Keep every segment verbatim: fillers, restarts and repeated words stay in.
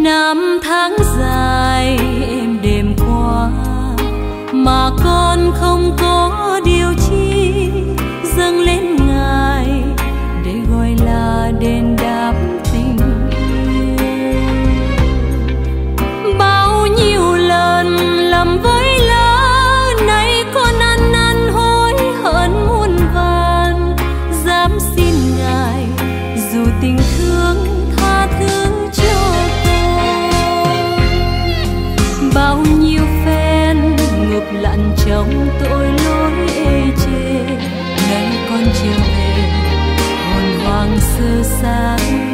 Năm tháng dài êm đềm qua mà con không có điều chi dâng lên Ngài để gọi là đền đáp tình yêu. Bao nhiêu lần lầm với lỡ, nay con ăn năn hối hận muôn vàn, dám xin Ngài dù tình thương tha thứ cho con. Bao nhiêu phen ngập lặn trong tội lỗi ê chê, nay con trở về hồn hoàng sơ sáng.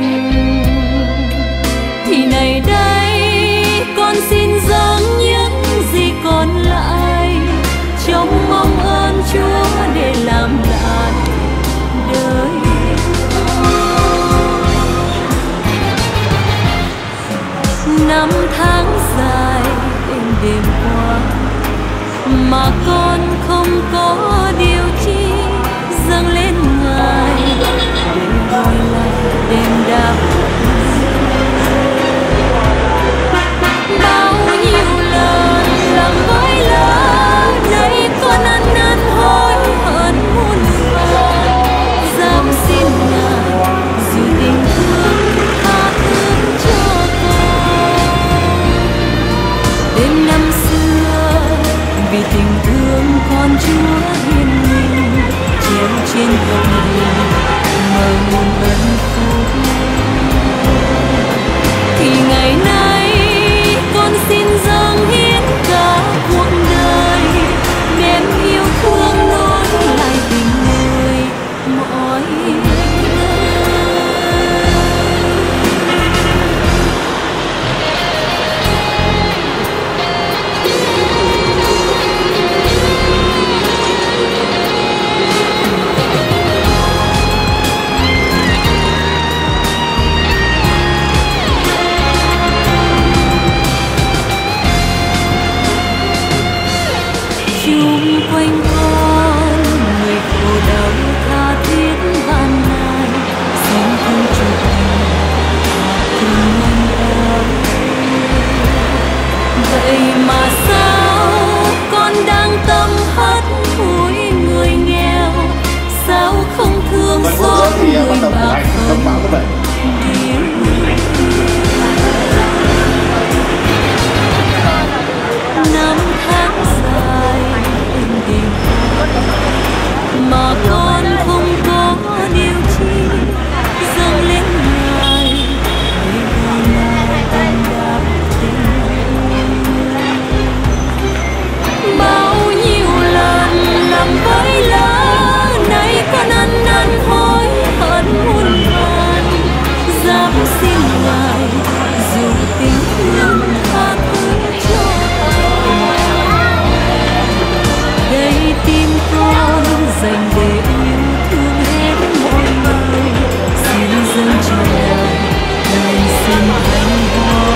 Thì này đây con xin dâng những gì còn lại, trong mong ơn Chúa để làm lại đời. Năm tháng dài êm đềm qua mà con không có điều chi dâng lên Ngài để gọi là đền đáp. Bao nhiêu lần lầm với lỡ, nay con ăn năn hối hận muôn vàn, dám xin Ngài dù tình thương tha thứ cho con. Đêm năm xưa vì tình thương con Chúa hiền linh, treo trên cầu hình mờ muôn ân phúc. Thì ngày nay con xin dâng hiến cả cuộc đời, đem yêu thương nối lại tình người mọi chung quanh con người khổ đau tha thiết van nàn, xin thương cho tình thương anh ơi. Vậy mà sao con đang tâm hắt hối người nghèo, sao không thương xót người bạc phận. Năm tháng dài êm đềm mà con không có điều chi dâng lên Ngài để gọi là đền đáp tình. Bao nhiêu lần lầm với lỡ, nay con ăn năn hối hận muôn vàn, dám xin Ngài dù tình thương tha thứ cho con. Đây tim con dành để yêu thương hết mọi người, xin dâng cho Ngài lời xin thánh hóa.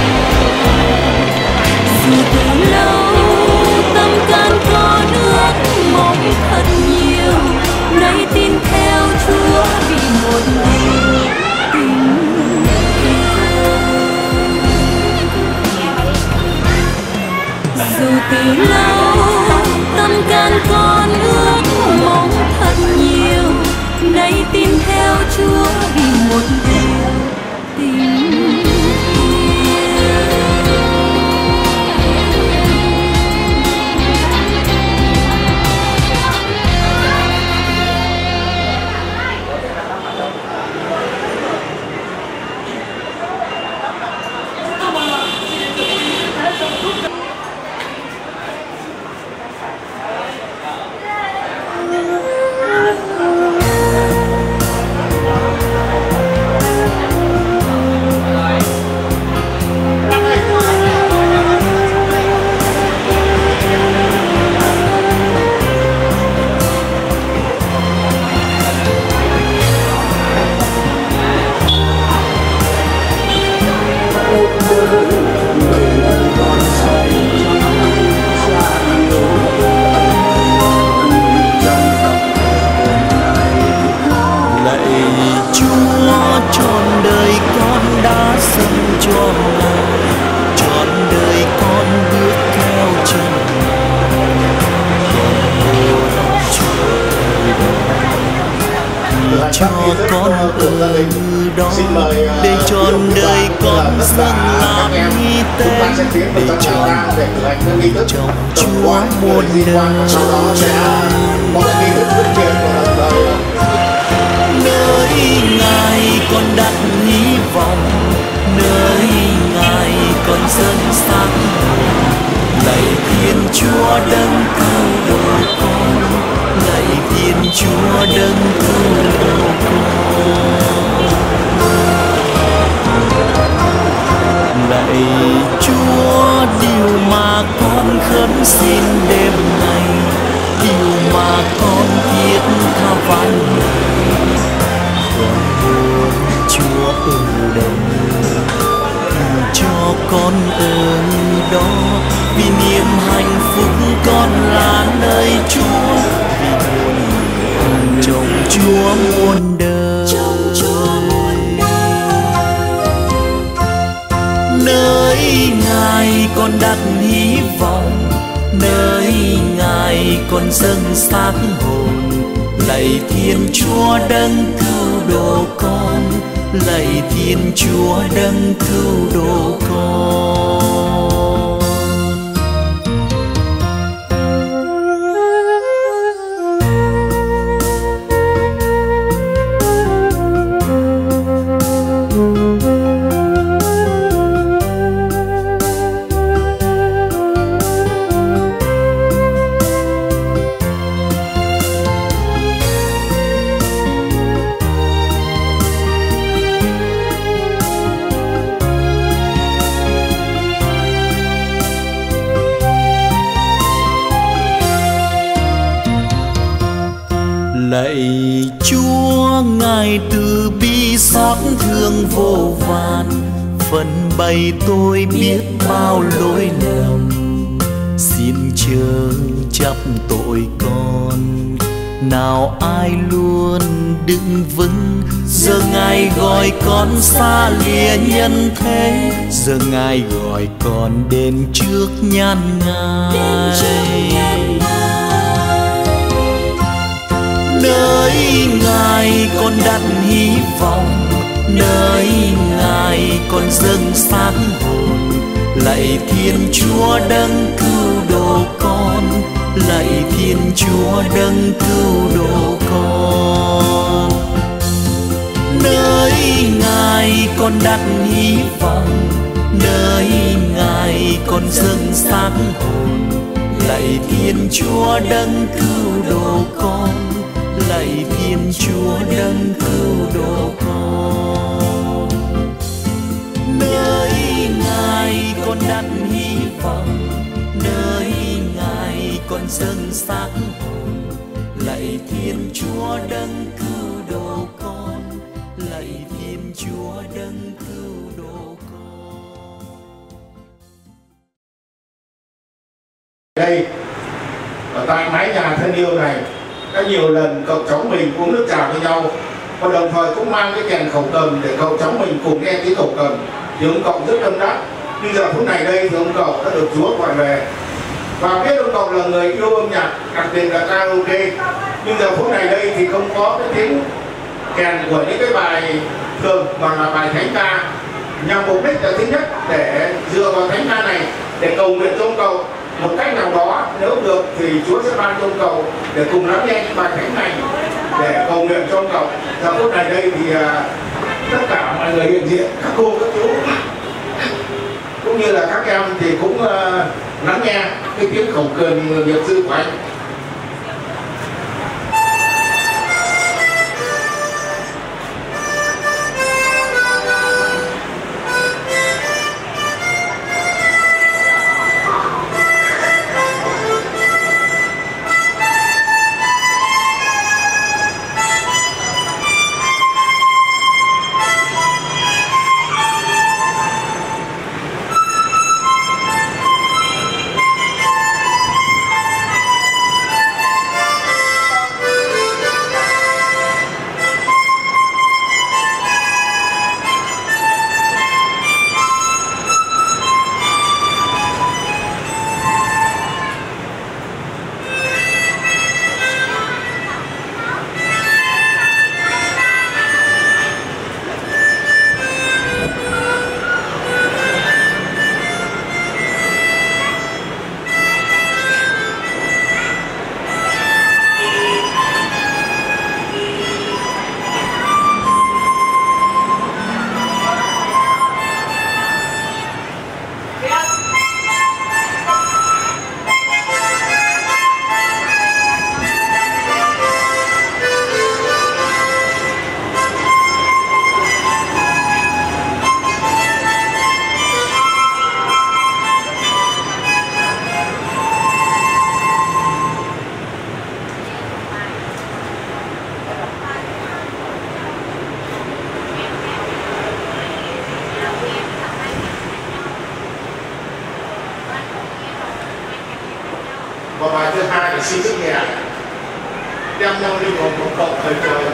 Dù từ lâu tâm can con ước mong thật nhiều, nay tin theo Chúa vì một điều tình yêu. Dù từ lâu tâm can con ước mong thật nhiều, nay tin theo Chúa vì một điều tình yêu. Lạy Chúa, trọn đời con đã dâng dâng cho Ngài, trọn đời con bước theo chân cho con ở đó, để trọn đời con dâng làm nghi tên, để trọn trong Chúa muôn đời. Nơi Ngài con đặt hy vọng, nơi Ngài con dâng sáng, lạy Thiên Chúa đấng cứu độ con, lạy Thiên Chúa đấng cứu độ con. Lạy Chúa điều mà con khấn xin đêm nay, điều mà con thiết tha van này, con Chúa ở đâu cho con ở đó, vì niềm hạnh phúc con là nơi Chúa, vì nguồn trong Chúa muôn đời. Nơi Ngài con đặt hy vọng, nơi Ngài con dâng xác hồn, lạy Thiên Chúa đấng cứu độ con, lạy Thiên Chúa đấng cứu độ con. Lạy Chúa Ngài từ bi xót thương vô vàn, phần bày tôi biết bao lỗi lầm, xin chớ chấp tội con. Nào ai luôn đứng vững, giờ Ngài gọi con xa lìa nhân thế, giờ Ngài gọi con đến trước nhan Ngài. Nơi Ngài con đặt hy vọng, nơi Ngài con dâng xác hồn, lạy Thiên Chúa đấng cứu độ con, lạy Thiên Chúa đấng cứu độ con. Nơi Ngài con đặt hy vọng, nơi Ngài con dâng xác hồn, lạy Thiên Chúa đấng cứu độ con, lạy Thiên Chúa đấng cứu độ con. Nơi Ngài con đặt hy vọng, nơi Ngài con dâng xác hồn, lạy Thiên Chúa đấng cứu độ con, lạy Thiên Chúa đấng cứu độ con. Đây ở tại mái nhà thân yêu này đã nhiều lần cậu cháu mình uống nước trà với nhau, và đồng thời cũng mang cái kèn khẩu cầm để cậu cháu mình cùng nghe tiếng khẩu cầm. Thì ông cậu rất tâm đắc. Nhưng giờ phút này đây thì ông cậu đã được Chúa gọi về, và biết ông cậu là người yêu âm nhạc, đặc biệt là karaoke. Nhưng giờ phút này đây thì không có cái tiếng kèn của những cái bài thường, mà là bài thánh ca, nhằm mục đích là thứ nhất để dựa vào thánh ca này để cầu nguyện cho ông cậu một cách nào đó, nếu được thì Chúa sẽ ban cho ông cậu để cùng lắng nghe những bài thánh này để cầu nguyện cho ông cậu. Giờ phút này đây thì uh, tất cả mọi người hiện diện, các cô các chú cũng như là các em thì cũng uh, lắng nghe cái tiếng khẩu cờn nghiệp dư của anh. để xin nước nhẹ đem nhau đi vào một cộng thời trời.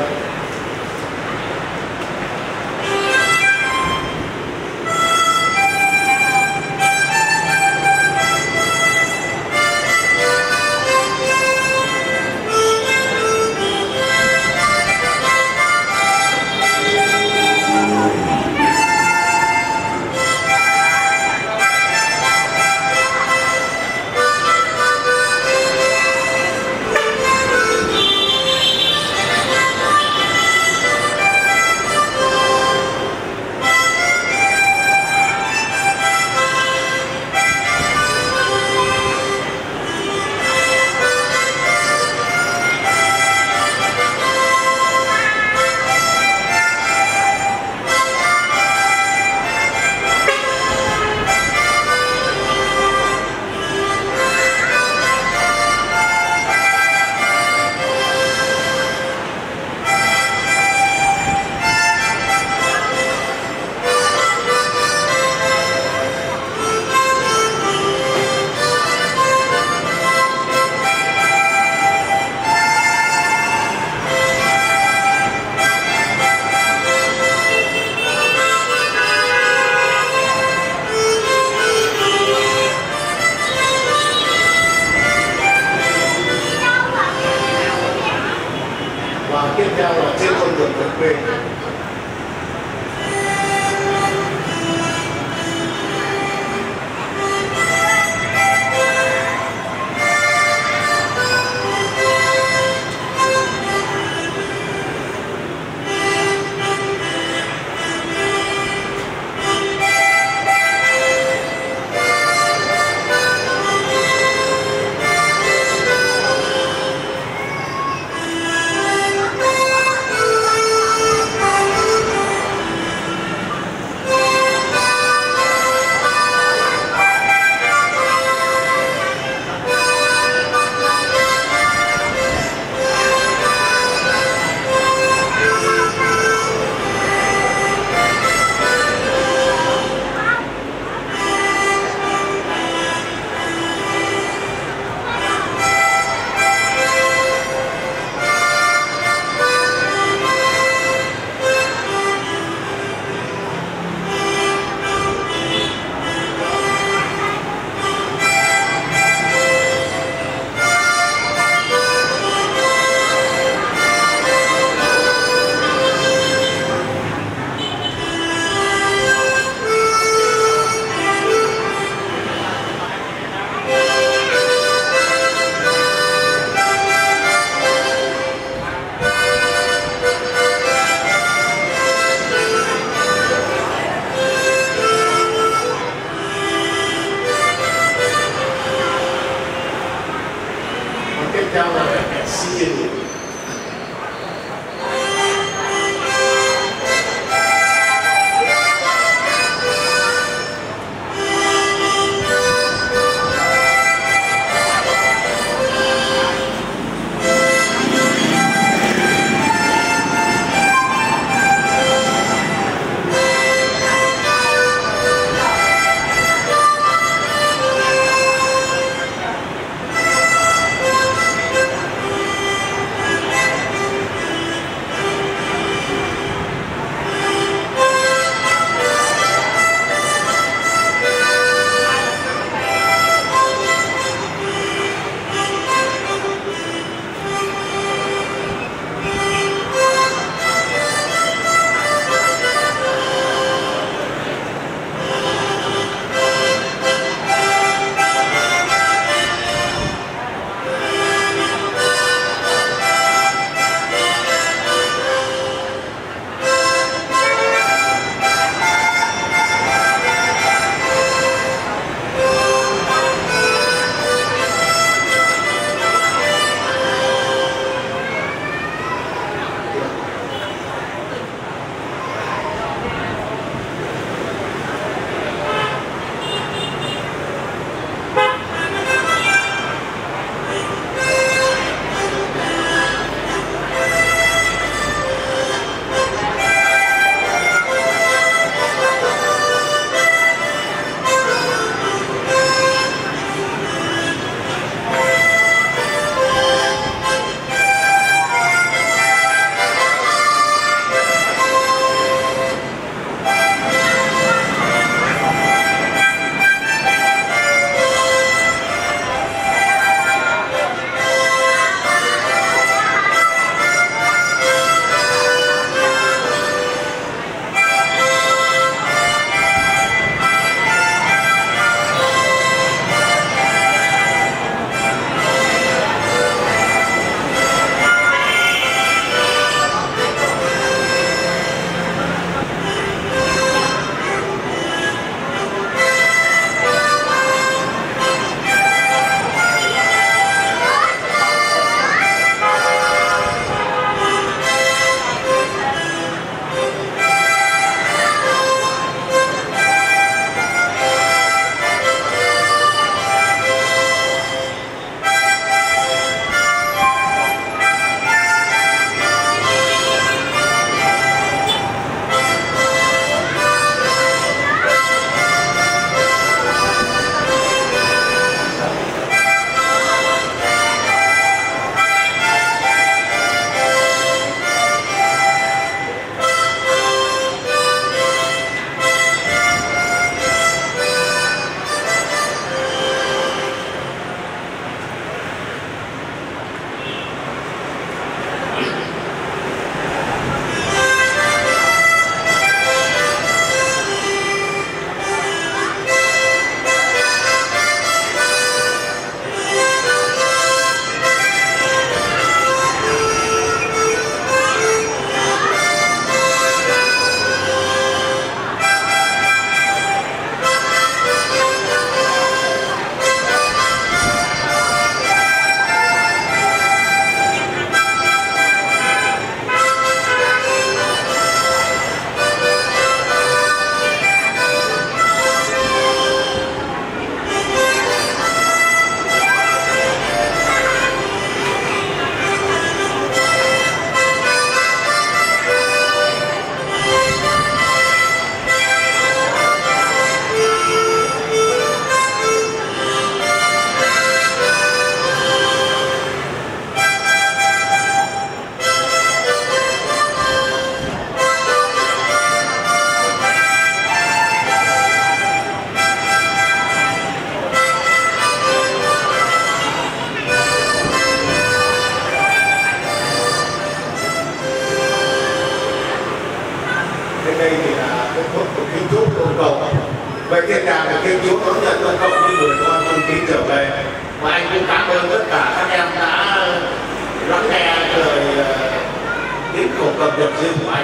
Vậy thiên đàng của Thiên Chúa đón nhận cho cậu như người con thân tín trở về. Và anh cũng cảm ơn tất cả các em đã lắng nghe lời tiếng khẩu cập nhật riêng của anh.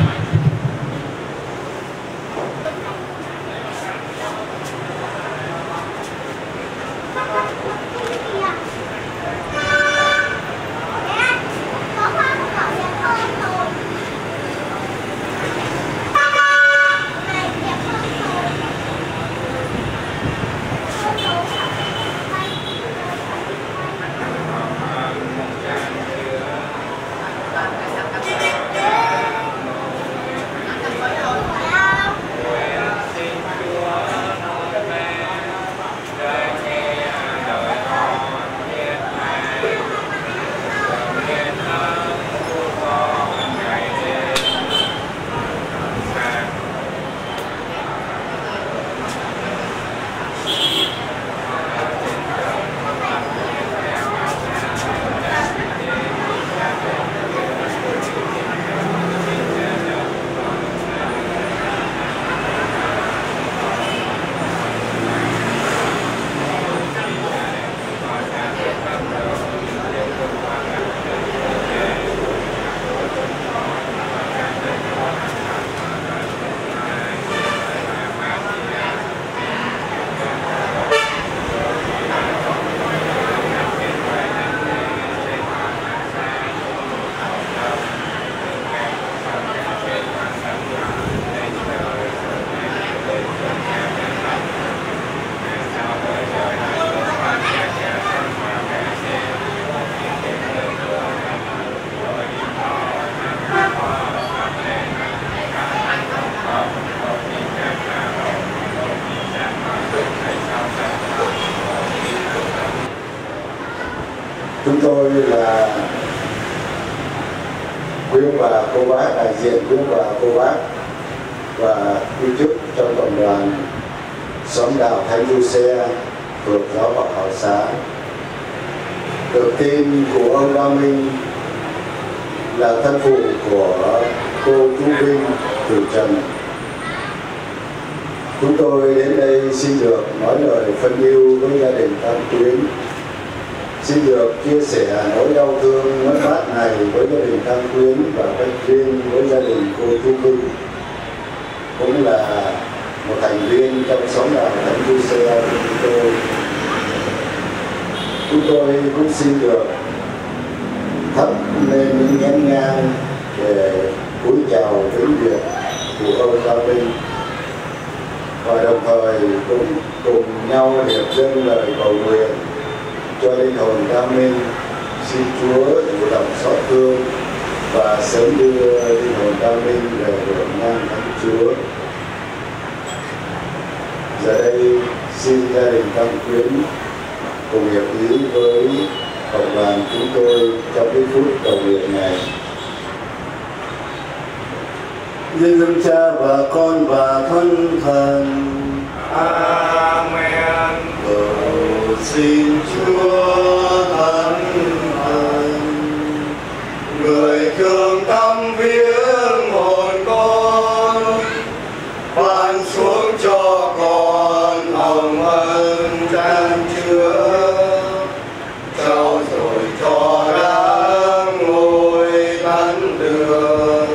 Chúng tôi là quý ông bà cô bác, đại diện quý ông bà cô bác và quý chức trong cộng đoàn xóm đạo Thánh Du Xe thuộc giáo phận Hào Xá. Được tin của ông Ba Minh là thân phụ của cô Chú Vinh từ Trần. Chúng tôi đến đây xin được nói lời phân yêu với gia đình Tam Quyến, xin được chia sẻ nỗi đau thương mất mát này với gia đình Tam Quyến và cách riêng với gia đình cô Chú Vinh, cũng là một thành viên trong xóm đạo Thánh Du Xe của chúng tôi. Chúng tôi cũng xin được thắp lên những nén nhang để cúi chào vĩnh biệt của ông Ba Minh, và đồng thời cũng cùng nhau hiệp dâng lời cầu nguyện cho linh hồn Ba Minh, xin Chúa chủ động xót thương và sớm đưa linh hồn Ba Minh về hưởng ngang Thánh Chúa. Giờ đây xin gia đình Tam Quyến cùng hiệp ý với cộng đoàn chúng tôi trong cái phút cầu nguyện này. Nhân dân Cha và Con và Thánh Thần. Amen. Cầu xin Chúa Thánh Thần, người thương tâm viếng hồn con, ban xuống cho con hồng ân chan chứa, trao dồi cho đáng ngôi thánh đường.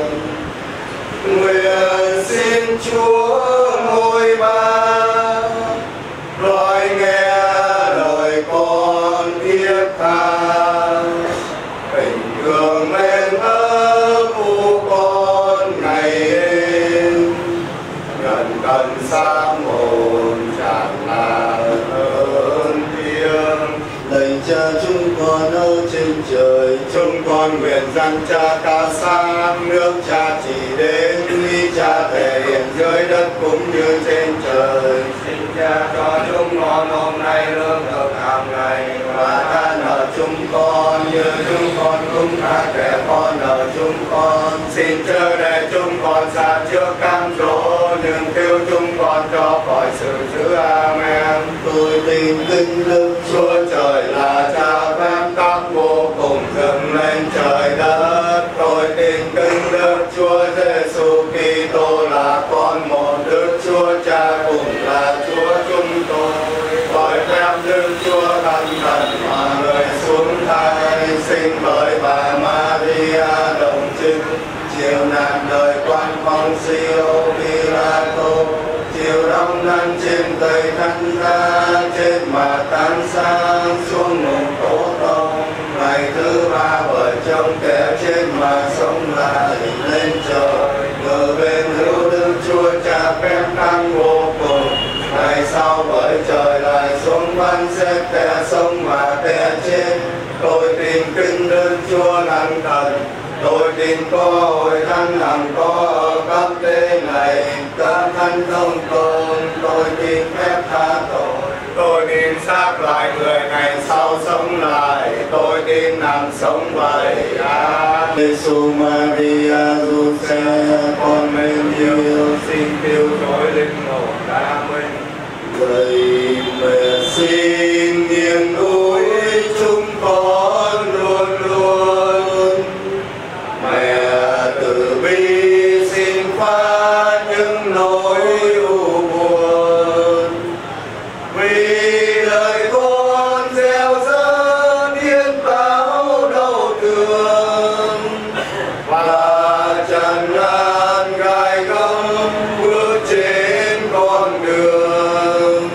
Nguyện xin Chúa ngôi ba rồi nghe lời con thiết tha, tình thương lên ấp u con ngày đêm, nhận cần sáng hồn chẳng là ơn thiêng. Lạy Cha chúng con ở trên trời, chúng con nguyện rằng Cha ca sáng, nước Cha chỉ đến ý Cha thể hiện dưới đất cũng như trên trời. Xin Cha cho chúng con hôm nay lương thực hàng ngày, và tha nợ chúng con như chúng con cũng tha kẻ con nợ chúng con. xin chớ để chúng con xa trước cám dỗ, nhưng cứu chúng con cho khỏi sự dữ. Amen. Tôi tin kính đức Chúa trời là Cha phép các vô cùng dựng lên trời đất. Tôi tin kính đức Chúa Giêsu Kitô là con một Đức Chúa Cha cùng là Chúa thân ta chết mà tan sang xuống ngục tổ tông. Ngày thứ ba vợ chồng kẻ chết mà sống lại lên trời. Ngờ bên hữu đức Chúa Cha phép năng vô cùng. Ngày sau bởi trời lại xuống phán xét kẻ sống và kẻ chết. Tôi tin kính Đức Chúa Năng Thần. Tôi tin có hội thánh hằng có ở khắp thế này. Các thánh thông tôn. Tôi tin phép tha tội. Tôi tin xác lại người ngày sau sống lại. Tôi tin nằm sống vậy. Amen. Giêsu Maria Giuse con mến yêu, xin tiêu chối linh hồn ta mình. Lạy mẹ xin yên ủi chúng con luôn luôn. Mẹ từ bi xin phá những nỗi u buồn. Vì đời con gieo dấn biết bao đau thương và tràn nan gai góc bước trên con đường.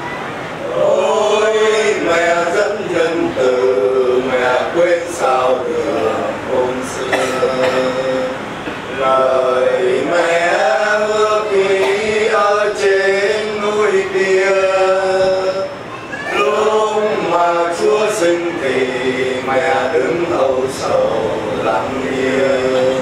Ôi mẹ rất nhân từ, mẹ quên sao được hôm xưa. Lời mẹ ước ký ở trên núi kia. Lúc mà Chúa sinh thì mẹ đứng âu sầu lặng yên.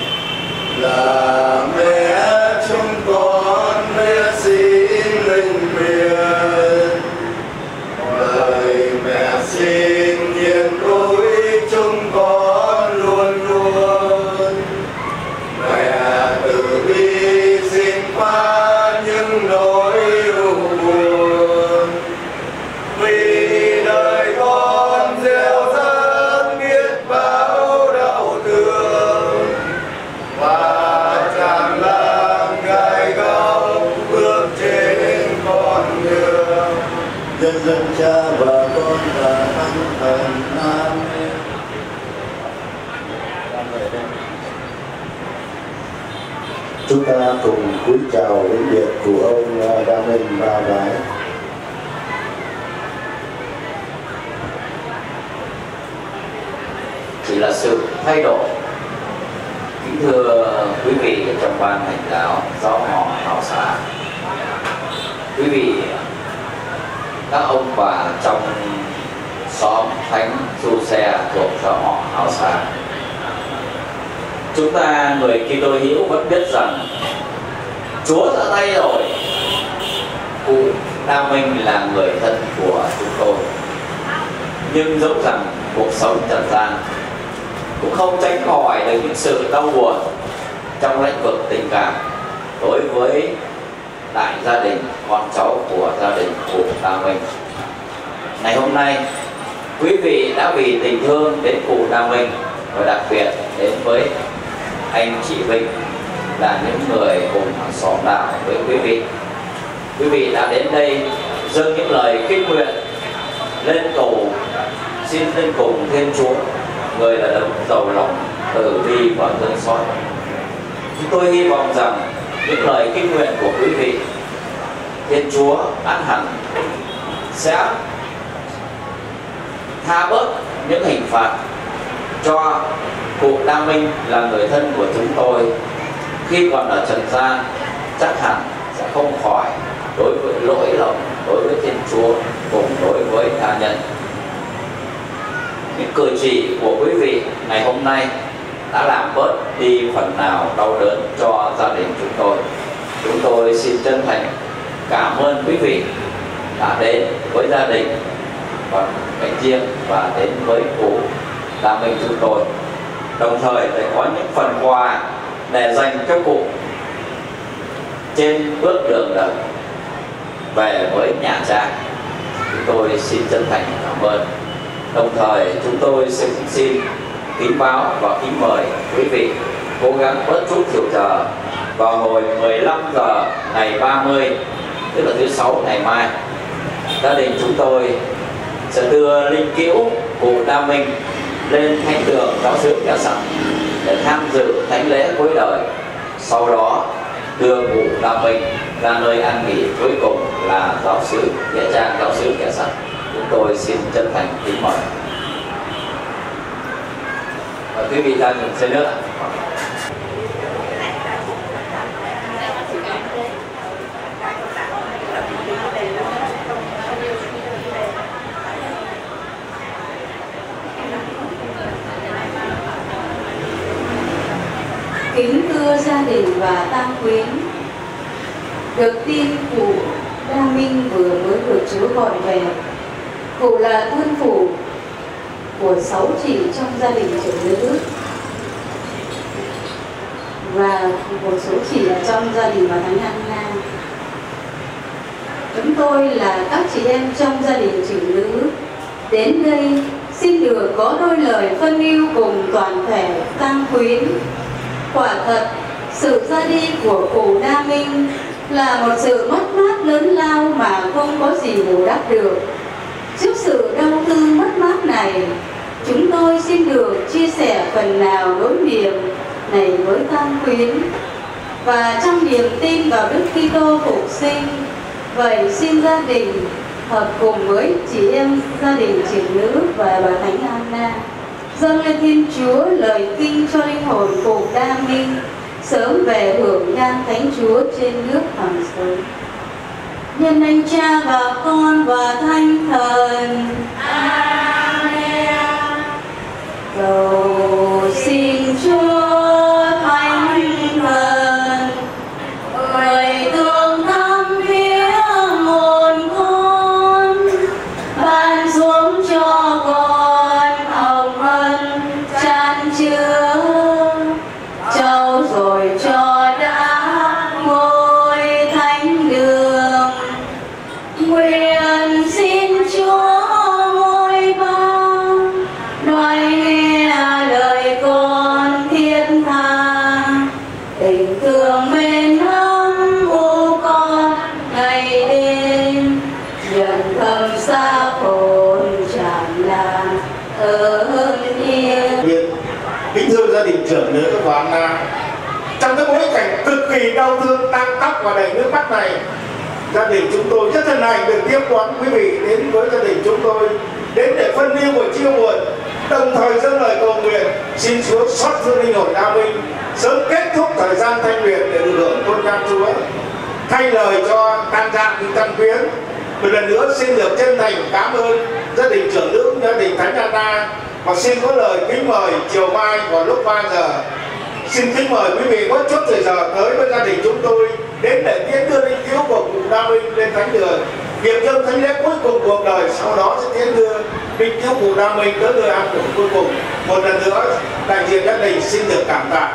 Là mẹ chúng con mẹ xin linh quyền. Lời mẹ xin yên ủi chúng con luôn luôn. Mẹ từ bi xin phá những nỗi u buồn. Vì đời con gieo dấn biết bao đau thương và tràn lan gai góc bước trên con đường. Nhân dân Cha và Con và Thánh Thần. Amen. Chúng ta cùng cúi chào vĩnh biệt của ông Đa Minh Ba Vái. Chỉ là sự thay đổi. Kính thưa quý vị trong ban hành giáo giáo họ hảo xá, quý vị các ông bà trong xóm Thánh Giuse thuộc giáo họ hảo xá, chúng ta người Kitô hữu vẫn biết rằng Chúa đã tay rồi. Cụ Đa Minh là người thân của chúng tôi, nhưng dẫu rằng cuộc sống trần gian cũng không tránh khỏi được những sự đau buồn trong lĩnh vực tình cảm đối với đại gia đình, con cháu của gia đình cụ Đa Minh. Ngày hôm nay, quý vị đã vì tình thương đến cụ Đa Minh và đặc biệt đến với anh chị Vinh là những người cùng xóm đạo với quý vị. Quý vị đã đến đây dâng những lời kinh nguyện lên cầu xin lên cùng Thiên Chúa, người là đấng giàu lòng từ bi và thương xót. Chúng tôi hy vọng rằng những lời kinh nguyện của quý vị, Thiên Chúa ắt hẳn sẽ tha bớt những hình phạt cho cụ Đa Minh là người thân của chúng tôi khi còn ở trần gian. Chắc hẳn sẽ không khỏi đối với lỗi lầm đối với Thiên Chúa cùng đối với tha nhân. Những cử chỉ của quý vị ngày hôm nay đã làm bớt đi phần nào đau đớn cho gia đình chúng tôi. Chúng tôi xin chân thành cảm ơn quý vị đã đến với gia đình và cách riêng và đến với cụ Đa Minh chúng tôi. Đồng thời để có những phần quà để dành cho cụ trên bước đường đời về với nhà cha. Chúng tôi xin chân thành cảm ơn. Đồng thời chúng tôi xin, xin kính báo và kính mời quý vị cố gắng bớt chút thiểu giờ vào hồi mười lăm giờ ngày ba mươi, tức là thứ sáu ngày mai. Gia đình chúng tôi sẽ đưa linh cữu cụ Đa Minh lên thánh đường giáo xứ Nhà Sẵn để tham dự thánh lễ cuối đời. Sau đó đưa cụ Đa Minh ra nơi an nghỉ cuối cùng là giáo xứ Nghĩa Trang, giáo xứ Kẻ Sắt. Chúng tôi xin chân thành kính mời. Và quý vị ra những xe nước ạ. Kính thưa gia đình và tang quyến, được tin cụ Đa Minh vừa mới được Chúa gọi về. Cụ là thân phụ của sáu chị trong gia đình trưởng nữ và một số chị ở trong gia đình bà Thánh Anna. Chúng tôi là các chị em trong gia đình trưởng nữ đến đây xin được có đôi lời phân ưu cùng toàn thể tang quyến. Quả thật, sự ra đi của cụ Đa Minh là một sự mất mát lớn lao mà không có gì bù đắp được. Trước sự đau thương mất mát này, chúng tôi xin được chia sẻ phần nào nỗi niềm này với tang quyến. Và trong niềm tin vào Đức Kitô phục sinh, vậy xin gia đình hợp cùng với chị em gia đình trưởng nữ và bà Thánh Anna dâng lên Thiên Chúa lời kinh cho linh hồn cụ Đa Minh sớm về hưởng ngang Thánh Chúa trên nước hàng sống. Nhân danh Cha và Con và Thánh Thần. Amen. Cầu xin Chúa Thánh Thần người thương thăm viếng hồn con, ban xuống cho con hồng ân chan chứa, trau dồi cho đã ngôi thánh đường. Nguyện xin Chúa ngôi ba nói nghe lời con thiết tha, tình thương mến ấm u con ngày đêm, nhận thầm xa hồn tràn lan ơn yêu. Kính thưa gia đình trưởng nữ của Anna, trong cái bối cảnh cực kỳ đau thương, tang tóc và đầy nước mắt này, gia đình chúng tôi rất hân hạnh được tiếp đón quý vị đến với gia đình chúng tôi, đến để phân ưu và chia buồn, đồng thời dâng lời cầu nguyện xin Chúa xót thương linh hồn Đa Minh, sớm kết thúc thời gian thanh luyện để được hưởng tôn ngang Chúa. Thay lời cho tang dạ những tang quyến, một lần nữa xin được chân thành cảm ơn gia đình trưởng nữ, gia đình Thánh Anna, và xin có lời kính mời chiều mai vào lúc ba giờ. Xin kính mời quý vị có chút thời giờ tới với gia đình chúng tôi đến để tiến đưa linh cứu của cụ Đa Minh lên thánh đường, việc dâng thánh lễ cuối cùng cuộc đời, sau đó sẽ tiến đưa linh cứu cụ Đa Minh tới nơi an ổn cuối cùng. Một lần nữa đại diện gia đình xin được cảm tạ.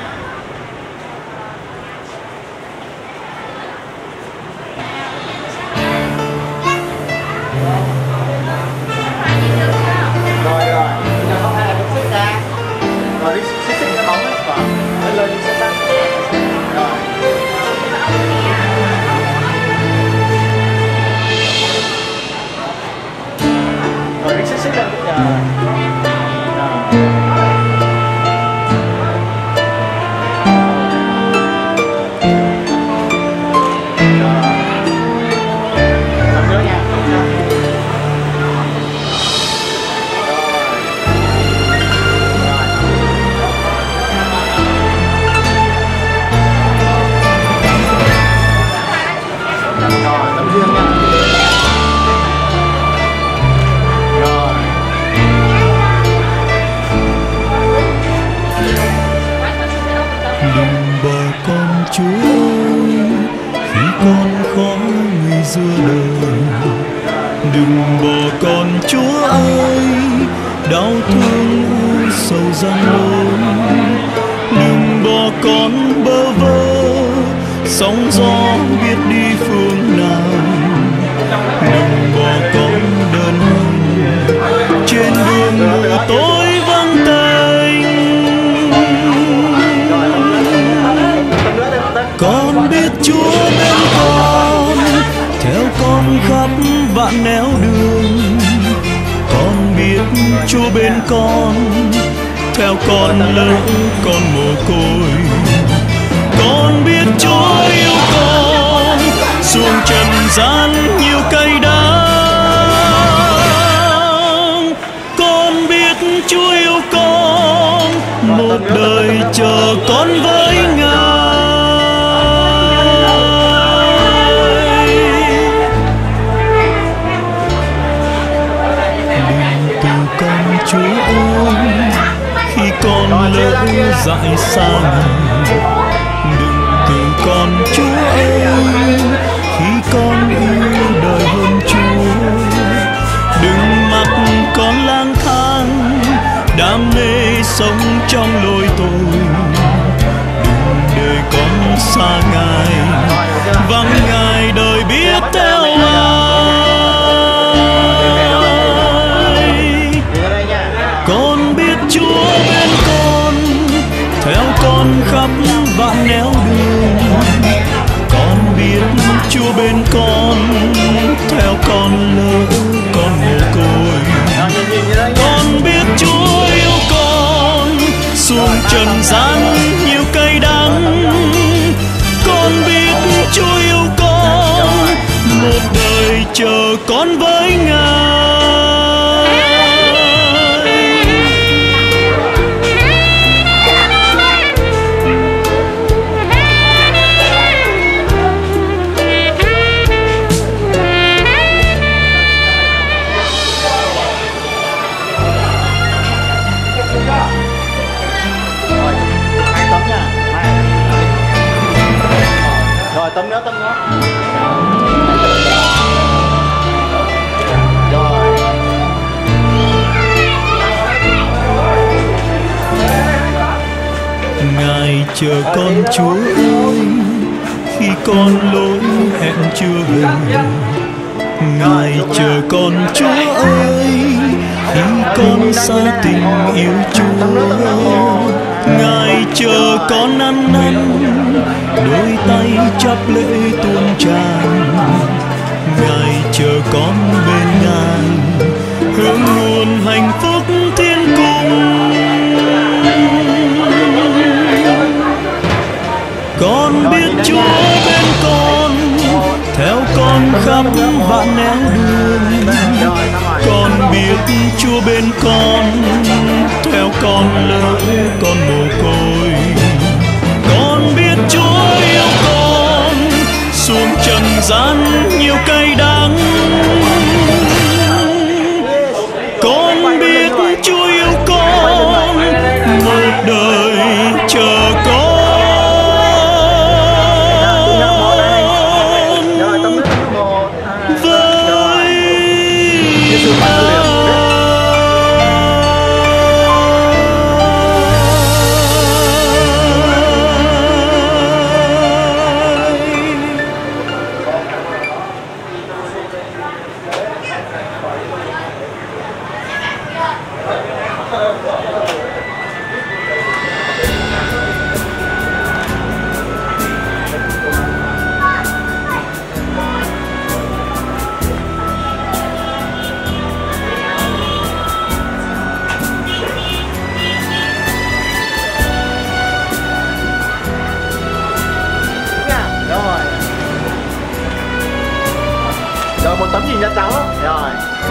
Rồi rồi, giờ không ai là cũng xích ra. Rồi đi xích xích cái bóng ấy, và lên lên xích xích. Rồi. Rồi đi xích xích lên. Chúa ơi, khi con khó người giữa đời, đừng bỏ con Chúa ơi, đau thương u sầu răng lối. Đừng bỏ con bơ vơ, sóng gió biết đi phương nào. Đừng bỏ con đơn thân, trên đường mù tối vắng tênh. Con biết Chúa bên con, theo con khắp vạn nẻo đường. Con biết Chúa bên con, theo con lỡ con mồ côi. con biết Chúa yêu con, xuống trần gian nhiều cay đắng. Con biết Chúa yêu con, một đời chờ con với Ngài. Đừng từ con Chúa ơi, khi con lỡ dại xa Ngài. Đừng từ con Chúa ơi, khi con yêu đời hơn Chúa. Đừng mặc con lang thang, đam mê sống trong lối tôi. Đừng để con xa Ngài, vắng Ngài đời biết theo ai. Con biết Chúa bên con, theo con khắp vạn nẻo đường. Con biết Chúa bên con, theo con lỡ con mồ côi. Con biết Chúa yêu con, xuống trần gian nhiều cay đắng. Con biết Chúa yêu con, một đời chờ con với Ngài. Tấm nữa, tấm nữa. Rồi. Ngài chờ con Chúa ơi, khi con lỗi hẹn chưa về. Ngài chờ con Chúa ơi, khi con xa tình yêu Chúa. Ngài chờ con ăn năn, đôi tay chắp lễ tuôn tràn. Ngài chờ con bên Ngài, hương nguồn hạnh phúc thiên cung. Con biết Chúa bên con, theo con khắp vạn nẻo đường. Con biết Chúa bên con, theo con lỡ con mồ côi. Con biết Chúa yêu con, xuống trần gian nhiều cay đắng. Con biết Chúa yêu con, một đời chờ con với Rồi một tấm nhìn cho cháu. Rồi.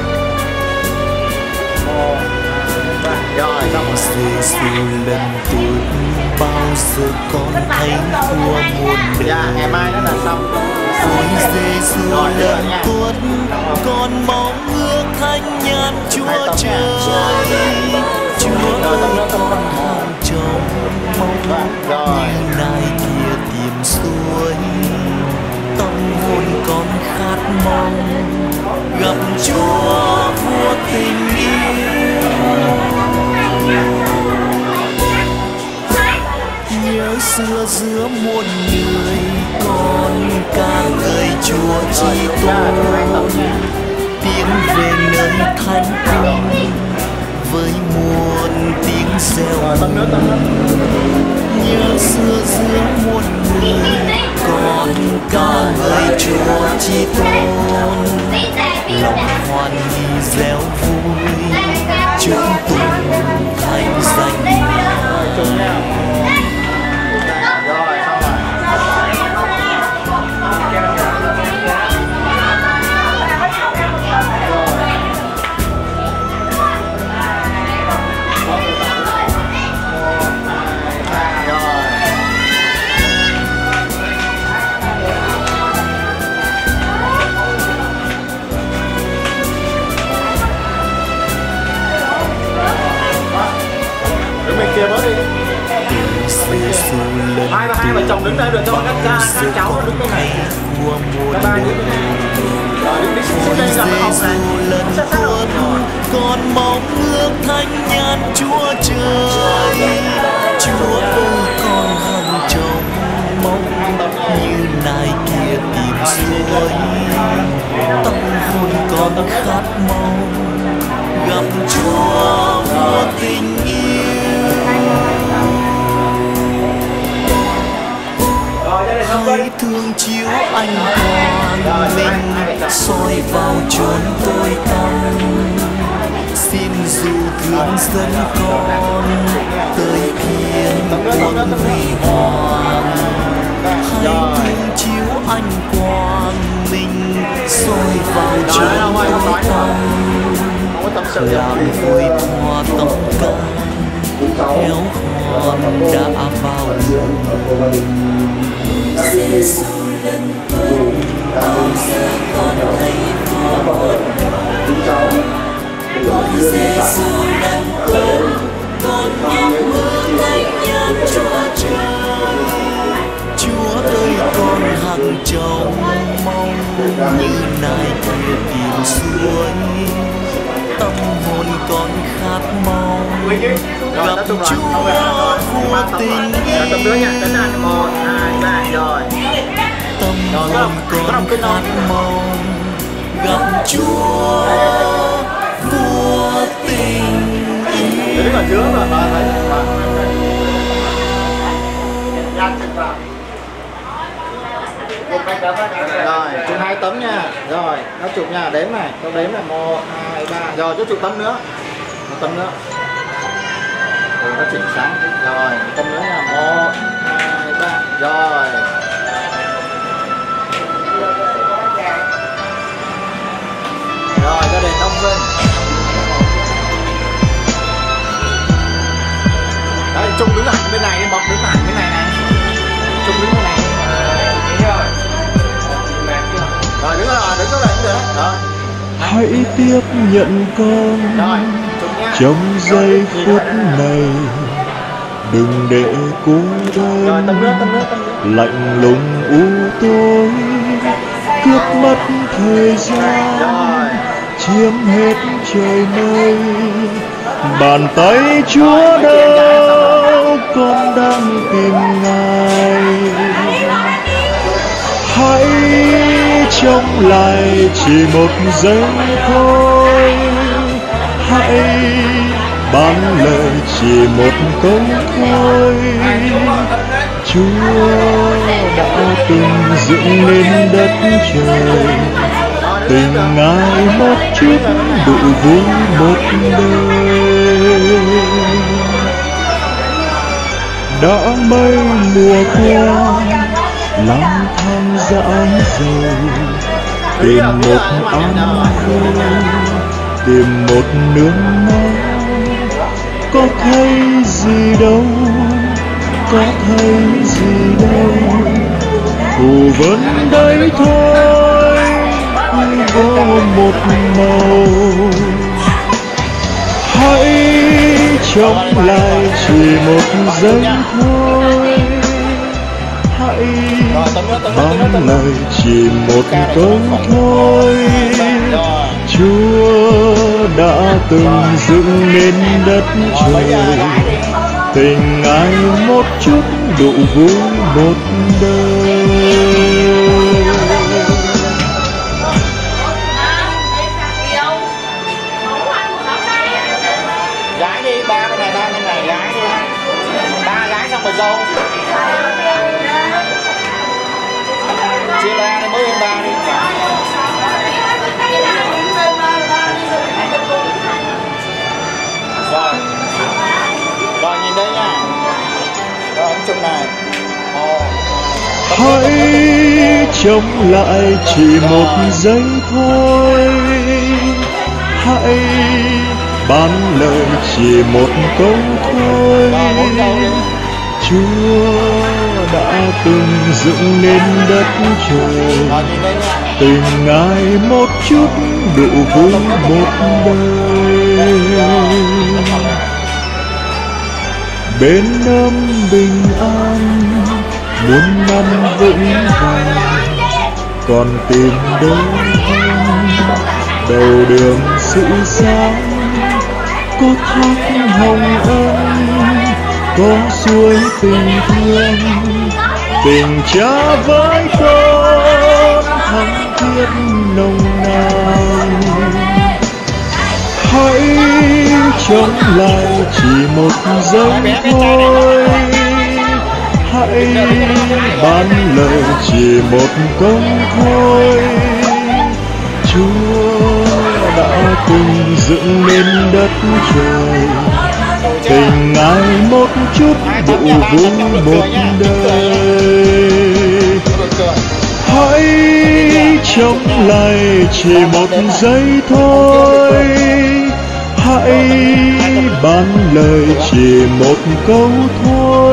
Một, hai, ba. Rồi xong rồi. Giêsu lần tuổi bao giờ con thấy thua muôn đời. Dạ, ngày mai nó là xong. Ôi Giêsu lần tuốt, con mong ước thánh nhân Chúa trời. Chúa ơi con hàng trông mong như nai kia tìm suối. Tâm hồn con khát mong gặp Chúa vua tình yêu. Nhớ xưa giữa muôn người, con ca ngợi Chúa chi tôn. Tiến về nơi thánh cung với muôn tiếng reo. Nhớ xưa giữa muôn người, con ca ngợi Chúa chi tôn. Lòng hoan hỉ reo vui, chúng tung thành danh Ngài. Rồi xong rồi. Rồi chồng đứng đây rồi cho các cha, các cháu đứng bên này. Các ba đứng bên này. Rồi đứng đi xuống đây gặp ông này. Sát sát rồi. Con mong ước thánh nhân Chúa trời. Chúa ơi con hằng trông mong như nai kia tìm suối. Tâm hồn con khát mong gặp Chúa vô tình yêu. Hãy thương chiếu anh con mình soi vào chốn tối tăm. Xin dù thương dẫn con tới thiên quân huy hoàng. Hãy thương chiếu anh quang minh soi vào chốn tối tăm. Làm vui hoa tâm can héo hòn đã vào rừng. Giêsu lần cuối bao giờ con thấy vua con Giêsu lần cuối con nhắc mưa thánh nhân Chúa trời. Chúa ơi con hằng trông mong như nai kia tìm suối. Tâm hồn con khát mong gặp Chúa vô tình yêu. Tâm đứa nha, đến anh một, hai, ba, rồi. Tâm hồn con khát mong gặp Chúa vô tình yêu. Đứng ở trước rồi, thấy. Rồi, chụp hai tấm nha. Rồi, nó chụp nha, đếm này, nó đếm là một, hai, ba. Rồi, chú chụp tấm nữa. Một tấm nữa. Rồi, nó chỉnh sáng. Rồi, một tấm nữa nha. Một, hai, ba. Rồi. Rồi, gia đình Đông Vinh. Đấy, Trung đứng hẳn bên này đi, Mộc đứng hẳn bên này này. Trung đứng bên này. Rồi đứng rồi, đứng rồi, đứng rồi. Rồi. Hãy tiếp nhận con Rồi, trong giây phút này, đừng để cô đơn rồi, tâm nước, tâm nước, tâm nước. lạnh lùng u tối cướp mất thời gian, Rồi. chiếm hết trời mây. Bàn tay Chúa đâu con đang tìm Ngài. Hãy trông lại chỉ một giây thôi, hãy bán lời chỉ một câu thôi. Chúa đã từng dựng nên đất trời, tình Ngài một chút đủ vui một đời. Đã mấy mùa qua lang thang dã rời, tìm một an vui, tìm một nương náu. Có thấy gì đâu, có thấy gì đâu, phù vân đấy thôi, vô một màu. Hãy trông lại chỉ một giây thôi, hãy bán lời chỉ một câu thôi. Chúa đã từng dựng nên đất trời, tình Ngài một chút đủ vui một đời. Gái đi, ba bên này, ba bên này, gái đi. Ba gái xong rồi dâu. Chia ba đi, mới lên ba đi. Rồi. Rồi nhìn đây nha. Rồi ông chụp này. Hãy trông lại chỉ một giây thôi, hãy bán lời chỉ một câu thôi. Chúa đã từng dựng nên đất trời, tình Ngài một chút đủ vui một đời. Bên ấm bình an muốn năm vững vàng còn tìm đâu không, đầu đường sự sáng có thác hồng ân, có suối tình thương, tình cha với con thắm thiết nồng nàn. Hãy chống lại chỉ một giây thôi, hãy ban lời chỉ một câu thôi. Chúa đã từng dựng nên đất trời, tình Ngài một chút đủ vui một đời. Hãy chống lại chỉ một giây thôi, hãy ban lời chỉ một câu thôi.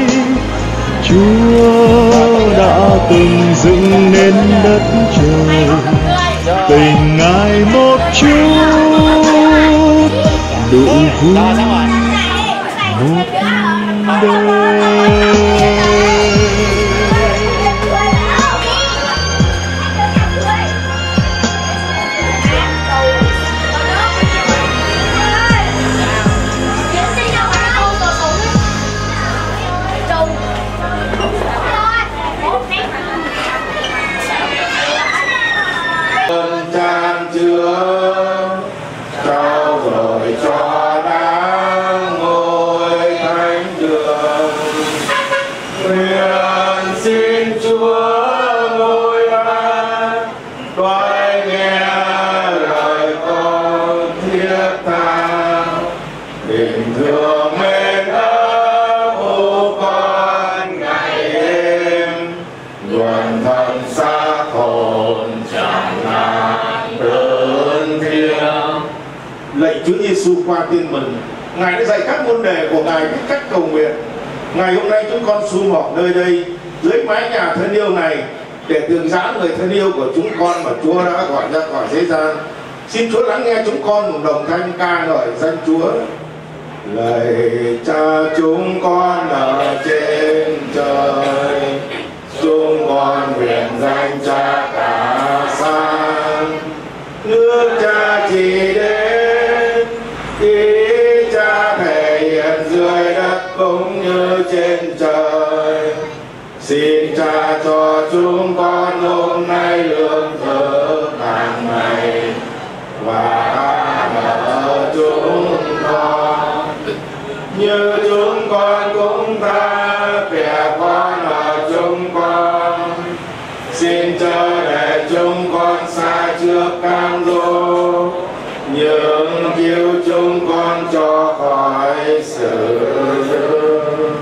Chúa đã từng dựng nên đất trời, tình Ngài một chút đủ vui một đời. Chúa Giêsu qua tin mừng, Ngài đã dạy các môn đệ của Ngài biết cách cầu nguyện. Ngày hôm nay chúng con sum họp nơi đây dưới mái nhà thân yêu này để tưởng giã người thân yêu của chúng con mà Chúa đã gọi ra khỏi thế gian. Xin Chúa lắng nghe chúng con một đồng thanh ca ngợi danh Chúa. Lạy Cha chúng con ở trên trời, chúng con nguyện danh Cha cả san, nước Cha chỉ đến, ý Cha thể hiện dưới đất cũng như trên trời. Xin Cha cho chúng con hôm nay lương thực hàng ngày, và nợ chúng con như chúng con cũng tha kẻ có nợ chúng con. Xin chớ để chúng con xa trước cam dỗ, nhưng cứu chúng con cho khỏi sự dữ.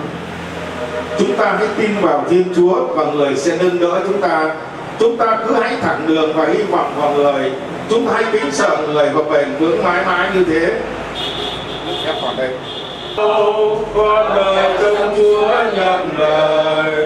Chúng ta hãy tin vào Thiên Chúa và người sẽ nâng đỡ chúng ta. Chúng ta cứ hãy thẳng đường và hy vọng vào người. Chúng ta hãy kính sợ người và bền vững mãi mãi như thế. Em còn đây. Con đời trong Chúa nhận lời,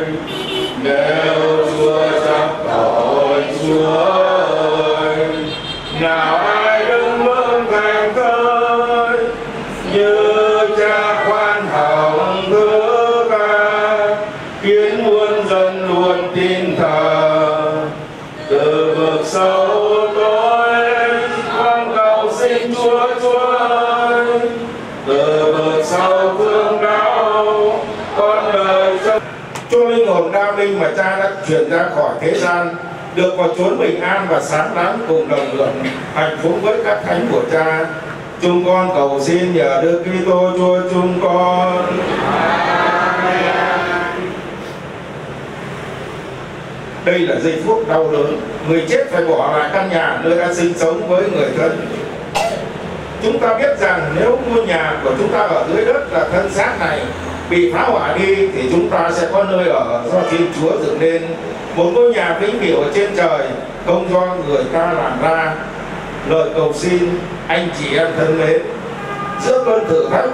nếu Chúa chấp tội Chúa ơi, nào ai đứng vững thành thơi, như Cha khoan hồng thứ ca, khiến muôn dân luôn tin thờ. Từ vực sâu tối con cầu xin Chúa Chúa ơi, từ vực sâu thương đau con đời cho cho linh hồn đa minh mà Cha đã chuyển ra khỏi thế gian được vào chốn bình an và sáng láng cùng đồng hưởng hạnh phúc với các thánh của Cha. Chúng con cầu xin nhờ Đức Kitô Chúa chúng con. Đây là giây phút đau đớn, người chết phải bỏ lại căn nhà nơi đã sinh sống với người thân. Chúng ta biết rằng nếu ngôi nhà của chúng ta ở dưới đất là thân xác này bị phá hủy đi thì chúng ta sẽ có nơi ở do Thiên Chúa dựng nên, một ngôi nhà vĩnh cửu ở trên trời, không do người ta làm ra. Lời cầu xin anh chị em thân mến, giữa cơn thử thách,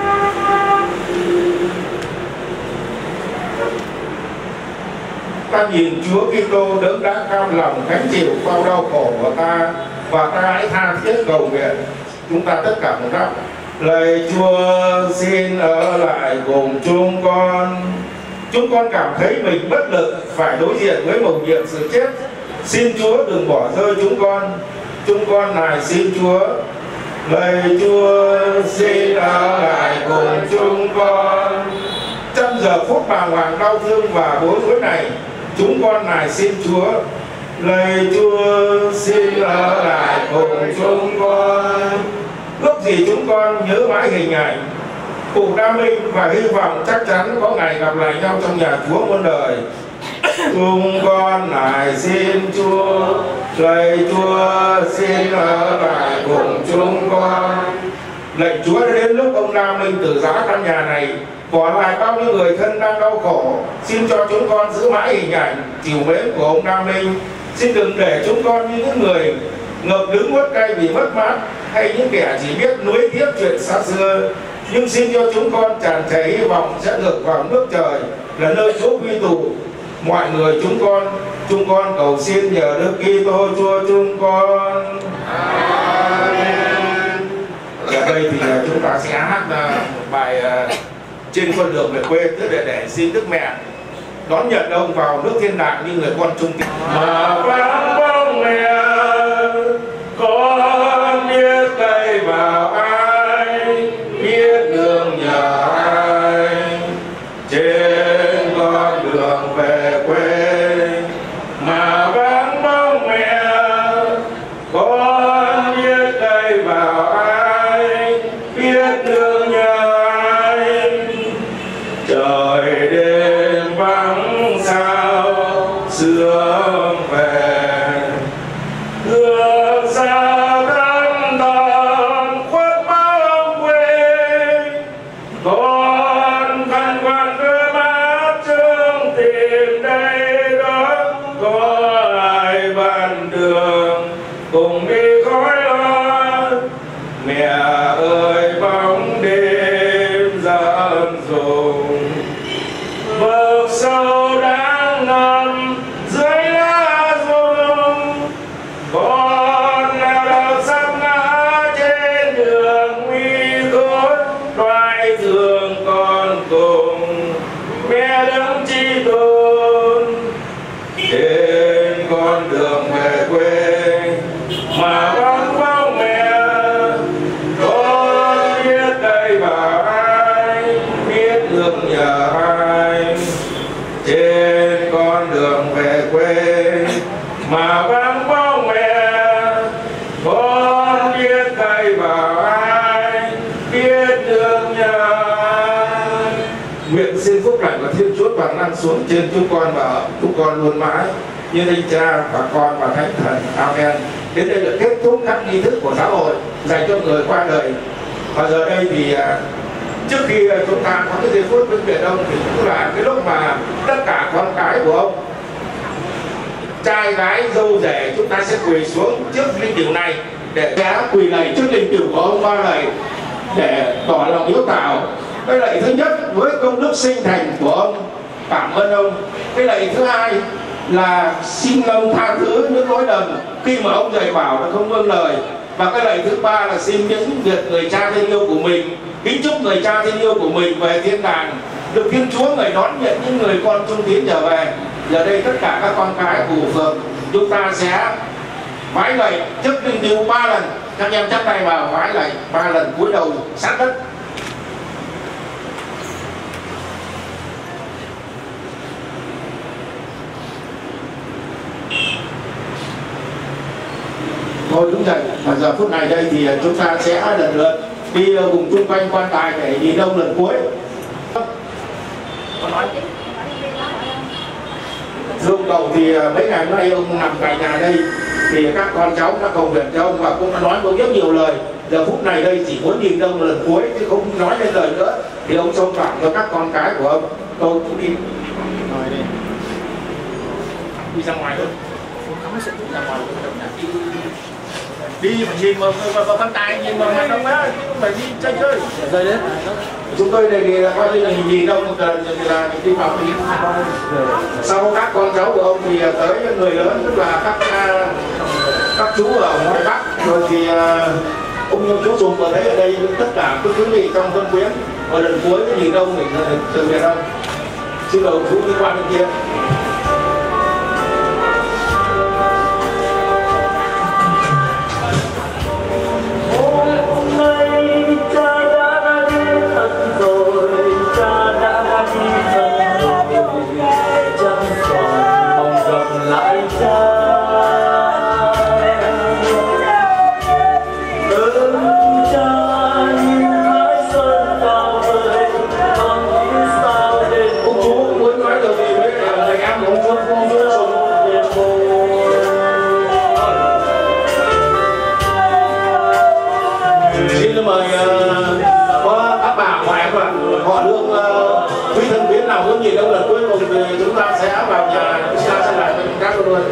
ta nhìn Chúa Kitô đấng đã cam lòng gánh chịu bao đau khổ của ta, và ta hãy tha thiết cầu nguyện. Chúng ta tất cả cùng đáp: lạy Chúa, xin ở lại cùng chúng con, Chúng con cảm thấy mình bất lực phải đối diện với mầu nhiệm sự chết. Xin Chúa đừng bỏ rơi chúng con. Chúng con này xin Chúa. Lạy Chúa xin ở lại cùng chúng con. Trong giờ phút bàng hoàng đau thương và bối rối này, chúng con này xin Chúa. Lạy Chúa xin ở lại cùng chúng con. Ước gì chúng con nhớ mãi hình ảnh cùng đam mê và hy vọng chắc chắn có ngày gặp lại nhau trong nhà Chúa muôn đời. Chúng con lại xin Chúa. Lạy Chúa xin ở lại cùng chúng con. Lạy Chúa đã đến lúc ông Nam Minh từ giã căn nhà này, bỏ lại bao nhiêu người thân đang đau khổ. Xin cho chúng con giữ mãi hình ảnh chiều mến của ông Nam Minh. Xin đừng để chúng con như những người ngợp đứng uất cay vì mất mát, hay những kẻ chỉ biết nuối tiếc chuyện xa xưa. Nhưng xin cho chúng con tràn trề hy vọng sẽ được vào nước trời, là nơi Chúa quy tụ mọi người chúng con. Chúng con cầu xin nhờ Đức Kitô Chúa chúng con. Amen. Ở đây thì chúng ta sẽ hát một bài Trên con đường về quê, tức là để xin Đức Mẹ đón nhận ông vào nước thiên đàng như người con trung tín. Mà vắng bóng mẹ, con biết tay vào ai, biết đường nhờ ai. Trên con đường về quê mà vắng bóng mẹ, con biết tay vào ai, biết đường nhờ ai. Trời đêm vắng sao sương về, hương sao đắn đo khuất bóng quê. Con khăn khoăn đôi mắt trông tìm đây đó, có ai bạn đường cùng đi khói lo. Mẹ ơi bóng đêm dần dùng, vực sâu đang ngầm dưới lá rụng. Con đã sắp ngã trên đường nguy khốn, đoái thương con cùng mẹ đấng chi tôn. Trên con đường về quê mà vắng bóng mẹ, con biết tay vào ai, biết đường nhờ ai. Trên con đường về quê mà vắng bóng mẹ, con biết tay vào ai, biết đường nhờ ai. Nguyện xin phúc lành của Thiên Chúa toàn năng xuống trên chúng con và ở chúng con luôn mãi, như Thánh Cha và Con và Thánh Thần. Amen. Đến đây là kết thúc các nghi thức của giáo hội dành cho người qua đời. Và giờ đây thì trước khi chúng ta có cái giây phút vĩnh biệt ông thì cũng là cái lúc mà tất cả con cái của ông, trai gái dâu rể, chúng ta sẽ quỳ xuống trước linh cữu này để đã quỳ lạy trước linh cữu của ông ba lạy để tỏ lòng hiếu thảo. Cái lạy thứ nhất với công đức sinh thành của ông, cảm ơn ông. Cái lạy thứ hai là xin ông tha thứ những lỗi lầm khi mà ông dạy bảo là không vâng lời. Và cái lạy thứ ba là xin những việc người cha thương yêu của mình, kính chúc người cha thương yêu của mình về thiên đàng, được Thiên Chúa người đón nhận những người con trung tín trở về. Giờ đây tất cả các con cái của phường chúng ta sẽ vái lạy trước linh cữu ba lần. Các em chắp tay vào vái lạy ba lần, cúi đầu sát đất. Thôi đúng rồi, và giờ phút này đây thì chúng ta sẽ lần lượt đi vùng chung quanh quan tài để đi đông lần cuối. Dương cầu thì mấy ngày hôm nay ông nằm tại nhà đây thì các con cháu đã cầu nguyện cho ông và cũng đã nói với rất nhiều lời. Giờ phút này đây chỉ muốn nhìn đông lần cuối chứ không nói lên lời nữa, thì ông xông phạm cho các con cái của ông. Tôi cũng đi rồi đi đi ra ngoài thôi, không sẽ ra ngoài đi mà nhìn vào vào con tay, nhìn vào mặt ông á, không phải đi chơi chơi. Rồi đấy, chúng tôi đề nghị là coi như là nhìn nhìn ông là là đi vào đi. Sau các con cháu của ông thì tới người lớn, tức là các các chú ở ngoài Bắc, rồi thì ông chú Sùng ở đấy, ở đây tất cả các quý vị trong thôn quyến. Và lần cuối nhìn ông thì từ biệt ông. chứ đầu thú đi qua bên kia. Xin mời uh, có các bà ngoại và họ đương uh, quý thân quyến nào hướng gì đâu lần cuối cùng thì chúng ta sẽ vào nhà chúng ta sẽ lại với các luôn.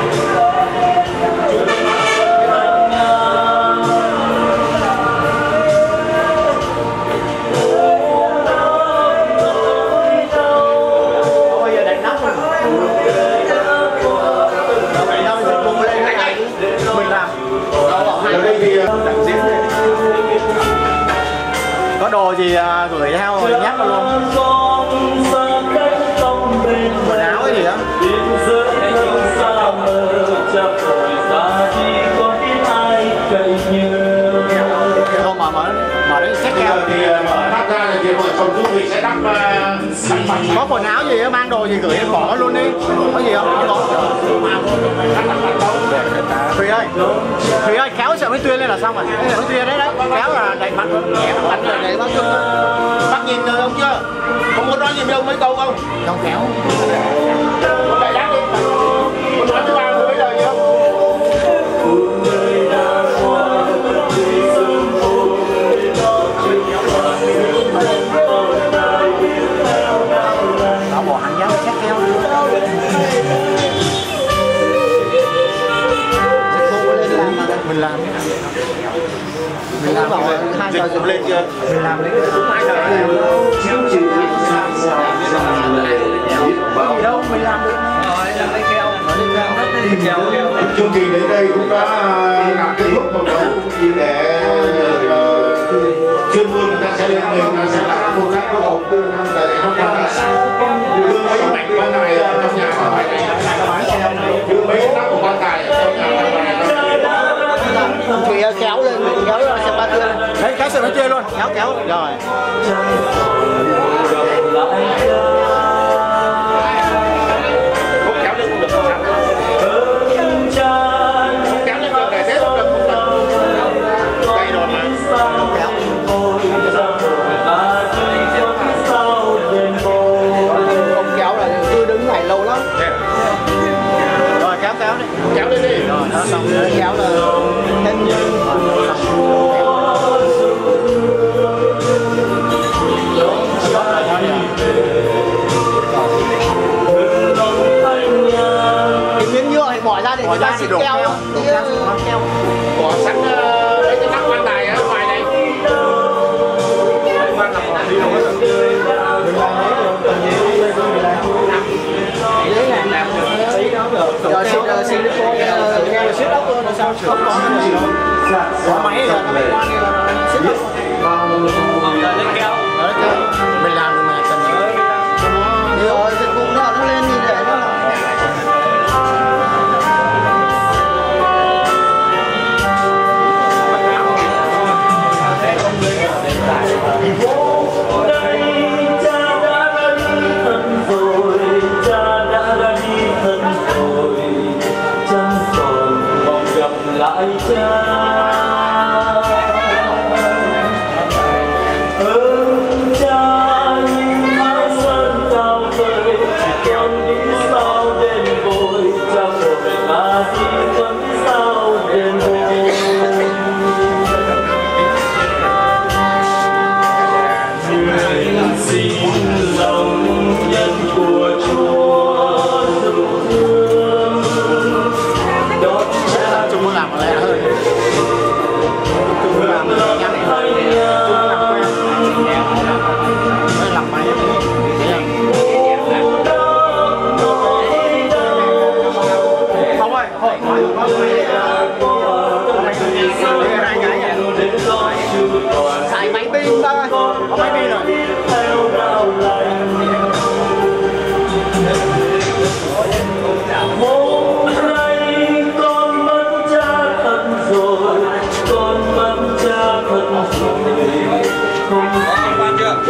Có đồ gì gửi theo rồi nhắc vào luôn. Quần áo cái gì đó. Không mà mở mở đấy check keo thì phát ra thì vợ chồng chúng mình sẽ đắp sản phẩm. Có quần áo gì đó, mang đồ gì gửi bỏ luôn đi. Có gì không? Có. Thùy ơi, Thùy ơi kéo sợi mới tuyên lên là xong rồi. Cái mới tuyên đấy đấy, kéo là đẩy mặt luôn, nhẹ mặt rồi để bác chung. Bác nhìn rồi ông chưa? Không muốn nói gì với ông mấy câu không? Không kéo. Đại giác đi. Muốn nói với ba mấy lời gì không? Đó bỏ hàng giáo chắc kéo. Mình làm mình làm rồi hai giờ chụp lên chưa mình làm đấy hai giờ đâu mình làm được rồi làm cái keo keo chương trình đến đây cũng đã làm cái lúc một đấu chỉ để chuyên môn người ta sẽ lên mình sẽ làm một các cái hộp để không còn đưa mấy mảnh quan tài trong nhà của mình đưa mấy cái nắp của quan tài trong nhà Thùy kéo lên, kéo lên xe ba tươi lên. Đấy, kéo xe ba tươi luôn, kéo kéo. Rồi. Không kéo lên không được không sao. Kéo lên được để thế không được không được. Đây rồi mà. Không kéo. Không kéo là cứ đứng này lâu lắm. Rồi kéo kéo đi. Kéo lên đi. Rồi đó xong rồi kéo là thân nhân. Cái miếng nhựa thì bỏ ra để người ta xịt keo. Keo. Bỏ sẵn lấy cái nắp quan tài ở ngoài này. Quan là bỏ đi đâu hết rồi. Mình làm đấy rồi, cần gì đây mình làm. Đấy là làm đấy đó được. Giờ xịt xịt cái cô nghe xịt ốc luôn là sao? Không có cái gì đâu. Có máy rồi nó mới quan đi là xịt ốc. Lấy keo. Mình làm được mà cần gì. Rồi cái cung đó nó lên đi để nó lại cha ơn cha như mái sơn cao vời chỉ còn đi sao đêm vội cha vội mà đi vẫn sao đêm vội nguyện xin lòng nhân của Chúa dấu thương đón cha chúng muốn làm lẹ hơn. Chúng muốn làm nhanh hơn. Chúng muốn làm quen. Mới làm máy không ơi, hỏi hỏi có xài máy pin ta, có máy pin rồi.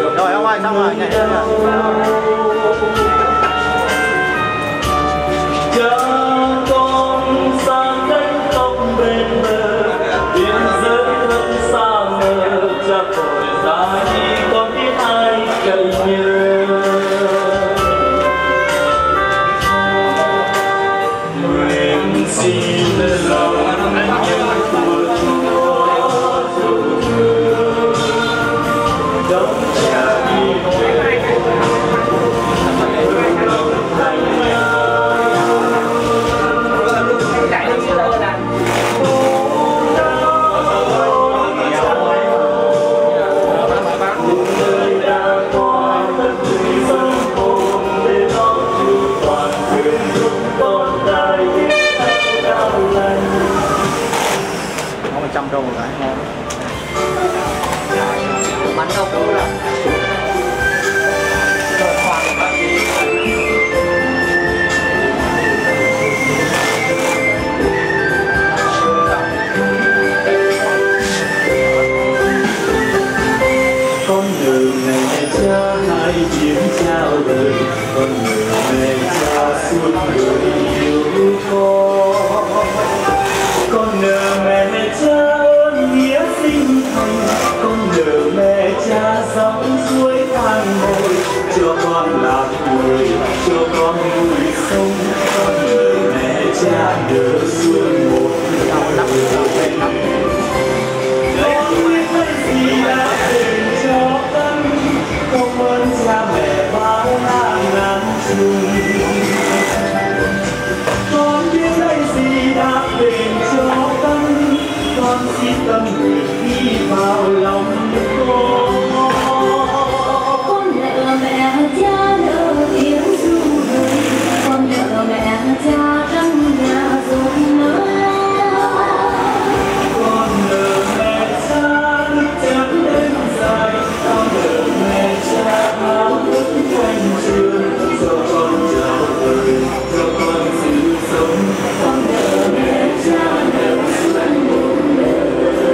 Rồi ông ơi, xong rồi, nhảy rồi. Cha con xa cách không bên bờ, biên giới rất xa mờ, cha vội ra đi con biết ai cậy nhờ. Nguyện xin lòng anh nhân của Chúa dù thương, đấng cha đi về lòng thành nhau. Trăm đô một cái ngon. Bánh đâu cũng là con đường này mẹ cha hai chiến trao đời, con đường mẹ cha suốt đời yêu con. Con nợ mẹ cha ơn nghĩa sinh thành, con nợ mẹ cha dòng suối thang ngồi, cho con lạc người, cho con vui sống. Con nợ mẹ cha nợ xuân một năm năm. Con biết cái gì đã đền cho con, công ơn cha mẹ bao la ngàn trùng. Con biết cái gì đã đền cho con, con xin tâm nguyện đi vào lòng con. Con nợ mẹ cha nợ tiếng ru đời, con nợ mẹ cha trong nhà ruộng mơ. Con nợ mẹ cha nước trắng đêm dài, con nợ mẹ cha áo ước quanh trường, cho con trao đời, cho con sự sống. Con nợ mẹ cha nợ xuân muôn đời.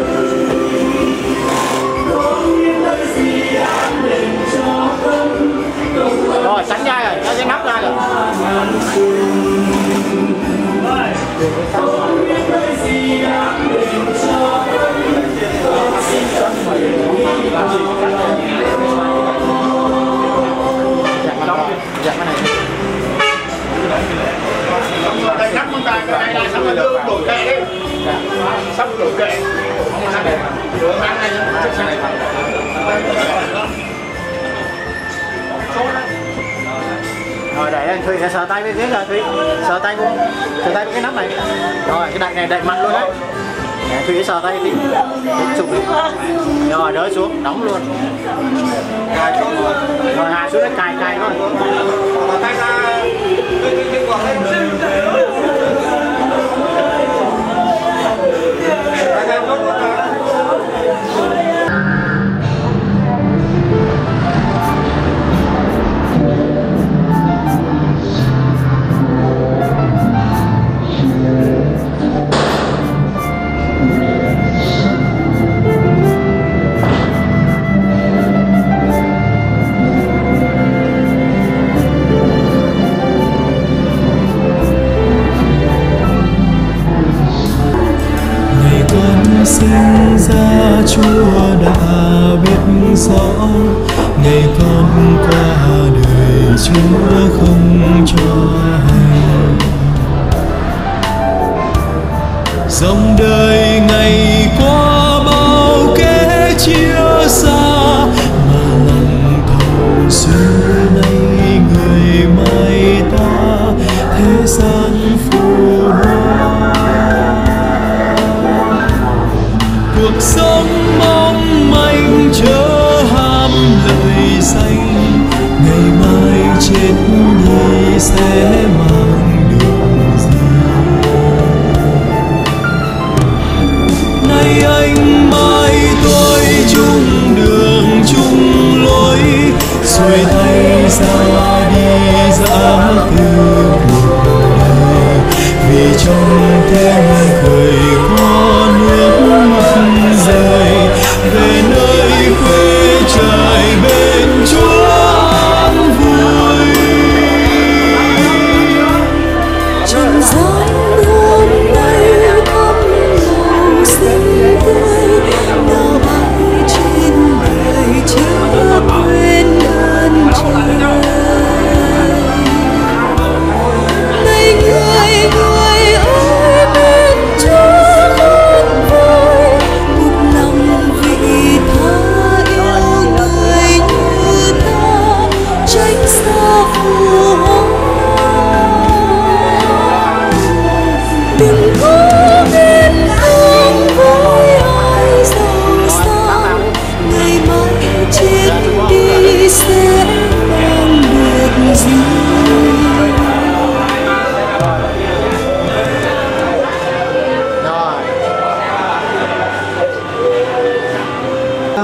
Con biết cái gì đã đền cho con. rồi sẵn ra rồi, cho cái nắp ra rồi. Con biết cái gì đã đền cho con, con xin tâm nguyện đi vào lòng. Dạ cái này. Đây nắp con ta cái này là xong rồi đưa đổi kệ đi. Xong rồi đổi kệ. Rồi mang này chắc chắn này. Rồi để anh Thùy sẽ sờ tay với ghế rồi Thùy, sờ tay luôn, sờ tay với cái nắp này. Rồi cái đậy này đậy mạnh luôn đấy. Để Thùy sờ tay đi, để chụp đi. Rồi đỡ xuống, đóng luôn. Rồi hạ xuống đấy cài cài thôi. Tay ra cái cái quạt lên. Sinh ra Chúa đã biết rõ, ngày con qua đời Chúa không cho hay. Dòng đời ngày qua bao kẻ chia xa, mà lòng thầm xưa nay người mai ta thế gian phù hoa. Cuộc sống mong manh chớ ham lợi danh, ngày mai chết đi sẽ mang được gì. Nay anh mai tôi chung đường chung lối, xuôi tay ra đi dã từ cuộc đời, vì trong tiếng cười có nước mắt rơi về nơi quê trời bên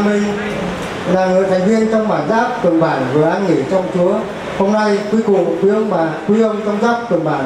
Nam Minh, là người thành viên trong bản giáp tuần bản vừa an nghỉ trong Chúa. Hôm nay quý cụ, quý ông bà, quý ông trong giáp tuần bản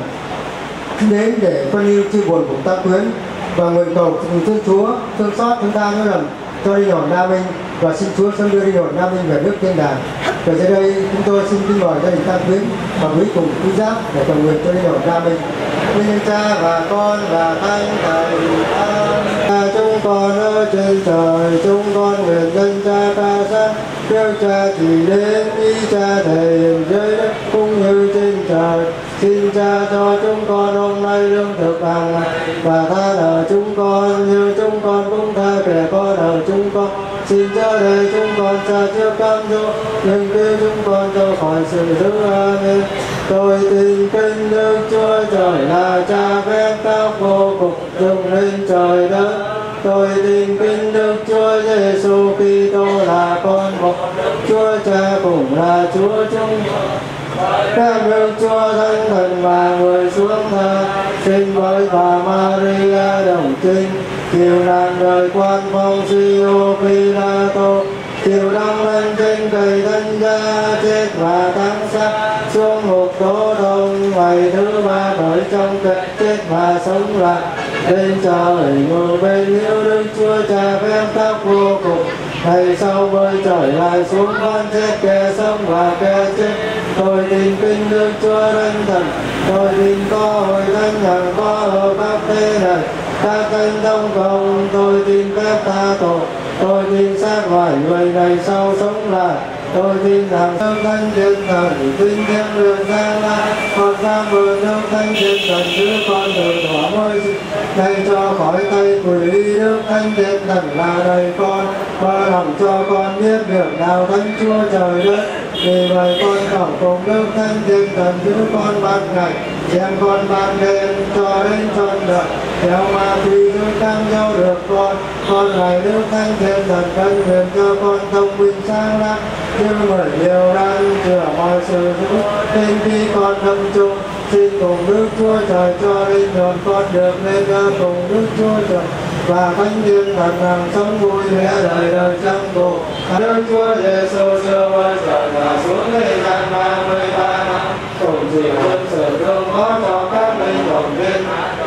xin đến để phân ưu chia buồn cùng ta quyến và nguyện cầu Thiên Chúa thương xót chúng ta mỗi lần cho linh hồn Nam Minh và xin Chúa sớm đưa linh hồn Nam Minh về nước thiên đàng. Và dưới đây chúng tôi xin kính mời gia đình ta quyến và quý cùng quý giáp để cầu nguyện cho linh hồn Nam Minh. Linh Cha và Con và Thánh Thần. Amen. Chúng con ở trên trời, chúng con nguyện dân Cha ca sáng, kêu Cha chỉ đến ý Cha thể hiện dưới đất cũng như trên trời. Xin Cha cho chúng con hôm nay lương thực hàng ngày và tha nợ chúng con như chúng con cũng tha kẻ có nợ chúng con. Xin Cha để chúng con xa trước cam dỗ, nhưng cứu chúng con cho khỏi sự dữ. Amen. Tôi tin kính Đức Chúa Trời là Cha phép các vô cùng dựng lên trời đất. Tôi tin kính Đức Chúa Giêsu Kitô là con một Chúa Cha cùng là Chúa chúng con. Các Đức Chúa Thánh Thần và người xuống thờ sinh với bà Maria đồng trinh, chịu nạn đời quan phong Sio Pilato, chịu đóng lên trên cây thánh giá, chết và thánh xác, xuống ngục tố đông, ngày thứ ba khởi trong kịch, chết và sống lại, lên trời ngồi bên hữu Đức Chúa Cha phép các vô cùng. Ngày sau bơi trời lại xuống con chết kẻ sống và kẻ chết. Tôi tin kinh Đức Chúa Thánh Thần, tôi tin có hội thánh hằng có ở các thế này, các thánh thông cộng. Tôi tin phép tha tội, tôi tin xác loài người ngày sau sống lại. Tôi tin rằng nước thánh thiên thần, tin thiên đường giang lai, con giam vườn nước thánh thiên thần giữ con từ thỏa môi này cho khỏi tay quỷ. Nước thánh thiên thần là đời con, và lòng cho con biết việc nào thánh Chúa trời đất. Vì vậy con cầu cùng nước thánh thiên thần giữ con ban ngày, xem con ban đêm cho đến trọn đời. Theo ma quỷ giữ cam dỗ được con, con này nước thánh thiên thần cân nguyện cho con thông minh sáng láng, như mười điều đang chữa mọi sự dữ. Nên khi con thâm chung, xin cùng Đức Chúa Trời cho linh hồn con được lên cùng Đức Chúa Trời và thánh thiên thần hằng sống vui vẻ đời đời trong cùng. Đức Chúa Giêsu xưa với trời và xuống thế gian ba mươi ba năm, cùng chịu quân sự thương khó cho các linh hồn viên.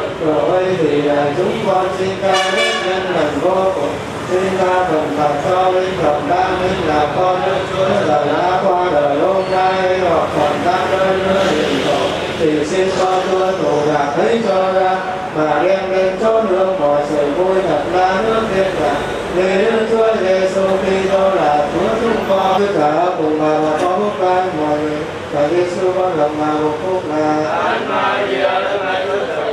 Rồi thì chúng con xin ca đến nhân lần vô cùng. Xin ta đồng thật cho linh hồn Nam Minh là con Đức Chúa Trời đã qua đời hôm nay hoặc còn đang nơi nơi hiện tổ, thì xin con thưa tù gạt lấy cho ra và đem lên chốn hương mọi sự vui thật là nước thiên đàng. Vì Đức Chúa Giêsu Kitô là Chúa chúng con, tất cả cùng mà là có phúc lành mọi người. Và Giêsu con lòng mà một phúc là Thánh Maria Đức Mẹ Chúa Trời,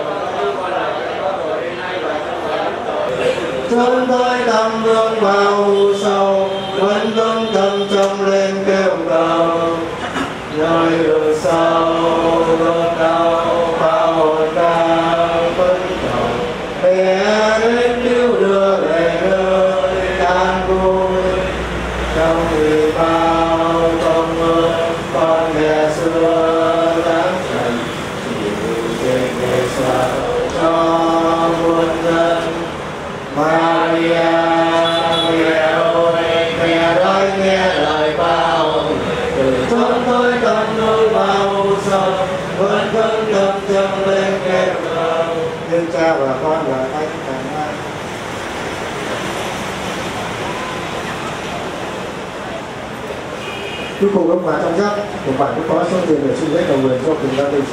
chúng tôi tâm vương bao sâu, vẫn vững tâm trong lên kêu cầu. Rồi đường sau bước đau bao hồn đau vẫn cầu, mẹ đến cứu đưa về nơi an vui. Trong vì bao công ơn con mẹ xưa đáng trần, chịu trên nghề sao cho muôn dân. Maria, mẹ ơi, mẹ nói nghe lời bao, từ chốn tôi tâm nơi bao sâu, vẫn vẫn tâm trong lên kêu cầu. Như Cha và Con và Thánh Thần. Cuối cùng ông bà trong giáp của bạn cũng có số tiền để xin giấy cầu nguyện cho cùng gia đình.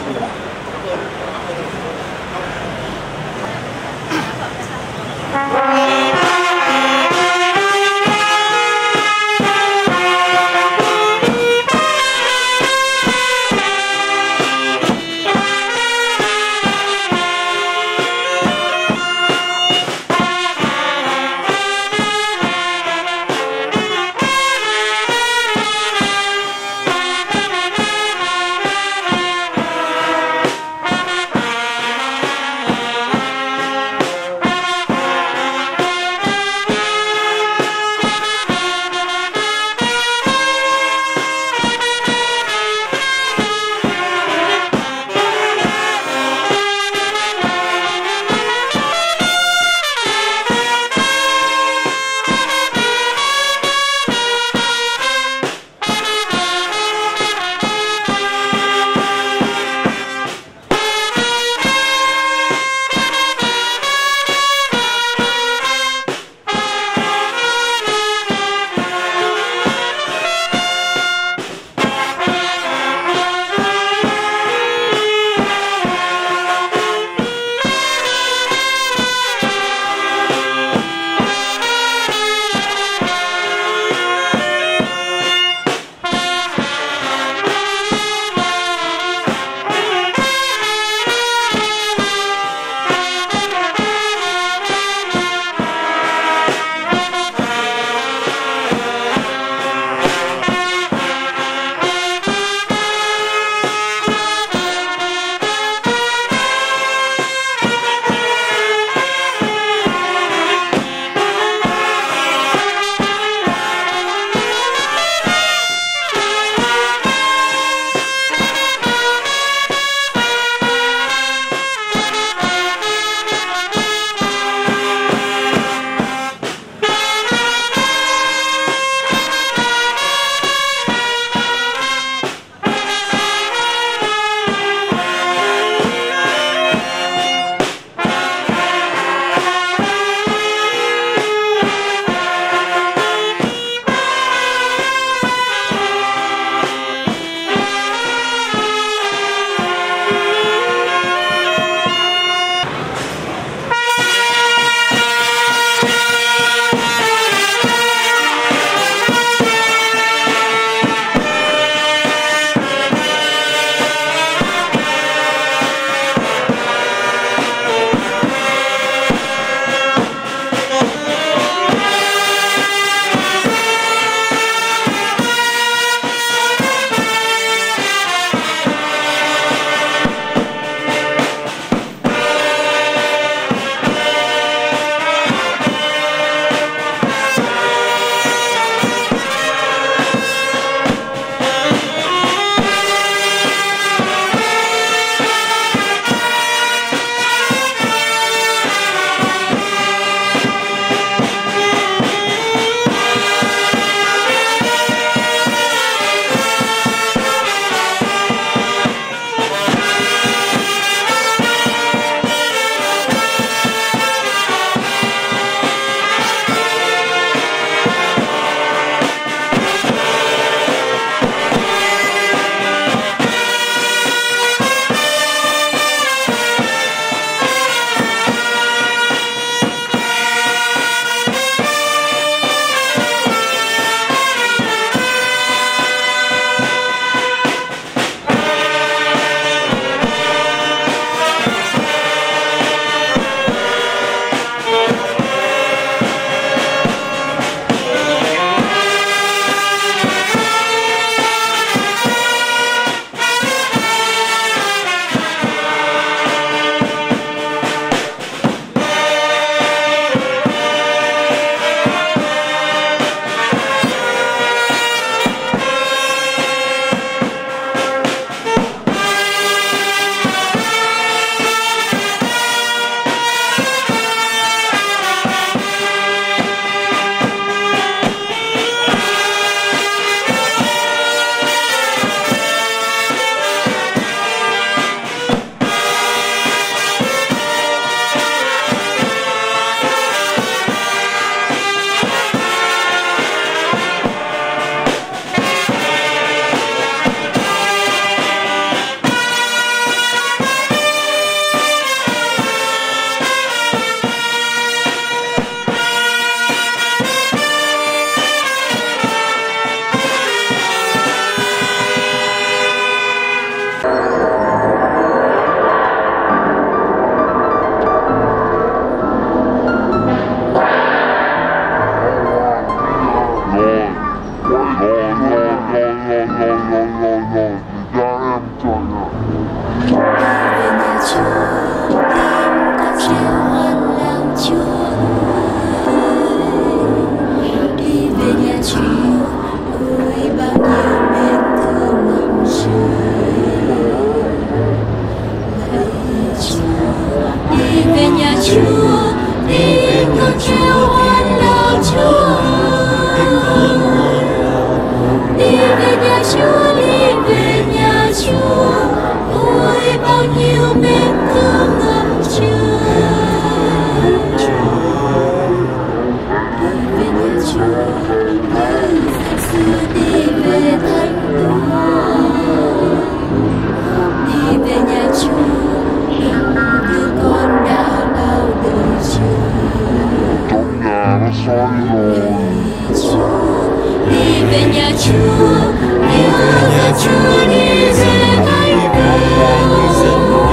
đi về nhà Chúa, đi về nhà Chúa, đi về cánh đồng.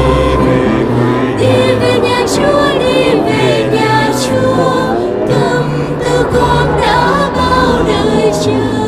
Đi về nhà Chúa, đi về nhà Chúa, tâm tư con đã bao đời chờ.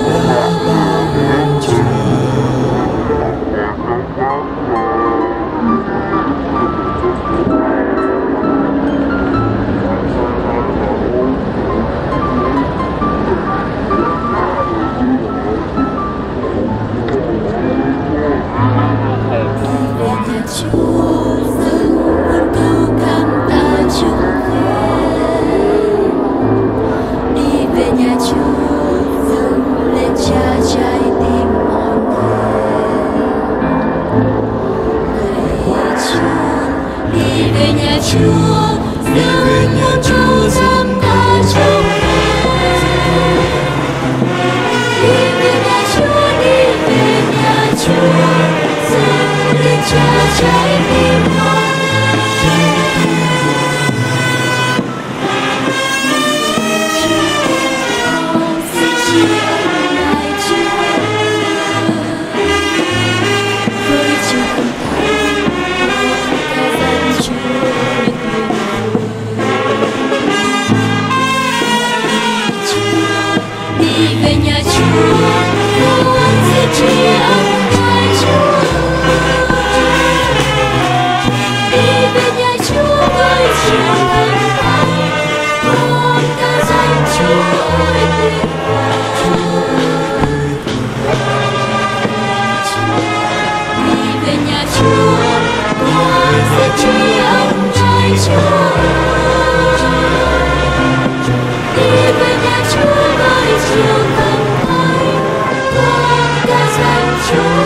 Chúa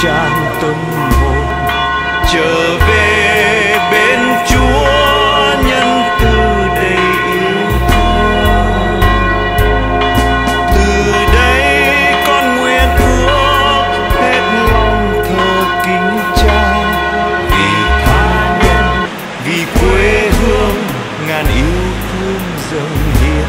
tràn tâm hồn, trở về bên Chúa nhân từ đầy yêu thương. Từ đây con nguyện ước hết lòng thờ kính Cha, vì tha nhân, vì quê hương ngàn yêu thương dâng hiến.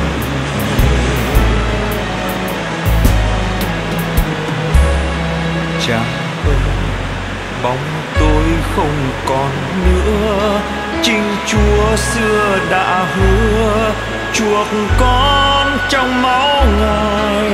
Cha ơi, bóng tôi không còn nữa, chính Chúa xưa đã hứa chuộc con trong máu Ngài.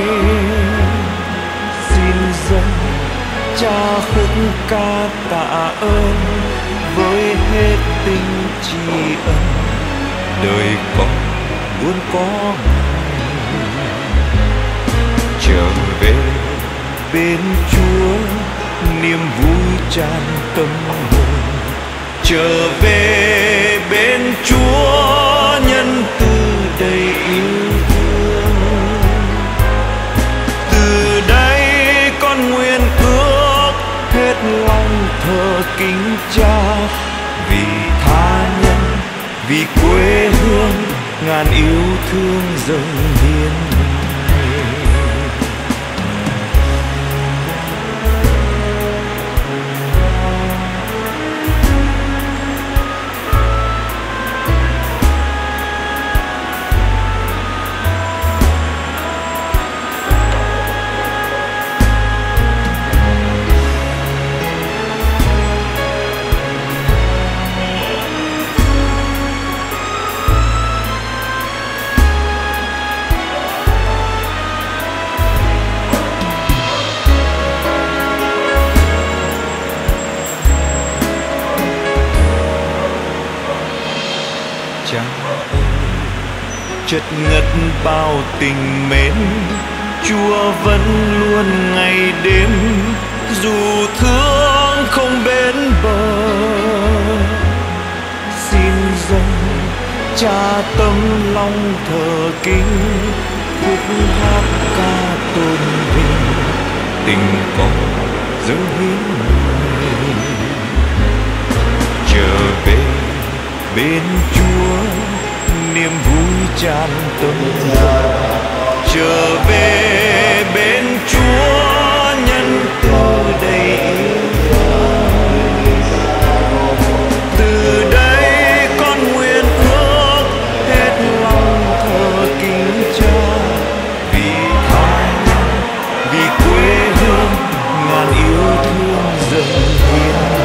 Xin dâng Cha khúc ca tạ ơn với hết tình tri ân, đời con muốn có Ngài. Trở về bên Chúa niềm vui tràn tâm hồn, trở về bên Chúa nhân từ đầy yêu thương. Từ đây con nguyện ước hết lòng thờ kính Cha, vì tha nhân, vì quê hương ngàn yêu thương dâng hiến. Cha ơi, chất ngất bao tình mến, Chúa vẫn luôn ngày đêm, dù thương không bến bờ. Xin dâng Cha tấm lòng thờ kính, khúc hát ca tôn vinh, tình con dâng hiến người. Trở về bên Chúa niềm vui tràn tâm hồn, trở về bên Chúa nhân từ đầy yêu thương. Từ đây con nguyện ước hết lòng thờ kính Cha, vì tha nhân, vì quê hương ngàn yêu thương dâng hiến.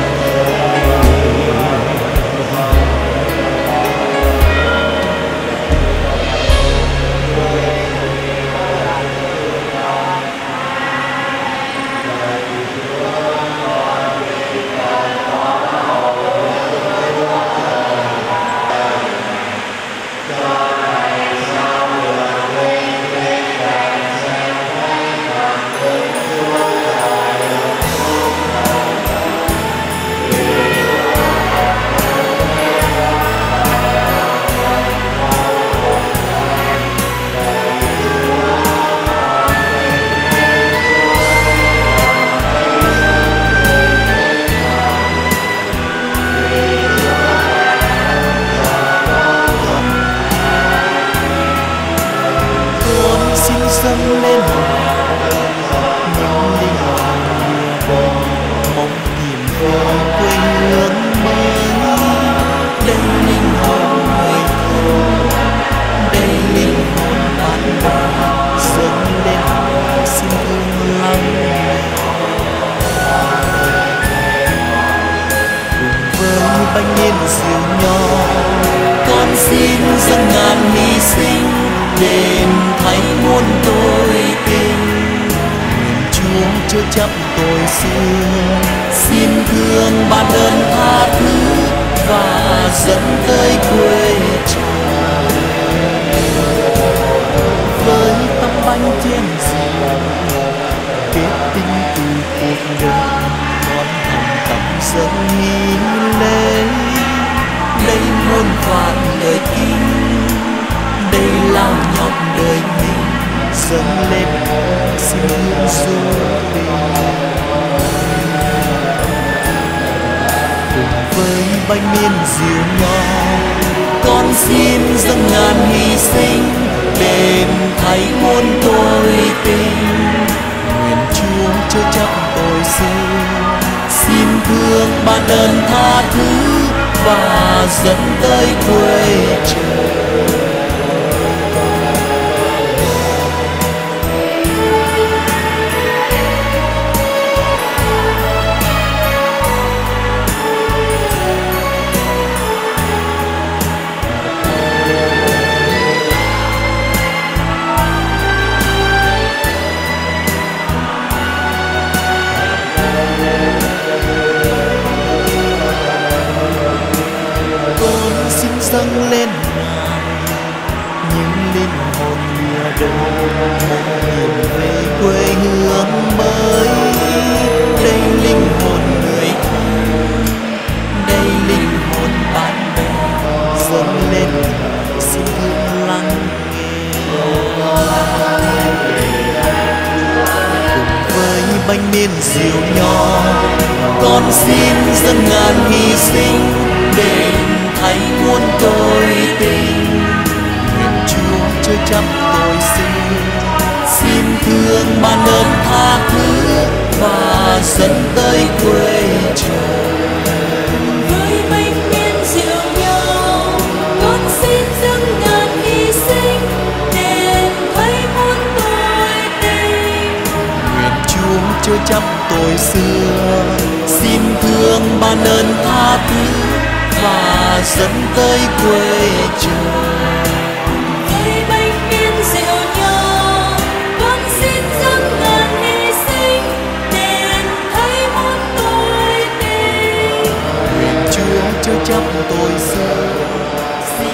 Dâng lên những linh hồn mong tìm về quê hương mới. Đây linh hồn người thương, đây linh hồn bạn bè, dâng lên xin thương lắng. Cùng với bánh nhiên rượu nho, con xin dâng ngàn hy sinh đền thay muôn tôi kinh. Nguyện Chúa chứa chấp tôi xưa, xin thương ban ơn tha thứ và dẫn tới quê Cha. Với tấm bánh chiên rượu kết tinh từ cuộc đời, con thành tâm dâng nghi lễ. Đây muôn vàn lời kinh, đây lao nhọc đời mình, dâng lên xin hương du tình. bánh miên diều nho. Con xin dâng ngàn hy sinh đền thay muôn tôi tình. Nguyện Chúa chớ trách tội xưa, xin thương ban ơn tha thứ và dẫn tới quê trời. Dâng lên ngàn những linh hồn lìa đời, một niềm về quê hương mới. Đây linh hồn người thân, đây linh hồn bạn bè, dâng lên xin thương lắng nghe. Cùng với bánh miên diều nho, con xin dâng ngàn hy sinh để thấy muôn tôi tình. Nguyện Chúa chớ trách tội xưa, xin thương ban ơn tha thứ và dẫn tới quê trời. Với bánh miên diều nho, con xin dâng ngàn hy sinh để thấy muôn tôi tình. Nguyện Chúa chớ trách tội xưa, xin thương ban ơn tha thứ và dẫn tới quê trời. Với bánh miên diều nho, con xin dâng ngàn hy sinh đền thay muôn tôi tình. Nguyện Chúa chớ trách tội xưa, xin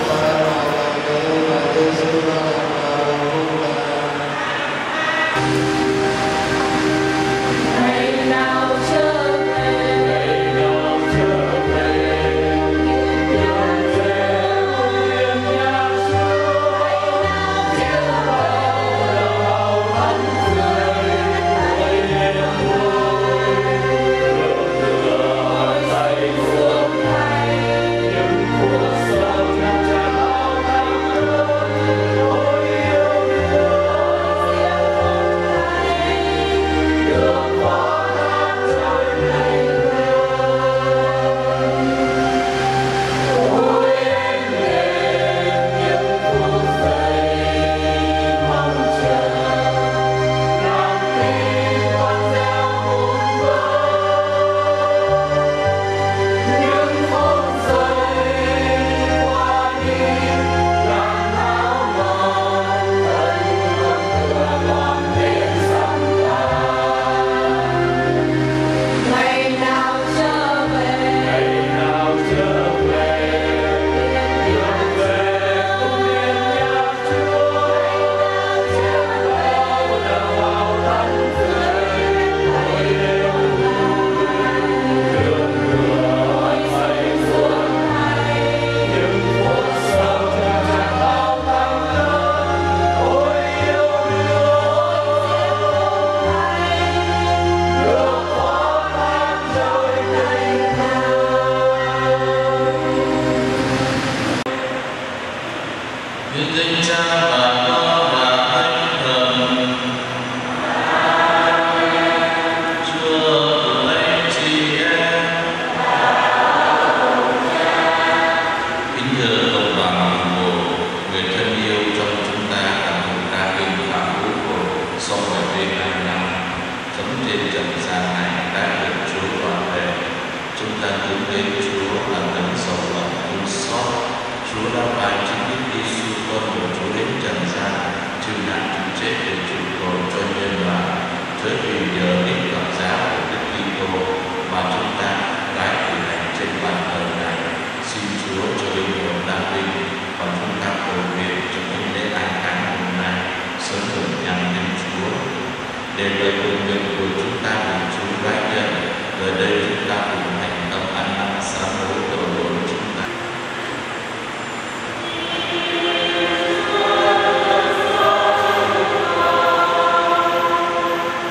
để lời cầu nguyện của chúng ta được Chúa gái nhận. Giờ đây chúng ta cùng thành tâm ăn năn sám hối tội lỗi chúng ta.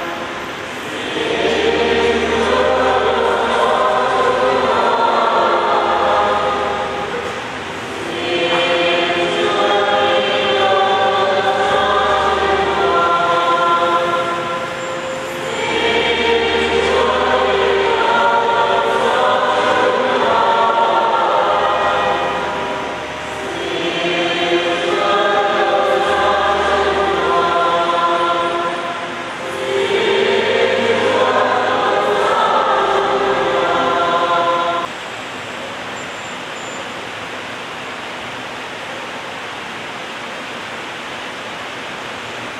Hãy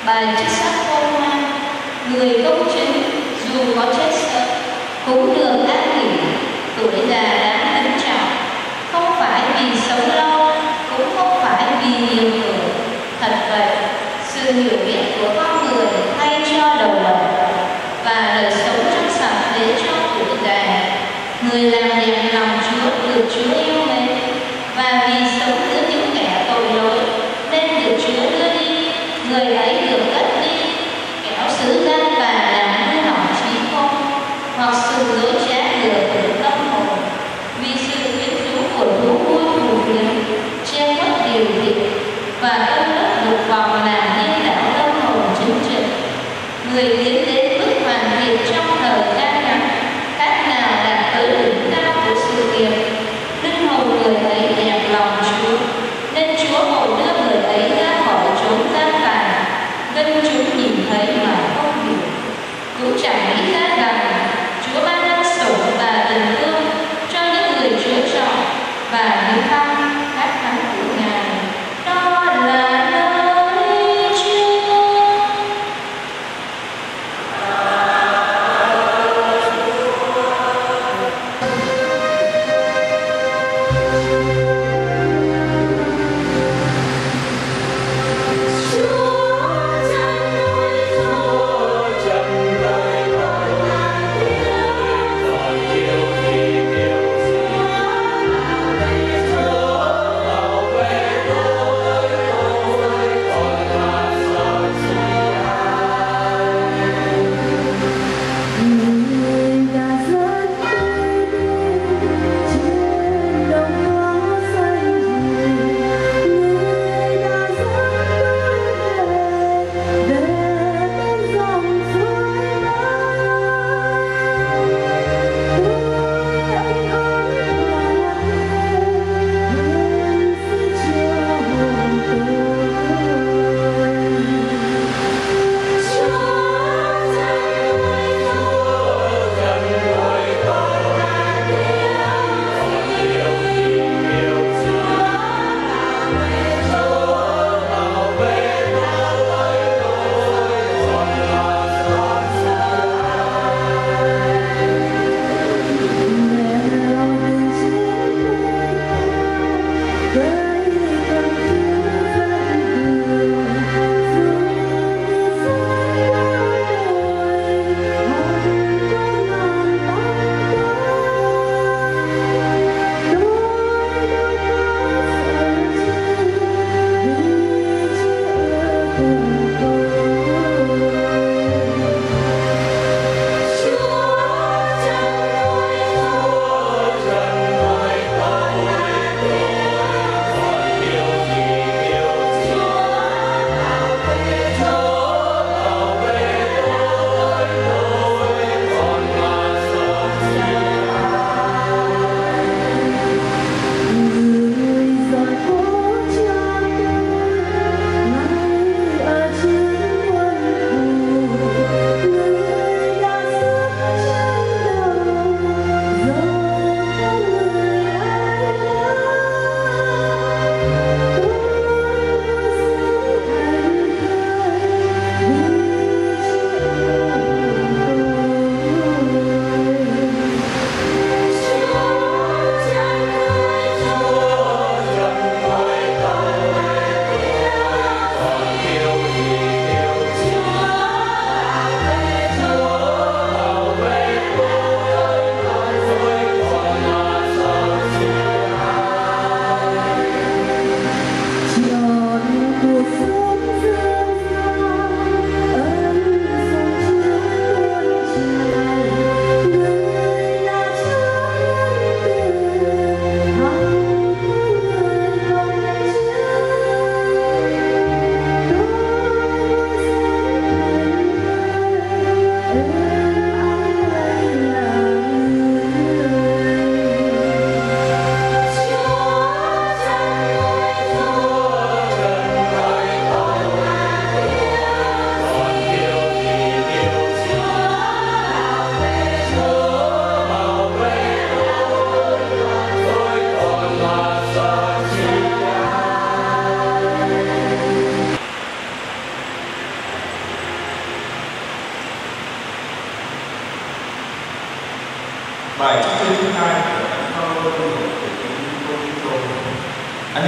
Bài trích sách hôm nay, người công chính dù có chết sớm cũng được an nghỉ, tuổi già đáng kính trọng, không phải vì sống lâu, cũng không phải vì nhiều tuổi. Thật vậy, sự hiểu biết của con người thay cho đầu óc và đời sống trong sạch để cho tuổi già. Người làm đẹp lòng Chúa được Chúa yêu mến, và vì sống giữa những kẻ tội lỗi nên được Chúa đưa đi. Người ấy được cất đi, kẻo xứ gian tà làm hư hỏng trí không, hoặc sự dối trá lừa dối tâm hồn. Vì sự quyến rũ của thú vui phù phiếm che mất điều thiện, và tâm đất dục vọng làm điên đảo tâm hồn chứng trực. Người tiến đến bước hoàn thiện trong thời gian ngắn, khác nào đạt tới đỉnh cao của sự nghiệp. Linh hồn người ấy đẹp lòng Chúa, nên Chúa hội đưa người ấy ra khỏi chốn gian tàn, dân chúng nhìn thấy mà không hiểu. Cũng chẳng nghĩ ra rằng Chúa ban ân sủng và tình thương cho những người Chúa chọn, và những thăng các thắng của Ngài. Đó là lời Chúa. Chúa chẳng nói dối, chẳng lời nói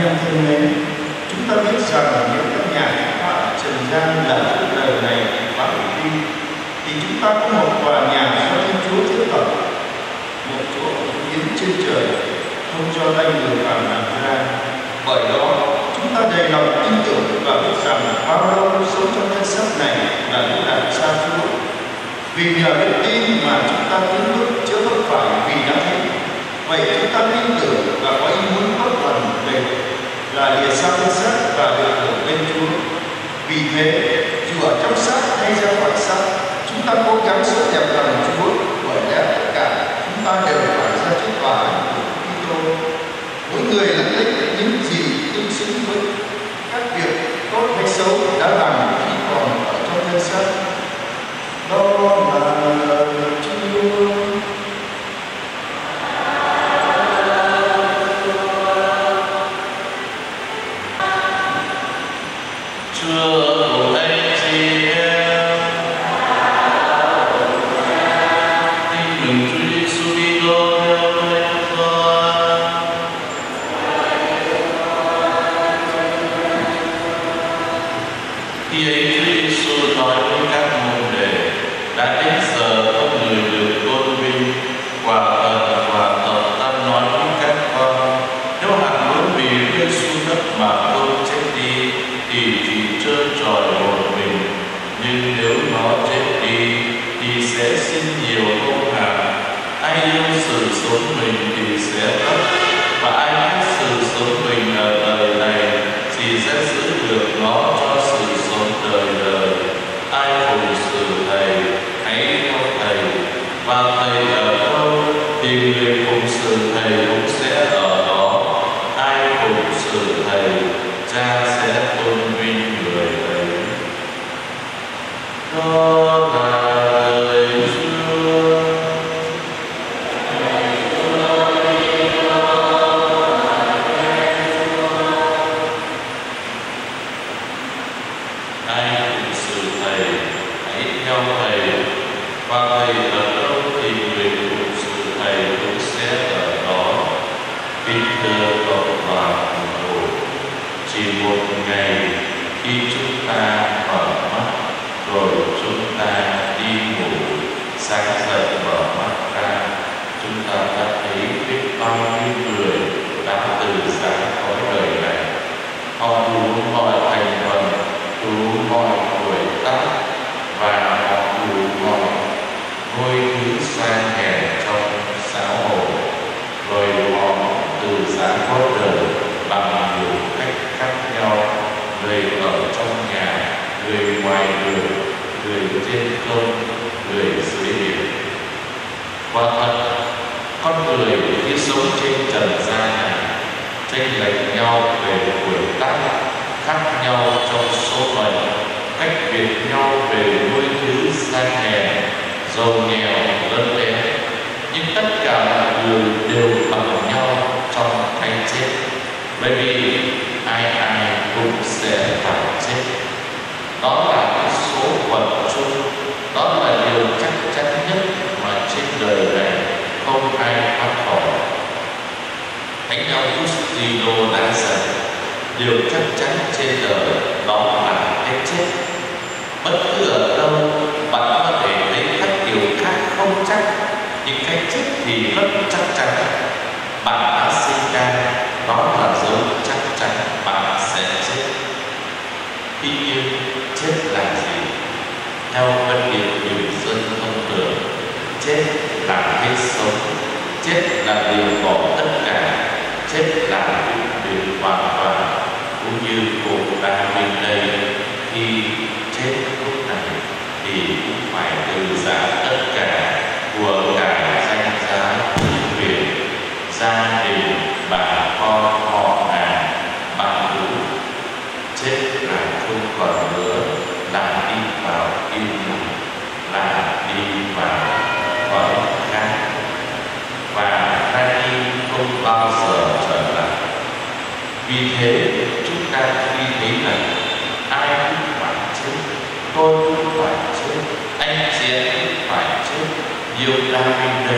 nhân thân mến, chúng ta biết rằng nếu các nhà cách họa trần gian là cuộc đời này và đi, thì chúng ta có một tòa nhà do Thiên Chúa thiết lập, một chỗ yên trên trời, không cho đây người phàm làm ra. Bởi đó, chúng ta đầy lòng tin tưởng và biết rằng bao lâu sống trong nhân sắc này là lúc đạt xa Chúa. Vì nhờ biết tin mà chúng ta tiến bước, chứ không phải vì đã thấy. Vậy chúng ta tin tưởng và có ý muốn bất thuần về là lìa xa thân xác và được hưởng lên Chúa. Vì thế, dù ở trong xác hay ra khỏi xác, chúng ta cố gắng sống đẹp lòng Chúa, bởi lẽ tất cả chúng ta đều phải ra trước tòa án của Kitô. Mỗi người là tích những gì tương xứng với các việc tốt hay xấu đã làm khi còn ở trong thân xác. Đó là lời Chúa.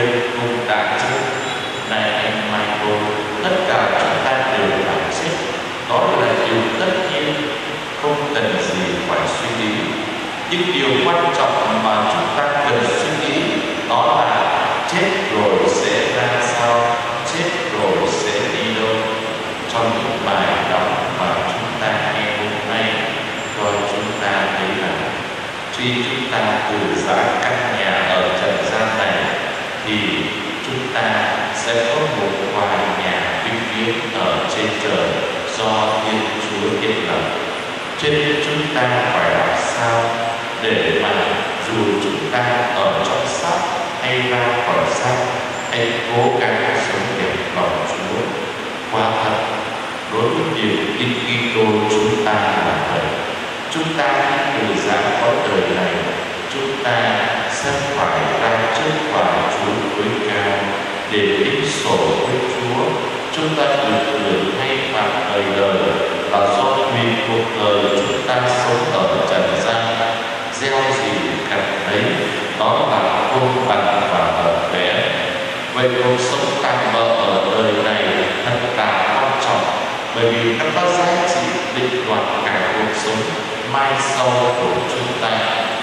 Này anh Michael, tất cả chúng ta đều phải chết. Nhưng điều quan trọng mà chúng ta cần suy nghĩ đó là chết rồi sẽ ra sao, chết rồi sẽ đi đâu. Trong những bài đọc mà chúng ta nghe hôm nay, coi chúng ta thấy rằng khi chúng ta từ giã căn nhà ở trần gian này thì chúng ta sẽ có một vài nhà vinh viễn ở trên trời do Thiên Chúa thiết lập. Cho nên chúng ta phải làm sao để mà dù chúng ta ở trong xác hay ra khỏi xác, hãy cố gắng sống đẹp lòng Chúa. Quả thật, đối với nhiều tin Kitô chúng ta là vậy. Chúng ta từ giã cõi đời này, chúng ta sẽ phải ra trước quả Chúa tối cao để tính sổ với Chúa. Chúng ta được hưởng hay phạt đời đời là do vì cuộc đời chúng ta sống ở trần gian, gieo gì gặt đấy, đó là công bằng và hợp lẽ. Vậy cuộc sống tạm bợ ở đời này thật là quan trọng, bởi vì nó có giá trị định đoạt cả cuộc sống mai sau của chúng ta.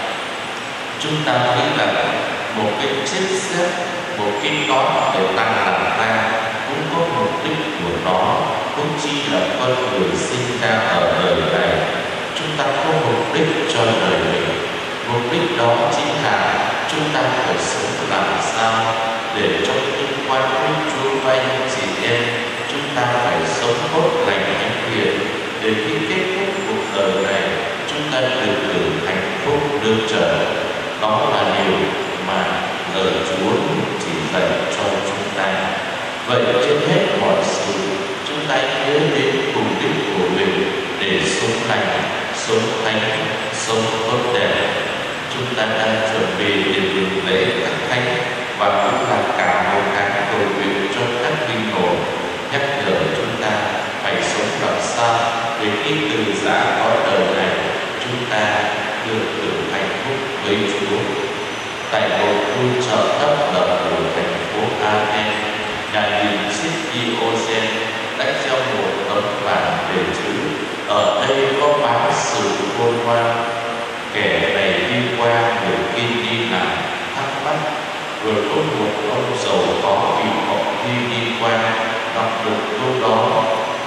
Chúng ta nghĩ là một cái chết xếp, một cái đó để ta làm ra cũng có mục đích của nó, cũng chỉ là con người sinh ra ở đời này. Chúng ta có mục đích cho đời mình. Mục đích đó chính là chúng ta phải sống làm sao để trong tương quan với Chúa và anh chị em, chúng ta phải sống tốt lành hạnh thiện, để khi kết thúc cuộc đời này chúng ta được hưởng hạnh phúc đương trời. Đó là điều mà lời Chúa chỉ dạy cho chúng ta. Vậy trên hết mọi sự, chúng ta nhớ đến mục đích của mình để sống lành, sống thánh, sống tốt đẹp. Chúng ta đang chuẩn bị để mừng lễ các thánh và cũng là cả một tháng cầu nguyện cho các linh hồn, nhắc nhở chúng ta phải sống làm sao để khi từ giã cõi đời này chúng ta được hưởng hạnh phúc với Chúa. Tại một khu chợ thấp lập của thành phố Amen, nhà đình Sít Diogen đã treo một tấm bảng đề chữ: ở đây có bán sự khôn ngoan. Kẻ này đi qua, người kia đi lại, thắc mắc. Rồi có một ông giàu có bị họ đi đi qua, đọc được câu đó.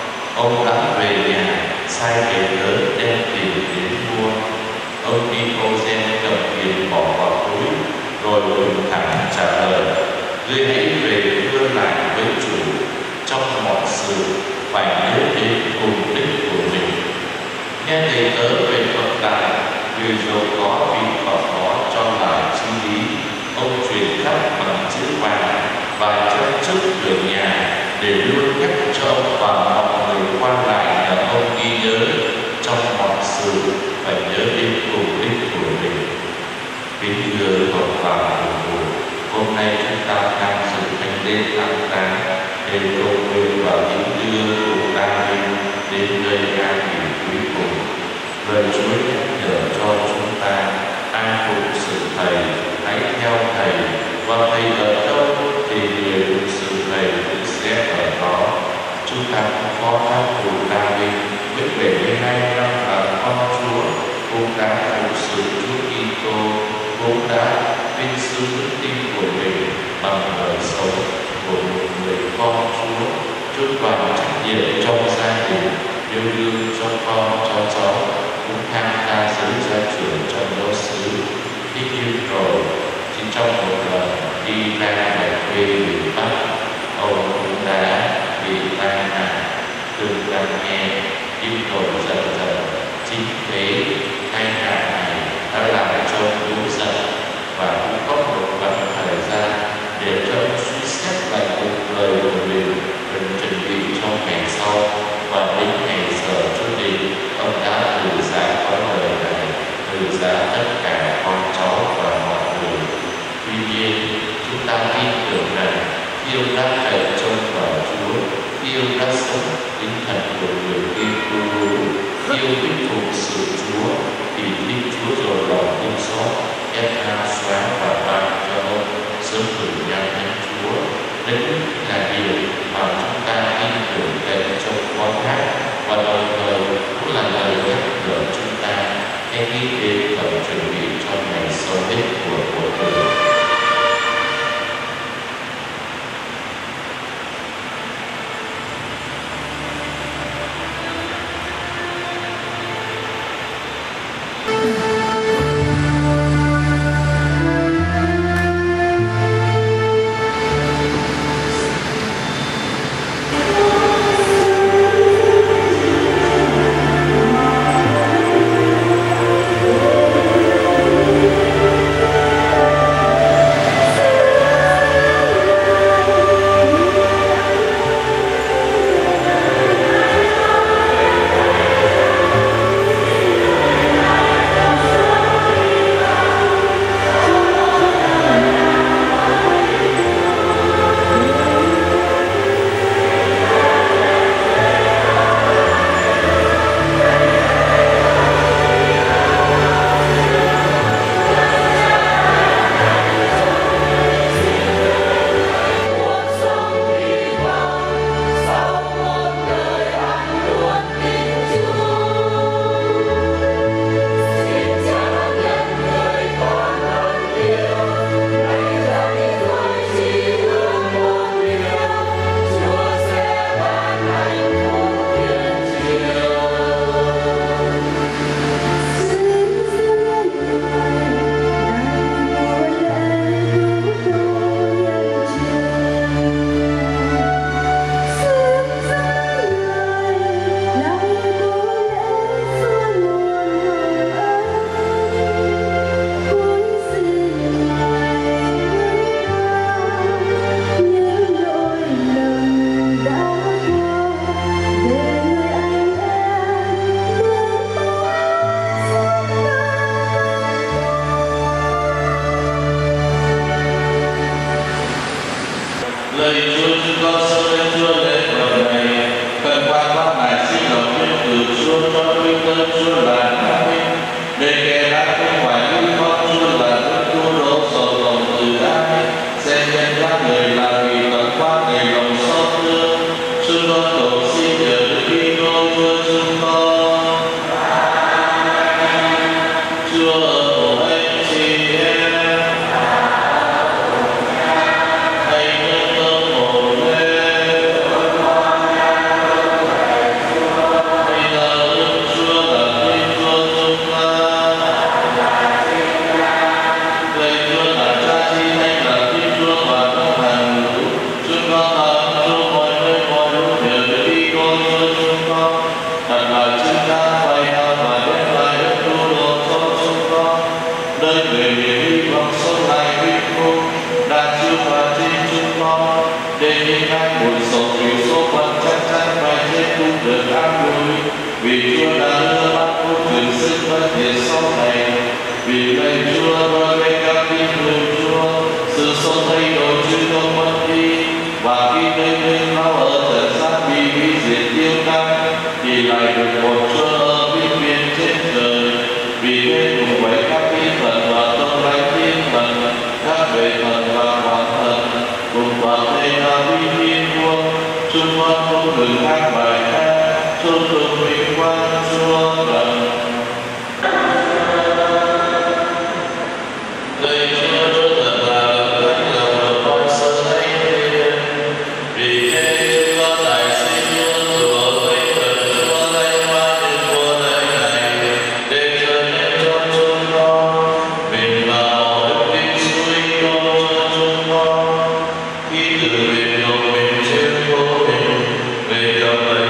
Ông đã về nhà, sai kẻ lớn đem tiền đến mua. Ông Diogen cầm tiền bỏ vào túi, rồi bình thản trả lời: ngươi hãy về đưa lại với chủ. Trong mọi sự phải nhớ đến mục đích của mình. Nghe thầy tớ về Phật Đản, người giàu có vì Phật đó cho lại chi lý. Ông truyền khắp bằng chữ vàng và chân trước cửa nhà để luôn nhắc cho ông và mọi người qua lại nhà ông ghi nhớ trong mọi sự phải nhớ đến mục đích của mình. Kính thưa Phật và Phật phụ, hôm nay chúng ta đang dự thánh lễ an táng để cầu nguyện và kính đưa cụ Đa Minh đến nơi an nghỉ cuối cùng. Lời Chúa nhắc nhở cho chúng ta ai phục sự Thầy, hãy theo Thầy, và Thầy ở đâu thì người phục sự Thầy cũng sẽ ở đó. Chúng ta cũng có các cụ Đa Minh với bảy mươi hai năm là con Chúa, cũng đã phục sự Chúa Kitô, cũng đã vinh dự đức tin của mình bằng đời sống của một người con Chúa. Chúng toàn trách nhiệm trong gia đình, yêu đương cho con cho cháu, cũng tham gia giới gia trưởng trong giáo xứ. Khi yêu cầu thì trong một lần đi ra ngoài quê miền Bắc, ông cũng đã bị tai nạn. Từng đang nghe nhưng rồi dần dần chính thế tai nạn này đã làm cho đúng giận, và cũng có một khoảng thời gian để cho ông suy xét lại cuộc đời của mình, cần chuẩn bị cho ngày sau. Và đến ngày giờ chú định, ông đã từ giã cõi đời này, từ giã tất cả con cháu và mọi người. Tuy nhiên, chúng ta tin tưởng rằng khi ông đã cậy trông vào Chúa, khi ông đã sống tinh thần của người Kitô, khi ông biết phục sự Chúa, thì Thiên Chúa rồi lòng thương xót, ép tha xóa và ban cho ông sớm hưởng nhan Thánh Chúa. Đấy là điều mà chúng ta tin tưởng cậy trong con hát, và đồng thời cũng là lời nhắc nhở chúng ta hãy nghĩ đến và chuẩn bị Vì Chúa đã đưa mắt của quyền sức bất diệt sau này. Vì lạy Chúa và lạy các tín đồ Chúa, sự sống thay đổi chứ không mất đi. Và khi nơi nơi nào ở trần gian bị hủy diệt tiêu tan, thì lại được một Chúa ở bên biên trên trời. Vì thế cùng với các thiên thần và tâm lãnh thiên thần, các vị thần và hoàng thần, cùng toàn thể là vi thiên vua, chúng con không ngừng hát bài ca. Chúa thuộc vinh quang Chúa thần. Lạy Chúa, Chúa thật là thánh lòng của con sơ thánh thiên. Vì thế chúng con lại xin Chúa Chúa thánh thần Chúa lãnh hoa đến mùa lễ này, để trở nên cho chúng con mình vào đức tin suy con cho chúng con. Khi từ việc của mình trên vô hình về điều ấy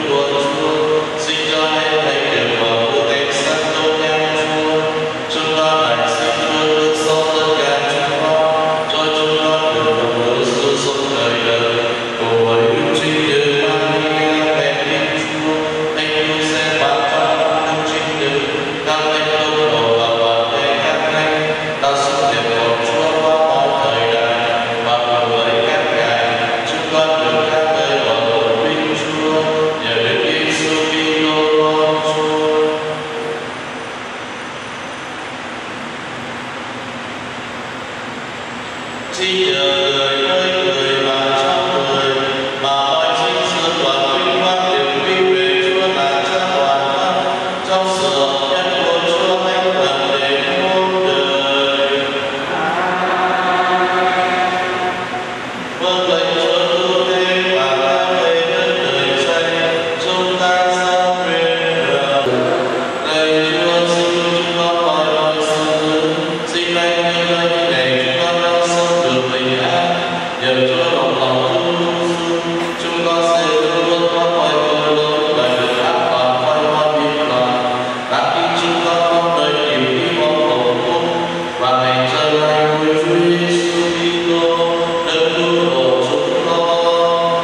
Chúng ta Chỉ nhờ người ơi người mà cho người mà mọi sinh sự toàn vinh quang đều quy về Chúa là Cha toàn năng trong sự nhân của Chúa thánh thần đến muôn đời. Vâng lệnh Chúa tu thêm và ca về nhân đời danh chúng ta giao nguyện rằng lạy Chúa xin chúng con mọi mọi sự xin lành như lời như ngày chúng con đang sống được bình an nhờ Chúa lòng lòng thương chúng con sẽ luôn luôn thoát khỏi tội lỗi và được an toàn khỏi mọi hiểm loạn đã khi chúng con mong đợi niềm hy vọng hồng phúc và ngày trở lại của Chúa Giêsu Kitô đấng cứu độ chúng con.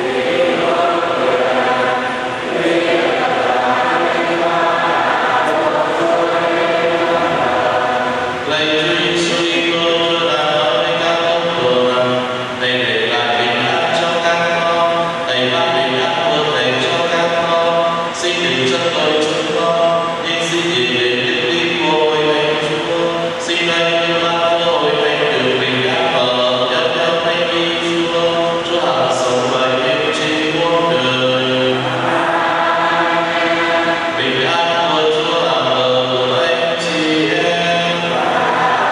Lạy Chúa Giêsu Kitô, Chúa đã nói với các tông đồ rằng Thầy để lại bình an cho các con, Thầy ban bình an của Thầy cho các con. Xin đừng trách tội chúng con, nhưng xin nhìn đến đức tin của Hội Thánh Chúa. Xin lạy Chúa ban cho Hội Thánh được bình an và hợp nhất theo Thánh ý Chúa. Chúa hằng sống và hiệp trên muôn đời. Bình an của Chúa hằng ở với anh chị em.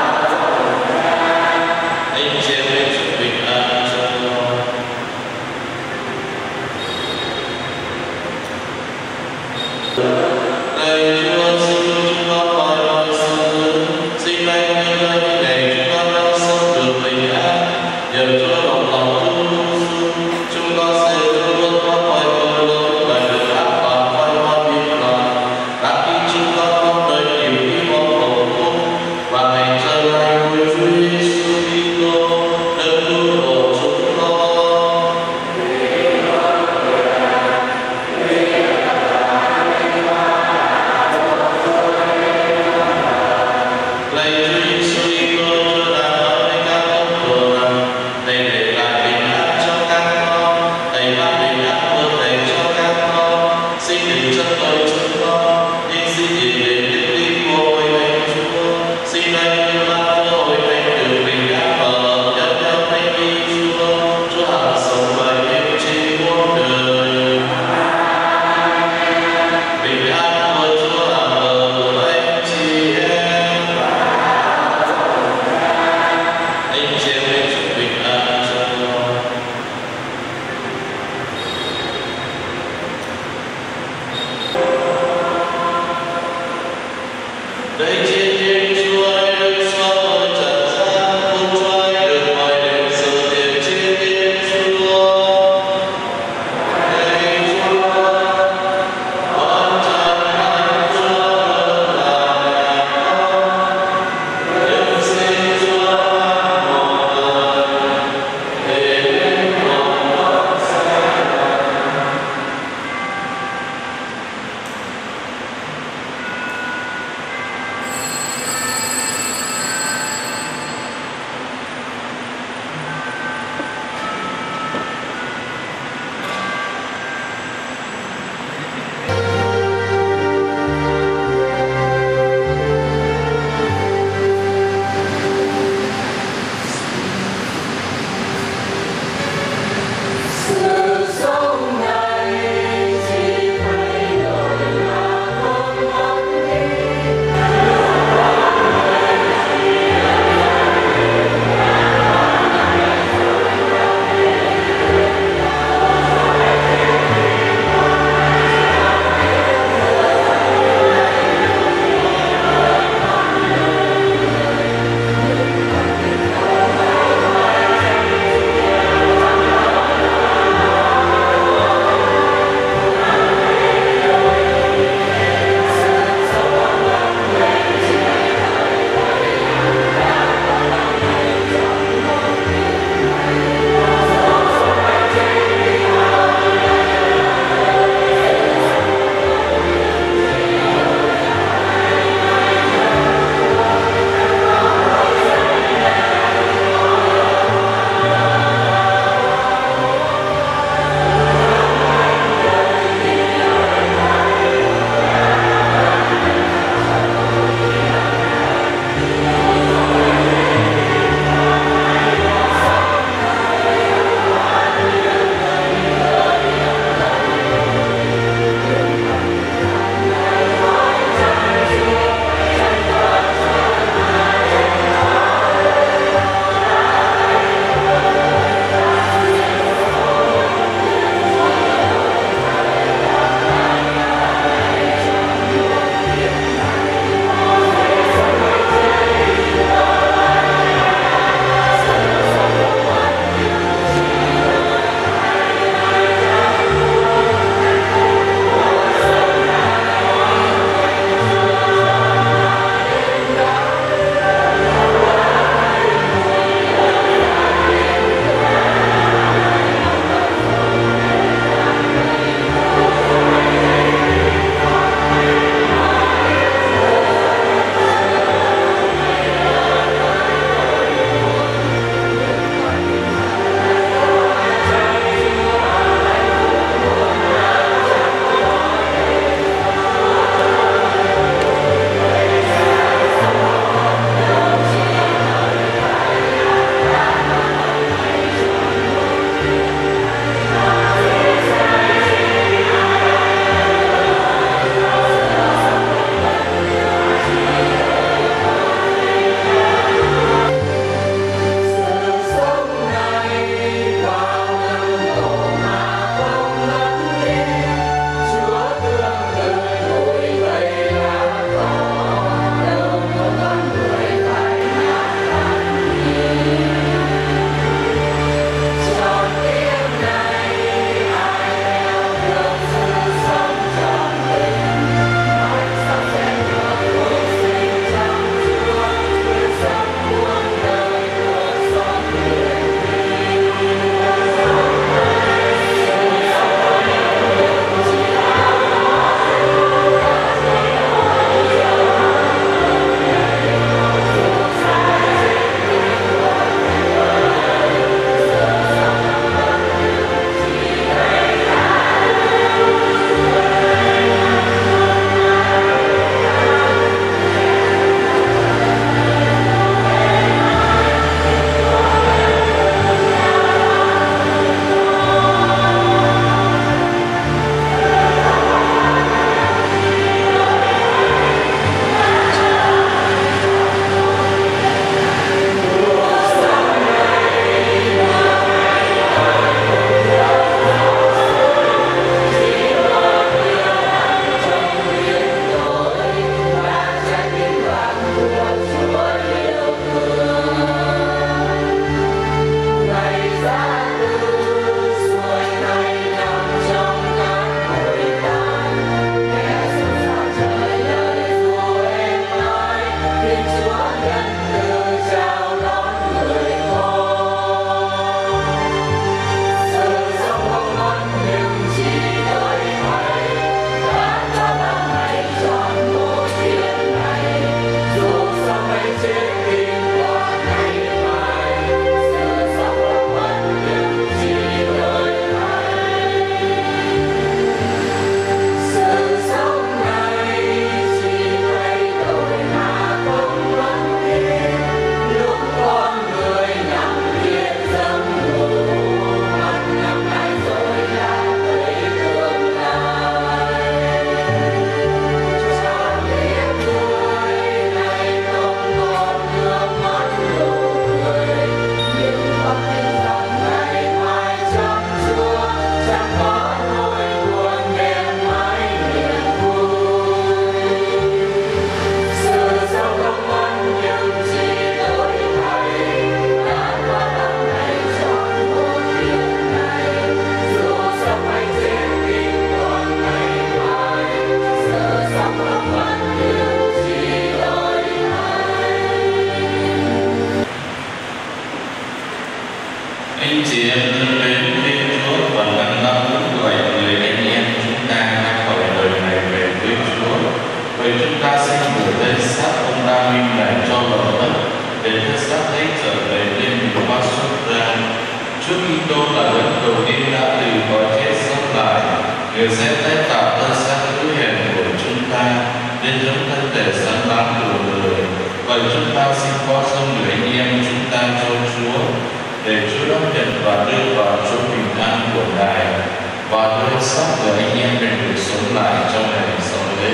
Vậy chúng ta xin qua sông người anh em chúng ta cho Chúa, để Chúa đón nhận và đưa vào chỗ bình an của Ngài, và đưa xác người anh em đến được sống lại trong ngày sau lễ.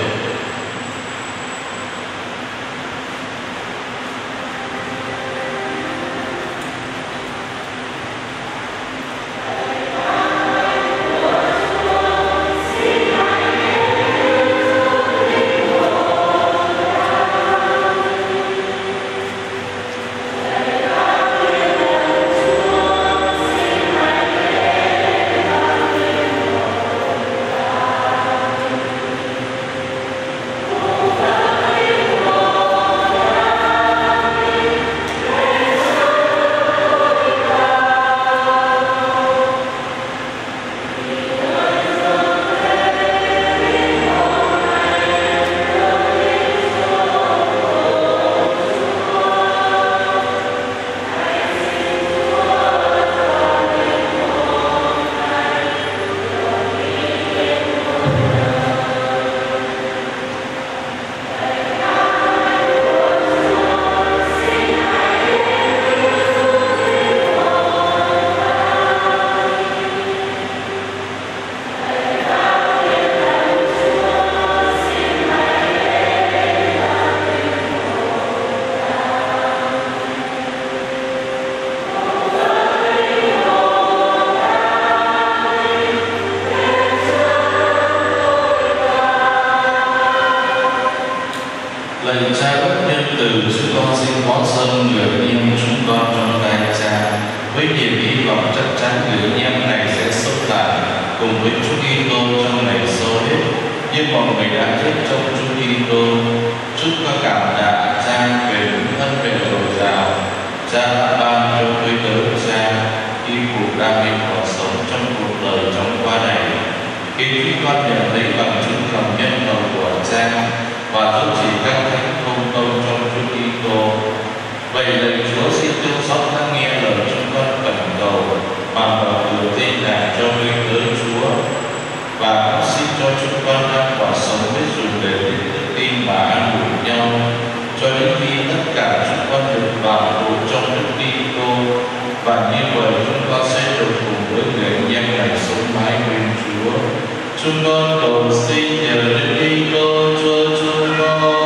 Lạy Cha bất nhân từ, chúng con xin ngó sân người anh em chúng con trong tay Cha, với niềm hy vọng chắc chắn người anh em này sẽ sống lại cùng với Chúa Kitô trong ngày sau hết, như mọi người đã chết trong Chúa Kitô. Chúng con cảm tạ Cha về những thân về dồi dào Cha đã ban cho tôi tớ Cha khi cuộc đam mê họ sống trong cuộc đời trong qua này. Khi chúng con nhận thấy bằng chứng lòng nhân hậu của Cha và giúp chỉ các thánh công công trong Chúa Kitô. Vậy lạy Chúa xin thương xót lắng nghe lời chúng con khẩn cầu bằng vào từ tin là cho ngươi tới Chúa, và cũng xin cho chúng con đang quả sống biết dùng để đức tin và an ủi nhau, cho đến khi tất cả chúng con được vào một trong Đức Kitô, và như vậy chúng con sẽ được cùng với người anh em này sống mãi bên Chúa. Chúng con cầu xin nhờ Đức Kitô Chúa chúng con.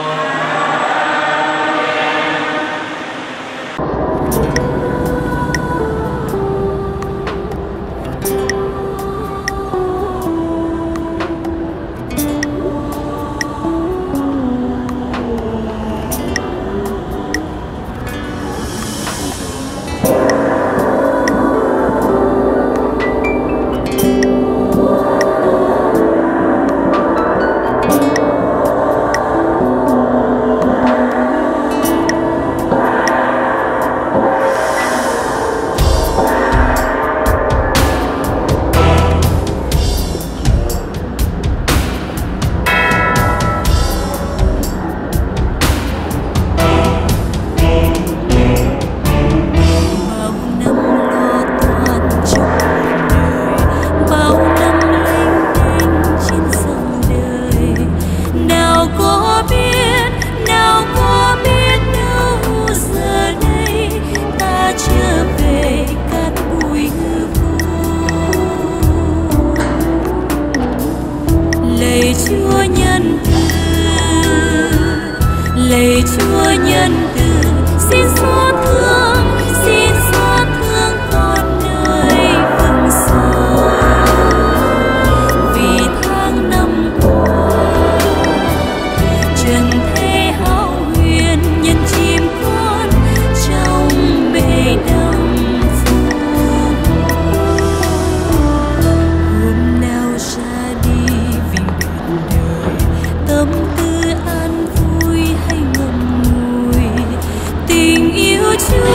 Lạy Chúa nhân từ, xin xót thương, xin xót thương con nơi vùng sâu. Vì tháng năm qua trần thế hão huyền, nhân chim con trong bể đầm phù. Hôm nào ra đi vì biển đời, tâm tư an vui hay ngậm ngùi, tình yêu Chúa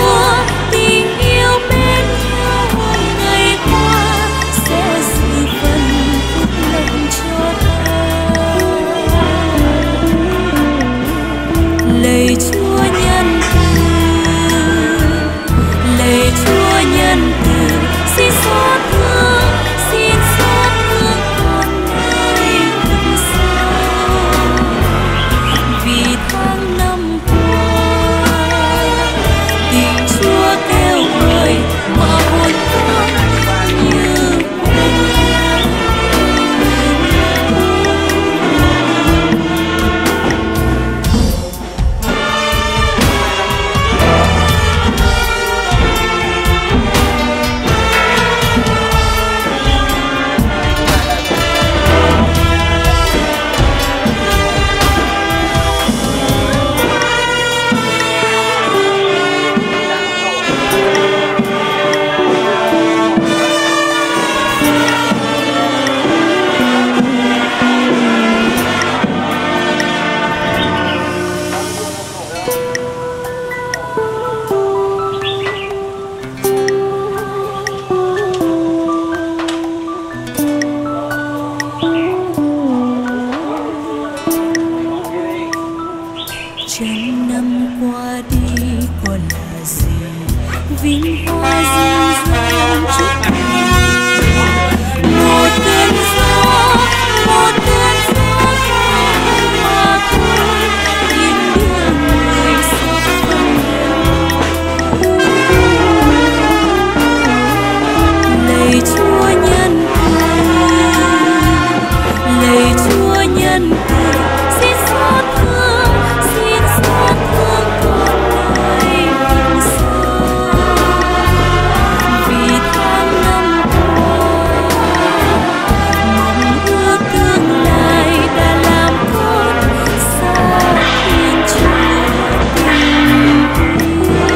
năm qua đi còn là gì, vinh hoa dịu dàng chút một cơn gió, một cơn gió mà thôi in đưa người sắp phân đầu. Lạy Chúa nhân từ, lạy Chúa nhân từ, xin xót thương, xin xót thương con người vùng xa. Vì tháng năm qua mong ước tương lai đã làm con xa Thiên Chúa tình thương.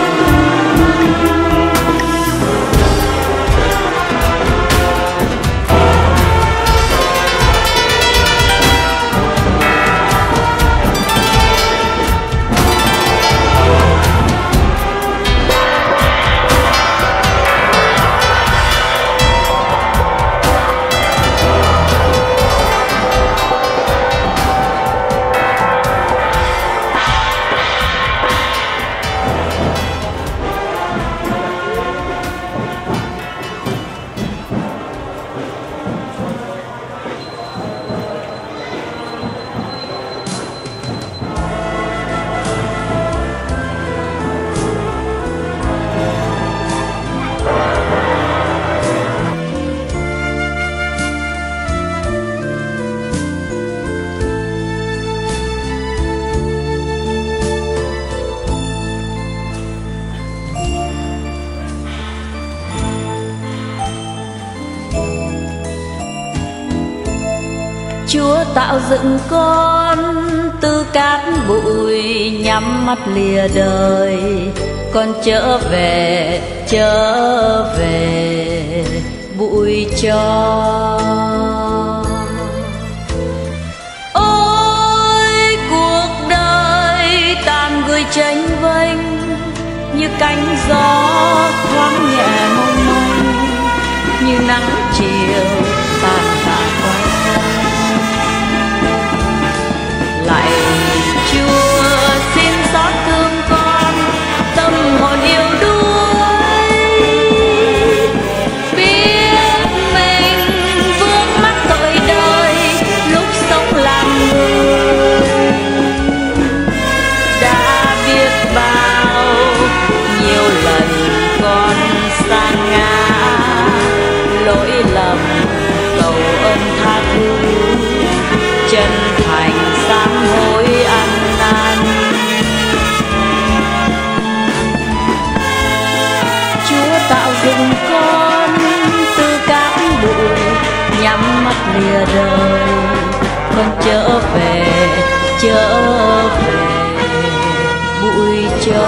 Chúa tạo dựng con từ cát bụi, nhắm mắt lìa đời, con trở về, trở về bụi cho. Ôi cuộc đời tàn gửi tranh vênh, như cánh gió thoáng nhẹ mong manh, như nắng chiều tàn tạ quay. Lạy Chúa xin xót thương con, tâm hồn yêu đuối, biết mình vướng mắc tội đời lúc sống làm người. Đã biết bao nhiêu lần con sa ngã, lỗi lầm cầu ơn tha thứ, chân thành sám hối ăn năn. Chúa tạo dựng con từ cát bụi, nhắm mắt lìa đời, con trở về, trở về bụi cho.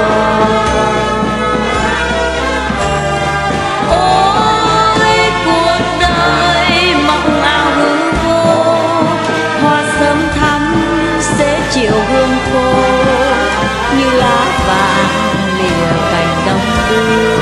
Ôi cuộc đời mộng ảo hư vô, hoa sớm thắm sẽ chiều hương khô, như lá vàng lìa cành đông đưa.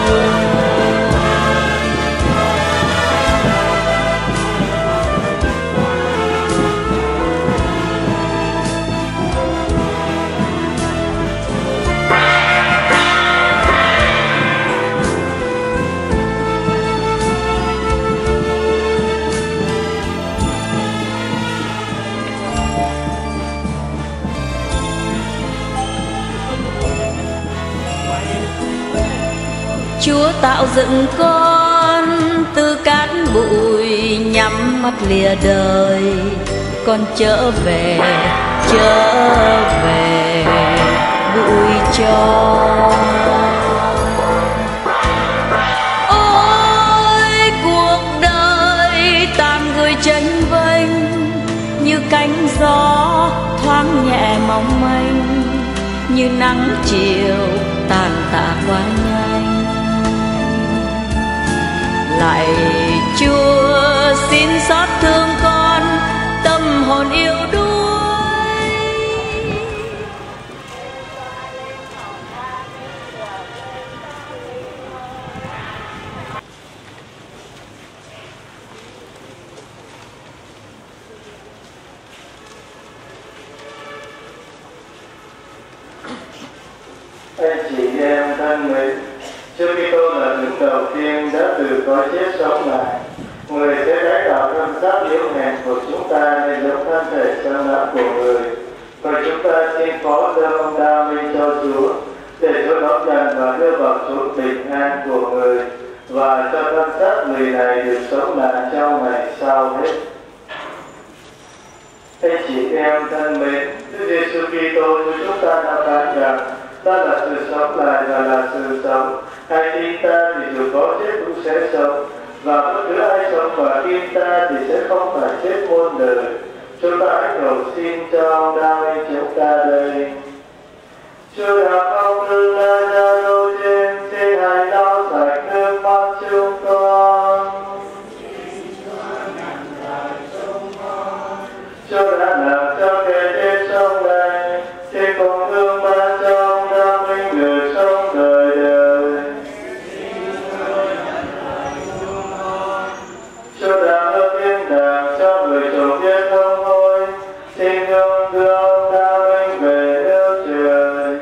Chúa tạo dựng con từ cát bụi, nhắm mắt lìa đời, con trở về, trở về bụi cho. Ôi cuộc đời tàn gửi tranh vênh, như cánh gió thoáng nhẹ mong manh, như nắng chiều tàn tạ quá nhanh. Lạy Chúa xin xót thương con, tâm hồn yêu đuối. Anh chị em thân mến, Chúa Kitô là đứng đầu tiên đã từ cõi chết sống lại. Người sẽ tái tạo thân xác yếu hèn của chúng ta nên giống thân thể trong não của người. Và chúng ta xin phó dâng ông Đa Minh cho Chúa, để Chúa đón nhận và đưa vào chốn bình an của người, và cho thân xác người này được sống lại trong ngày sau hết. Anh chị em thân mến, Chúa Giêsu Kitô cho chúng ta đã phán rằng ta là sự sống lại và là sự sống. Ai tin ta thì dù có chết cũng sẽ sống, và bất cứ ai sống và tin ta thì sẽ không phải chết muôn đời. Chúng ta hãy cầu xin cho ông Đa Minh chúng ta đây. Chúa đã không thương nơi nhà đô trên, xin hãy lau sạch nước mắt chúng con. Chúa đã làm cho kẻ chết sống lại, xin cùng thương ban cho ông Đa Minh được sống đời đời. Chúa đã hứa thiên đàng cho người chủ biết không hối, xin thương đưa ông Đa Minh về nước trời.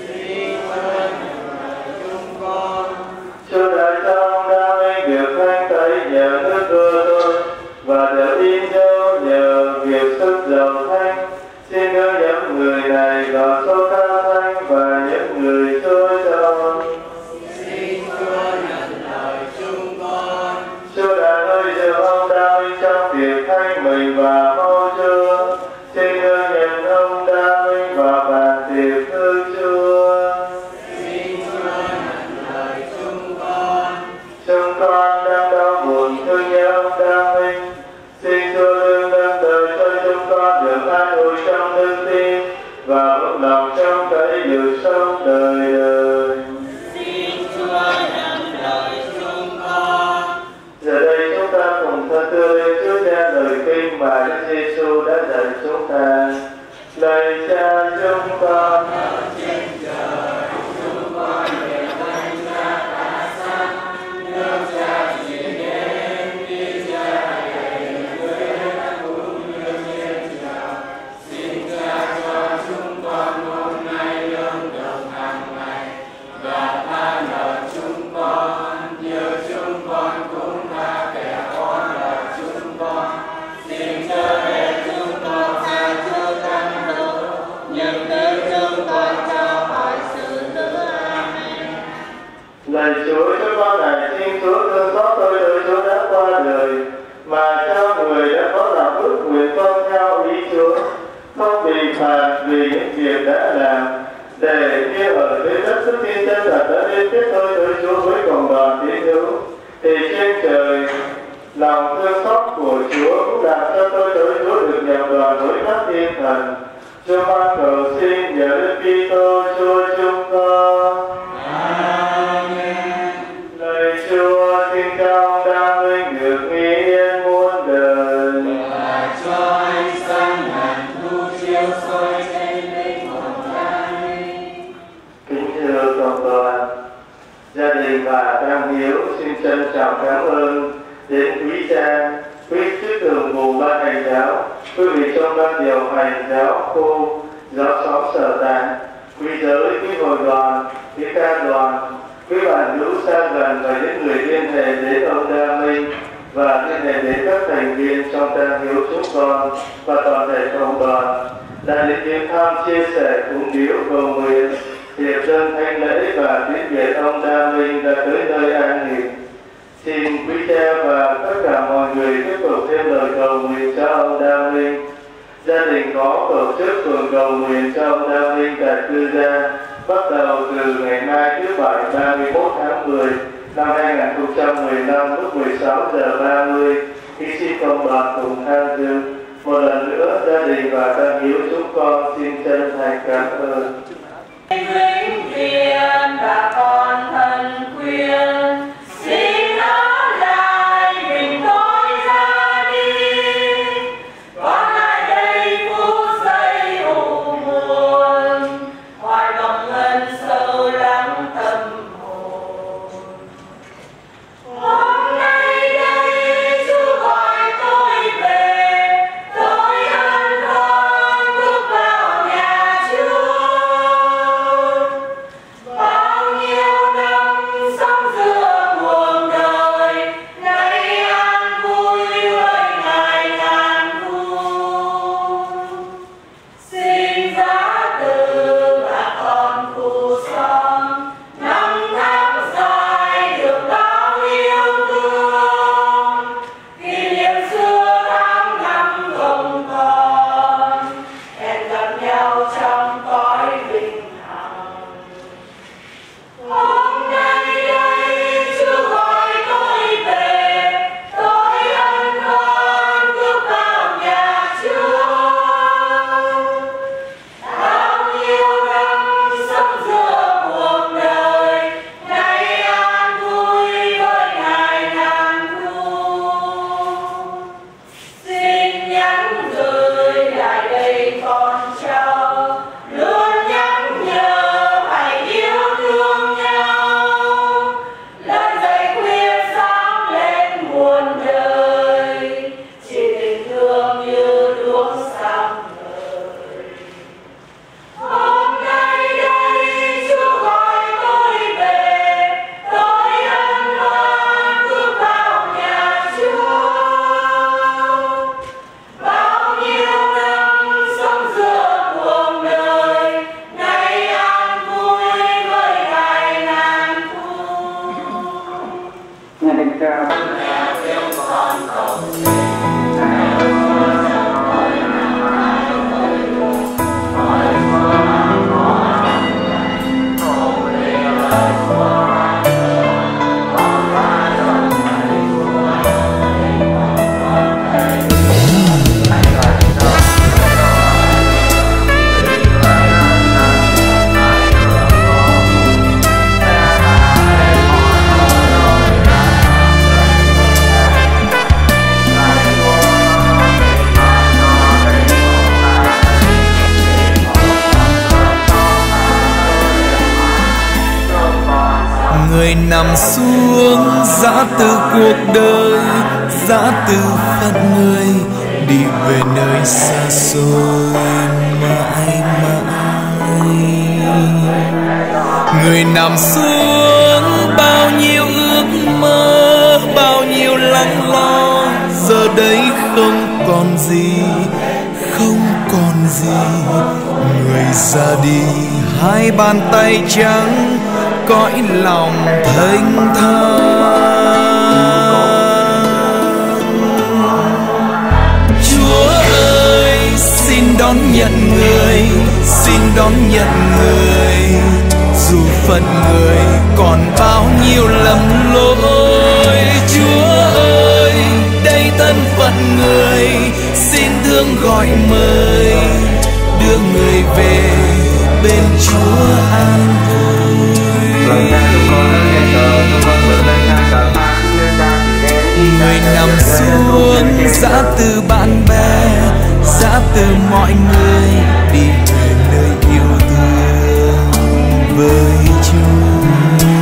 Chúa đã cho ông Đa Minh được thanh tẩy nhờ nước mưa thôi, và được in dấu nhờ việc sức giàu thanh. Xin đưa những người này vào số ca thanh và những người Chúa cho. Xin Chúa nhận lời chúng con. Chúa đã nuôi dưỡng ông Đa Minh trong việc thanh mình và mau Chúa. Xin đưa nhận ông Đa Minh vào bàn tiệc thương Chúa. Xin Chúa nhận lời chúng con. Chúng con đang đau buồn thương nhớ ông Đa Minh. Xin Chúa đương nâng đời cho chúng con được an ủi trong đức tin và vững lòng trong cái điều sống đời đời. Xin Chúa nhận lời chúng con. Giờ đây chúng ta cùng thân thương lên Chúa Cha lời kinh mà Đức Giêsu đã dạy chúng ta. Lạy Cha chúng con ở trên trời, chúng con nguyện danh Cha cả sáng, nước Cha chỉ đến, đi Cha đầy người đã cũng như thiên trời. Xin Cha cho chúng con hôm nay lương thực hàng ngày, và tha nợ chúng con như chúng con cũng tha kẻ có nợ chúng con. Xin chớ để chúng con xa trước căn tội, nhưng cứu chúng con cho khỏi sự dữ. Amen. Lạy Chúa, chúng con này xin Chúa thương xót tôi đời Chúa đã qua đời, mà cho người đã có lòng ước nguyện con theo ý Chúa, không bị phạt vì những việc đã làm, để như ở dưới đất sức tin chân thật đã liên kết tôi tới Chúa với cộng đoàn tín hữu, thì trên trời lòng thương xót của Chúa cũng làm cho tôi tới Chúa được nhập đoàn với các thiên thần. Chúng con cầu xin nhờ Đức Kitô Chúa chúng con. Amen. Lạy Chúa, xin cho ông Đa Minh được nghi yên muôn đời, và cho ánh sáng ngàn thu chiếu soi trên linh hồn Thánh. Kính thưa cộng đoàn, gia đình và Tăng Hiếu xin trân trọng cảm ơn đến quý cha, quý chức thường vụ ban hành giáo, quý vị trong ban điều hành giáo khu, giáo xóm sở tại, quý giới, quý hội đoàn, quý ca đoàn, quý bạn hữu xa gần và những người liên hệ đến ông Đa Minh và liên hệ đến các thành viên trong Tăng Hiếu chúng con và toàn thể cộng đoàn đã đến viếng thăm, chia sẻ, cúng điếu, cầu nguyện, hiệp dân thánh lễ và tiễn biệt ông Đa Minh đã tới nơi an nghỉ. Xin quý cha và tất cả mọi người tiếp tục thêm lời cầu nguyện cho ông Đa Minh. Gia đình có tổ chức tuần cầu nguyện cho ông Đa Minh tại cư gia, bắt đầu từ ngày mai thứ Bảy ba mươi mốt tháng mười năm hai nghìn không trăm mười lăm lúc mười sáu giờ ba mươi. Khi xin cộng đoàn cùng tham dự. Một lần nữa, gia đình và Tăng Hiếu chúng con xin chân thành cảm ơn. Vĩnh viên và con thân khuyên, xin ở lại mình tôi ra đi. Con lại đây phút giây u buồn, hoài vọng ân sâu lắng tâm hồn. Hôm nay đây Chúa gọi tôi về, tôi ân hoan bước vào nhà Chúa. người nằm xuống giã từ cuộc đời, giã từ phận người, đi về nơi xa xôi mãi mãi. Người nằm xuống bao nhiêu ước mơ, bao nhiêu lắng lo, giờ đây không còn gì, không còn gì. Người ra đi hai bàn tay trắng, cõi lòng thênh thang. Chúa ơi xin đón nhận người, xin đón nhận người, dù phận người còn bao nhiêu lầm lỗi. Chúa ơi đây thân phận người, xin thương gọi mời, đưa người về bên Chúa an vui. Người nằm xuống giã từ bạn bè, giã từ mọi người, đi về nơi yêu thương với Chúa.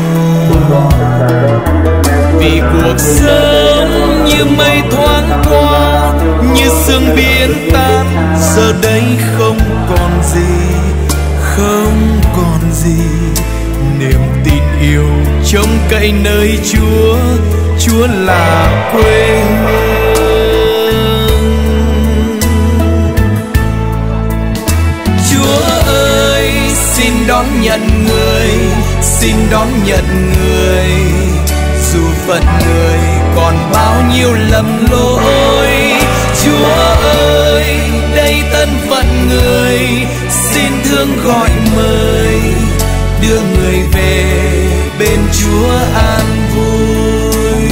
Vì cuộc sống như mây thoáng qua, như sương biến tan, giờ đây không còn gì, không còn gì. Niềm tin yêu trông cậy nơi Chúa, Chúa là quê hương. Chúa ơi xin đón nhận người, xin đón nhận người, dù phận người còn bao nhiêu lầm lỗi. Chúa ơi đây thân phận người, xin thương gọi mời, đưa người về bên Chúa an vui.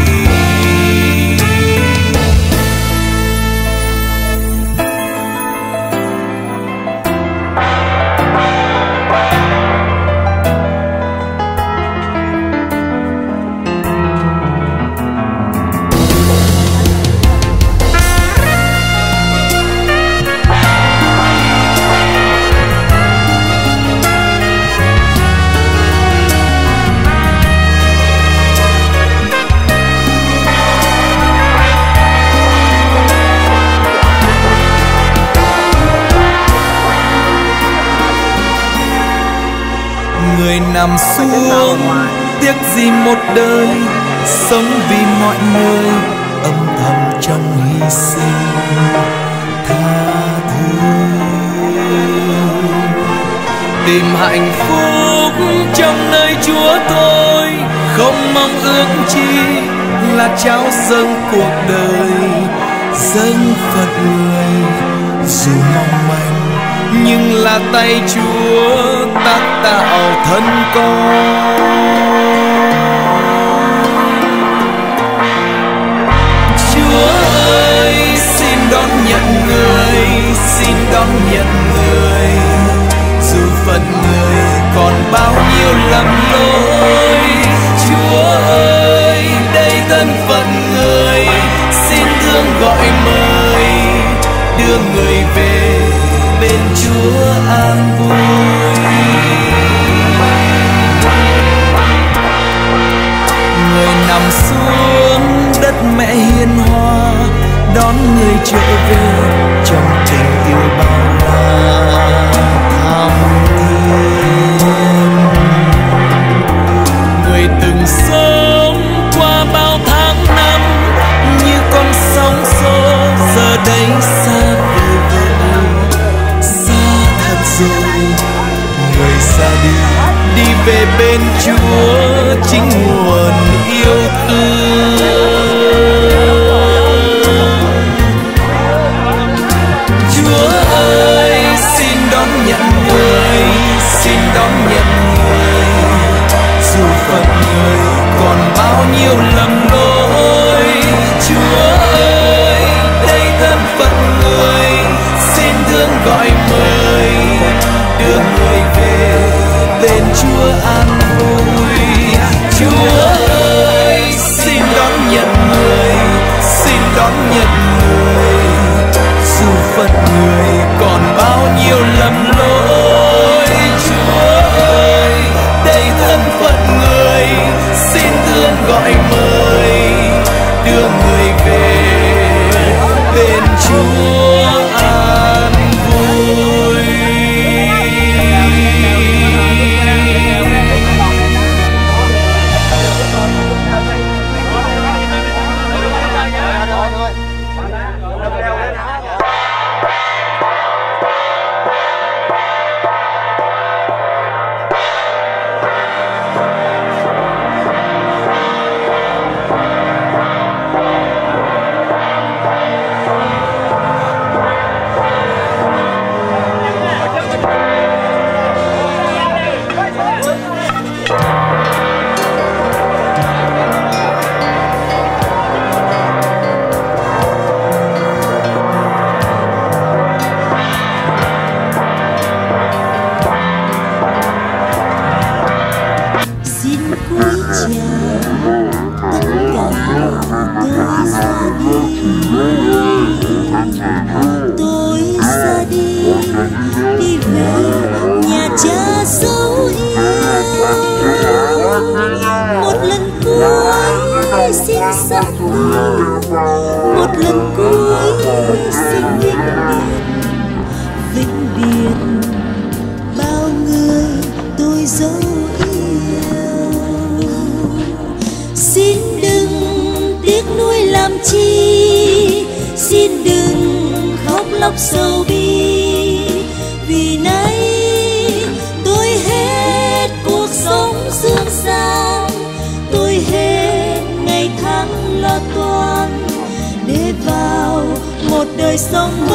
Người nằm xuống tiếc gì một đời, sống vì mọi người âm thầm trong hy sinh tha thứ. Tìm hạnh phúc trong nơi Chúa thôi, không mong ước chi là trao dâng cuộc đời, dâng phận người. Dù mong manh nhưng là tay Chúa tác tạo thân con. Chúa ơi xin đón nhận người, xin đón nhận người, dù phận người còn bao nhiêu lầm lỗi. Chúa ơi đây thân phận người, xin thương gọi mời, đưa người về bên Chúa an vui. Người nằm xuống đất mẹ hiền hòa, đón người trở về trong tình yêu bao la thắm thiết. Người từng sống qua bao tháng năm như con sóng xô, giờ đây xa vời vợi, rồi người ra đi, đi về bên Chúa chính nguồn yêu thương. Chúa ơi xin đón nhận người, xin đón nhận người, dù phận người còn bao nhiêu lầm lỗi. Chúa ơi đây thân phận người, xin thương gọi mời, đưa người về bên Chúa an vui. Chúa ơi xin tôi ra đi, đi về nhà cha dấu yêu. Một lần cuối xin dắt một lần cuối xin vĩnh biệt, vĩnh biệt bao người tôi dấu yêu. Xin đừng tiếc nuối làm chi, xin đừng khóc lóc sầu bi, vì nay tôi hết cuộc sống dương gian, tôi hết ngày tháng lo toan để vào một đời sống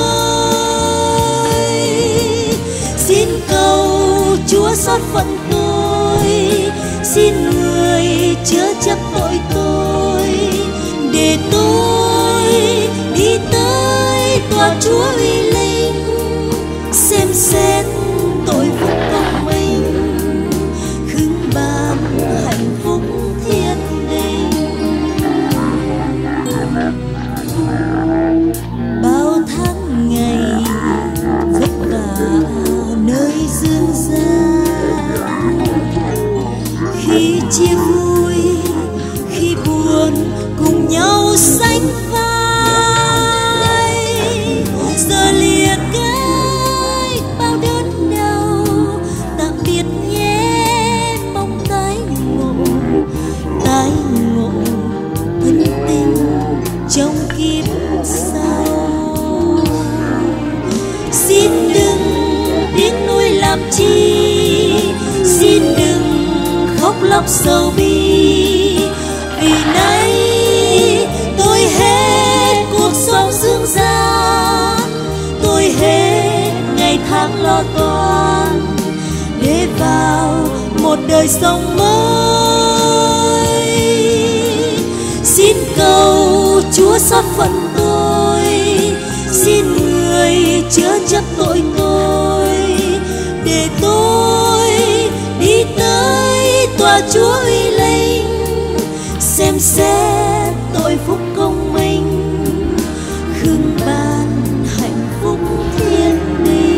mới. Xin cầu Chúa xót phận tôi, xin người chứa chấp tội tôi, để tôi đi tới tòa Chúa uy linh, xem xét tội phúc công minh, khứng ban hạnh phúc thiên đình. Bao tháng ngày vất vả nơi dương gian, khi chia vui khi buồn cùng nhau sánh vai, giờ lìa cái bao đớn đau. Tạm biệt nhé, mong tái ngộ, tái ngộ thân tình trong kiếp sau. Xin đừng tiếc nuối làm chi, xin đừng khóc lóc sầu bi, vì nay tôi hết cuộc sống dương gian, tôi hết ngày tháng lo toan để vào một đời sống mới. Xin cầu Chúa xót phận tôi, xin người chứa chấp tội tôi, để tôi đi tới tòa Chúa uy linh, xem xét tội phúc công minh, khưng ban hạnh phúc thiên đình.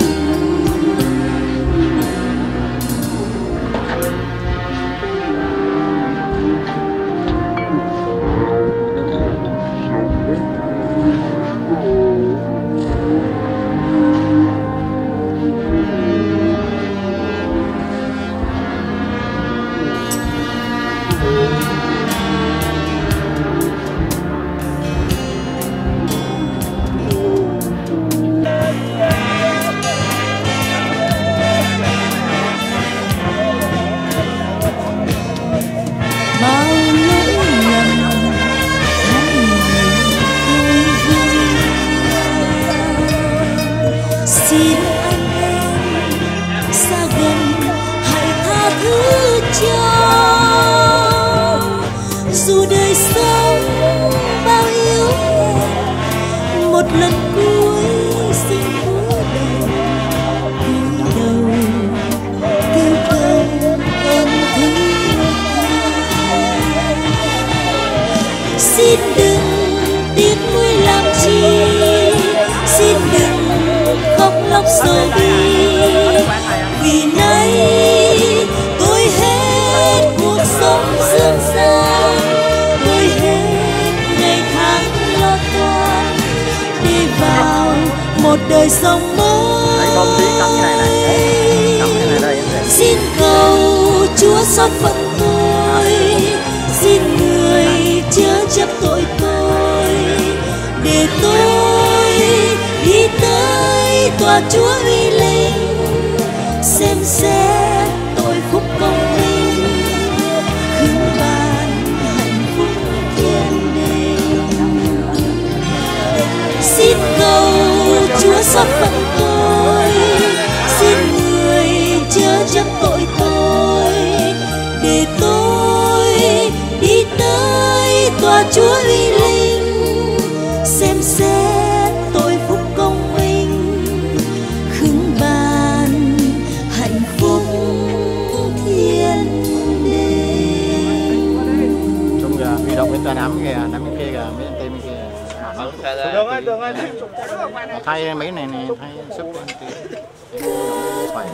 Xin anh em xa gần hãy tha thứ cho, dù đời sống bao yếu hèn, một lần cuối xin cúi đầu, cúi đầu kêu cầu ơn thứ hai. Xin đừng tiếc nuối làm chi, xin đừng khóc lóc sầu bi, vì nay tôi hết cuộc sống dương gian, tôi hết ngày tháng lo toan đi vào một đời sống mới. Xin cầu Chúa xót phận tôi, xin người chứa chấp tội tôi, để tôi đi tới tòa Chúa uy linh, xem xét tội phúc công minh, khưng ban hạnh phúc thiên đình. Xin cầu Chúa xót phận tôi, xin người chứa chấp tội tôi, để tôi đi tới tòa Chúa uy linh, xem xét tội phúc công minh, khứng ban hạnh phúc thiên đình. Trung kìa, huy động bên ta nắm kìa, nắm bên kia kìa, bên tay bên kia. Thay mấy này này, thay sắp lên phải.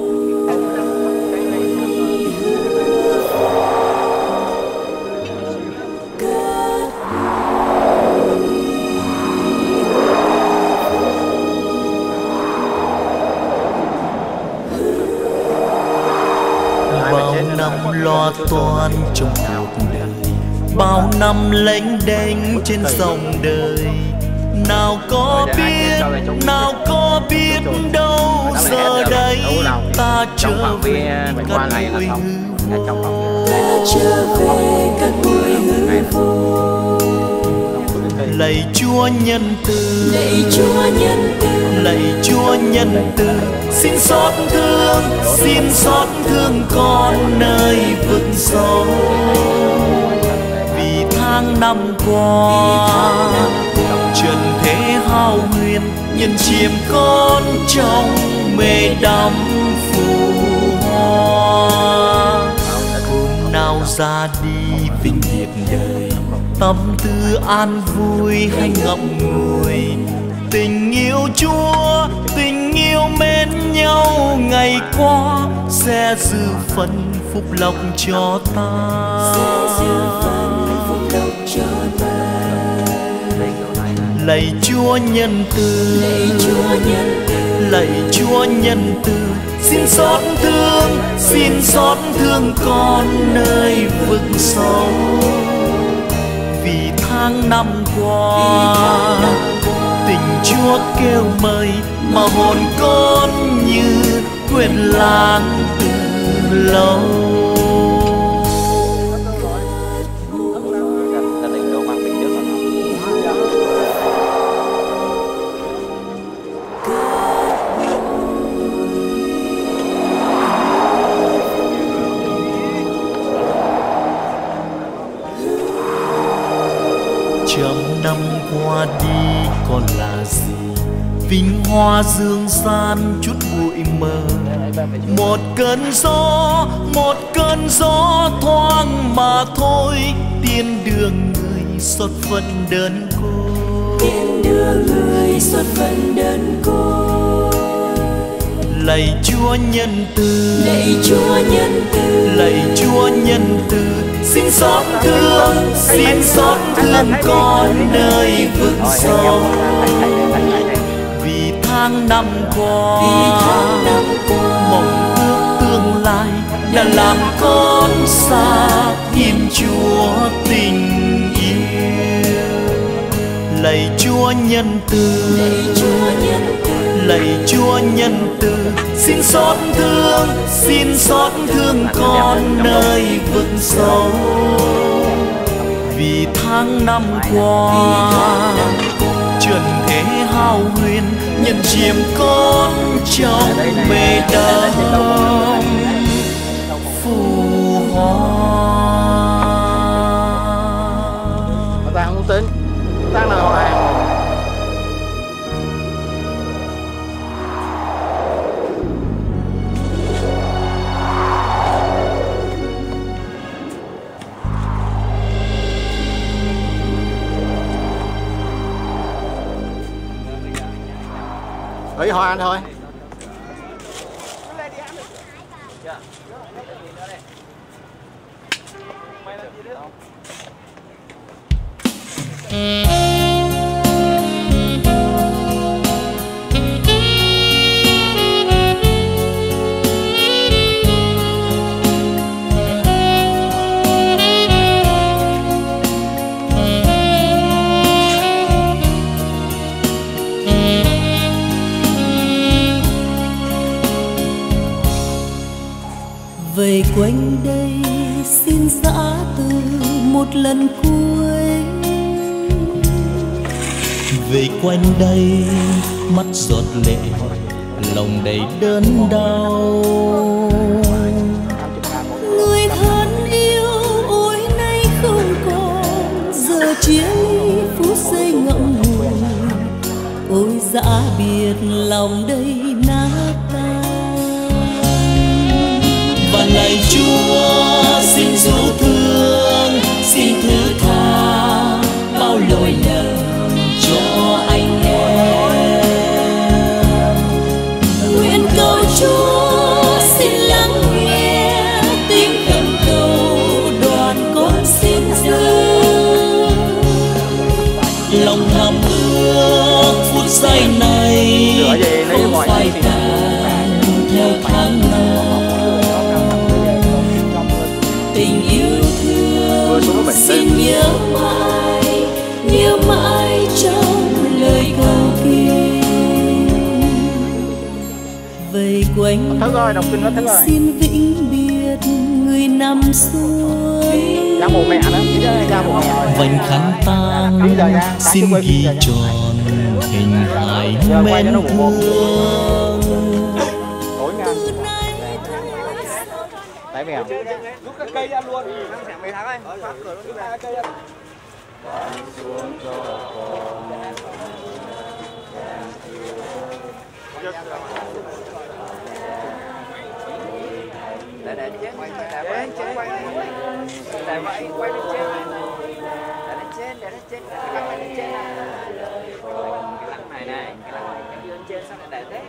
Bao năm lo toan trong cuộc đời, bao năm lênh đênh trên dòng đời, nào có biết, nào có biết đâu giờ đây ta trở về cát bụi hư vô. Trở về cát bụi hư vô. Lạy Chúa nhân từ, lạy Chúa nhân từ, lạy Chúa nhân từ, xin xót thương, xin xót thương con nơi vực sâu. Vì tháng năm qua trần thế hao huyền, nhân chiêm con trong mê đắm phù hoa. Hôm nào ra đi vinh hiển đời, tâm tư an vui hay ngậm ngùi, tình yêu Chúa, tình yêu mến nhau ngày qua sẽ dư phần phúc lộc cho ta. Lạy Chúa nhân từ, lạy Chúa nhân từ, lạy Chúa nhân từ, xin xót thương, xin xót thương con nơi vực sâu. Vì tháng năm qua tình Chúa kêu mời, mà hồn con như quên lãng từ lâu. Trăm năm qua đi còn là gì, vinh hoa dương gian chút bụi mờ. Một cơn gió, một cơn gió thoáng mà thôi, tiên đường người xót phận đơn côi, tiên đường người xót phận đơn côi. Lạy Chúa nhân từ, lạy Chúa nhân từ, lạy Chúa nhân từ, xin xót thương, xin xót thương con nơi vực sâu. Vì tháng năm qua mong ước tương lai đã làm con xa Thiên Chúa tình yêu. Lạy Chúa nhân từ, lạy Chúa nhân từ, xin xót thương, xin xót thương con nơi vực sâu. Vì tháng năm qua trần thế hao huyền, nhân chiêm con trong mê đắm phù hoa. Ta không tính, ta nào hàng. Ý hỏi anh thôi. Về quanh đây xin giã từ một lần cuối. Về quanh đây mắt giọt lệ, lòng đầy đớn đau. Người thân yêu ôi nay không còn, giờ chia ly phút giây ngậm ngùi. Ôi dã biệt lòng đây nát tan. Và lạy Chúa xin dấu thương, xin thứ tha bao lỗi lầm cho anh em. mãi trong lời cầu kia. Vây quanh rồi, đọc kinh rồi. xin vĩnh biệt người nằm suối. Ra bố mẹ đó, ra bố mẹ. Vành khăn tang xin ghi tròn hình hài mến thương. Đấy mèo. Rút các cây ra luôn. Sẽ mấy tháng anh. Phát cửa rút ra cây ra. Để để chết, để quay chết, để vậy quay lên trên, để lên trên, để lên trên, cái lăng này lên trên, cái lăng này này, cái lăng này cái lên trên sao lại để thế?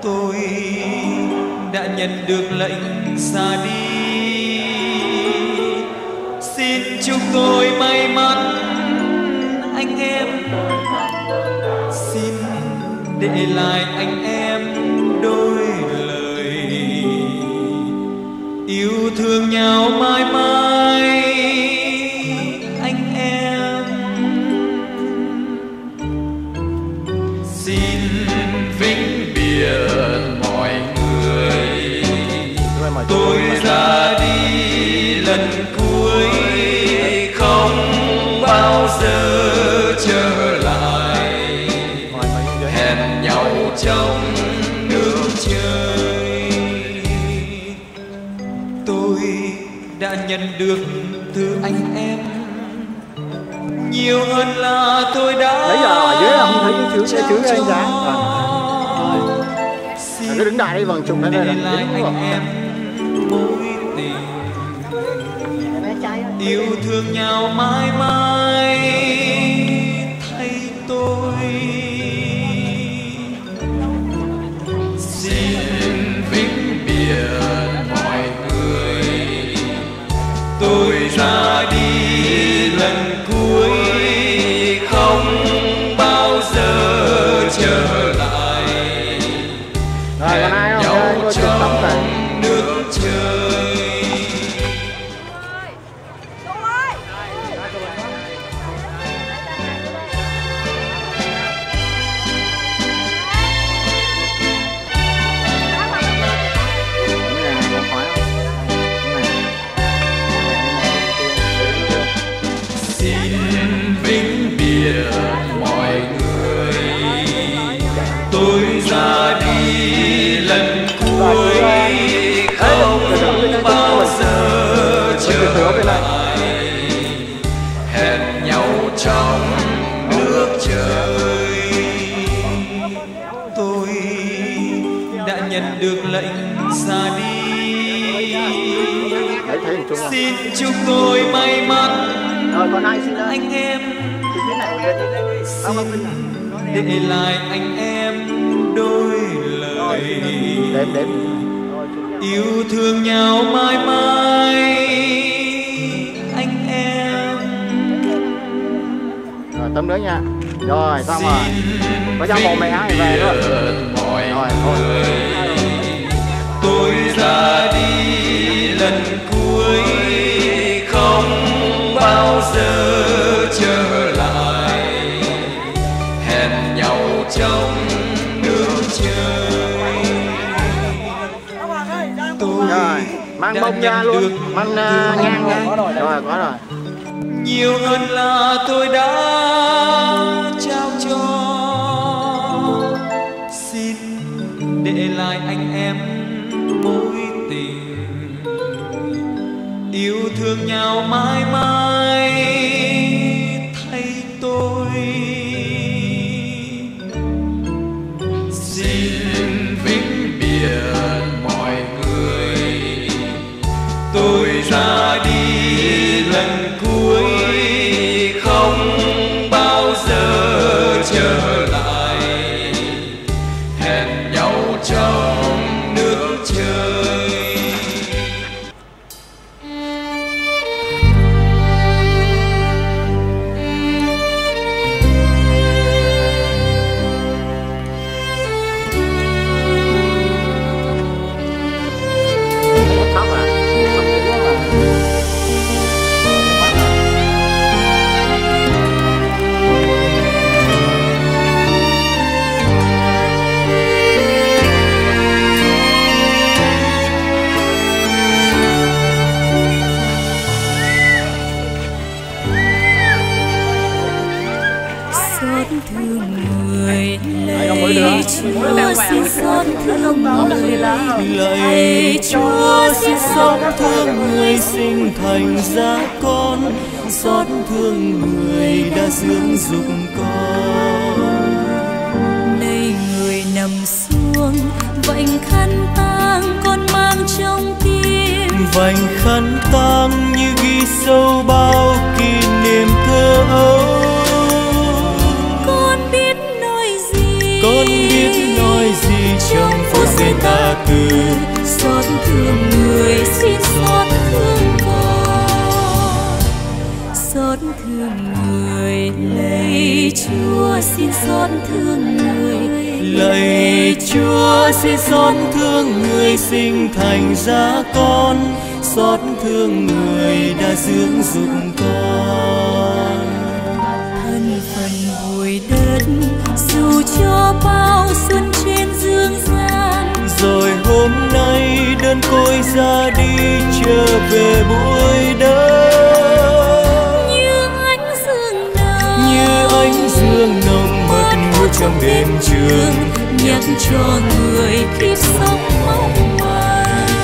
tôi đã nhận được lệnh ra đi. Xin chúc tôi may mắn anh em, xin để lại anh em đôi lời yêu thương nhau mãi mãi anh em. Xin vĩnh biệt mọi người, tôi ra đi lần cuối không bao giờ trở lại, hẹn nhau trong nước trời. Tôi đã nhận được từ anh em nhiều hơn là tôi đã. Đấy giờ ở dưới là không thấy cái chữ cái chữ anh giá. Cứ đứng đại đi vầng trùng đây này là anh em mối tình yêu thương nhau mãi mãi thay tôi. Xin vĩnh biệt mọi người, tôi ra đi lần cuối không bao giờ trở lại, hẹn nhau trong nước trời. Xin vĩnh biệt mọi người, tôi ra đi lần cuối không bao giờ trở lại, hẹn nhau trong nước trời. Tôi đã nhận được lệnh ra đi, xin chúc tôi may mắn anh em, xin để lại anh em đôi lời yêu thương nhau mãi mãi anh em. Rồi tấm nữa nha. Rồi xong rồi. Có cho một mẹ thì về thôi. Rồi thôi. Tôi ra đi lần cuối không bao giờ trở lại, hẹn nhau trong nước trời. Tôi rồi mang bông ra luôn, mang uh, nhang ra. Rồi có rồi. Nhiều hơn là tôi đã trao cho, xin để lại anh em mối tình yêu thương nhau mãi mãi thay tôi. Xin vĩnh biệt mọi người, tôi ra đi lần cuối không bao giờ trở lại, hẹn nhau trong nước trời. Chúa xin xót thương người, lạy Chúa xin xót thương người sinh thành ra con, xót thương người đã dưỡng dục con. Này người nằm xuống vành khăn tang con mang trong tim, vành khăn tang như ghi sâu bao kỷ niệm thơ ấu. Con biết nói gì trong phút từ xót thương người xin xót thương con, xót thương người lạy Chúa xin xót thương người, lạy Chúa xin xót thương người sinh thành ra con, xót thương người đã dưỡng dục con. Thân phận bụi đất dù cho bao xuân trên dương gian, rồi hôm nay đơn côi ra đi trở về bụi đất. Như ánh dương nồng, như ánh dương nồng mật ngút trong đêm trường, nhắc cho người kiếp sống mong manh.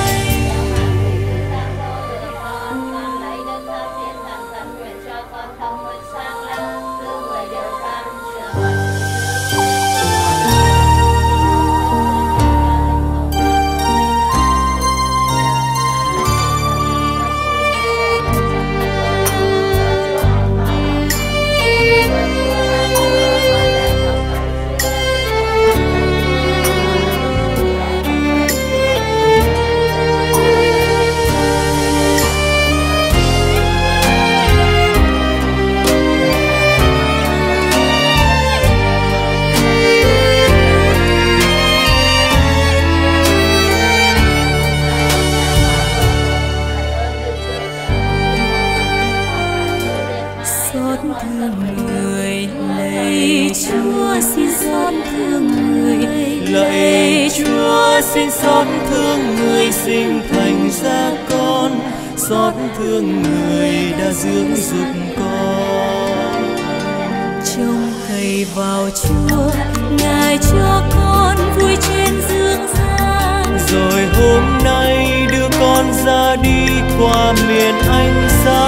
Xót thương người lạy Chúa xin xót thương người, lạy Chúa xin xót thương người sinh thành ra con, xót thương người đã dưỡng dục con. Trông cậy vào Chúa Ngài cho con vui trên dương gian, rồi hôm nay đưa con ra đi qua miền ánh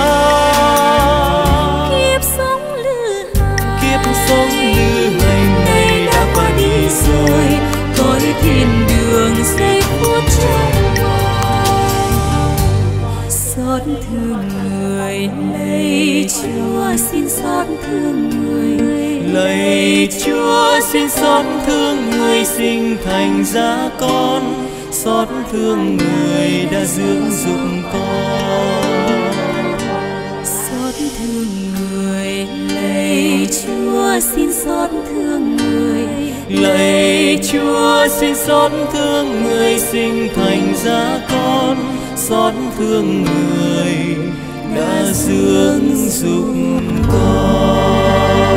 sáng. Kiếp sống lữ hành, kiếp sống lữ hành này đã qua đi rồi, cõi thiên đường giây phút trong mong. Xót thương người lạy Chúa xin xót thương người, lạy Chúa xin xót thương người sinh thành ra con, xót thương người đã dưỡng dục con. Xót thương người lạy Chúa xin xót thương người, lạy Chúa xin xót thương người sinh thành ra con, xót thương người đã dưỡng dục con.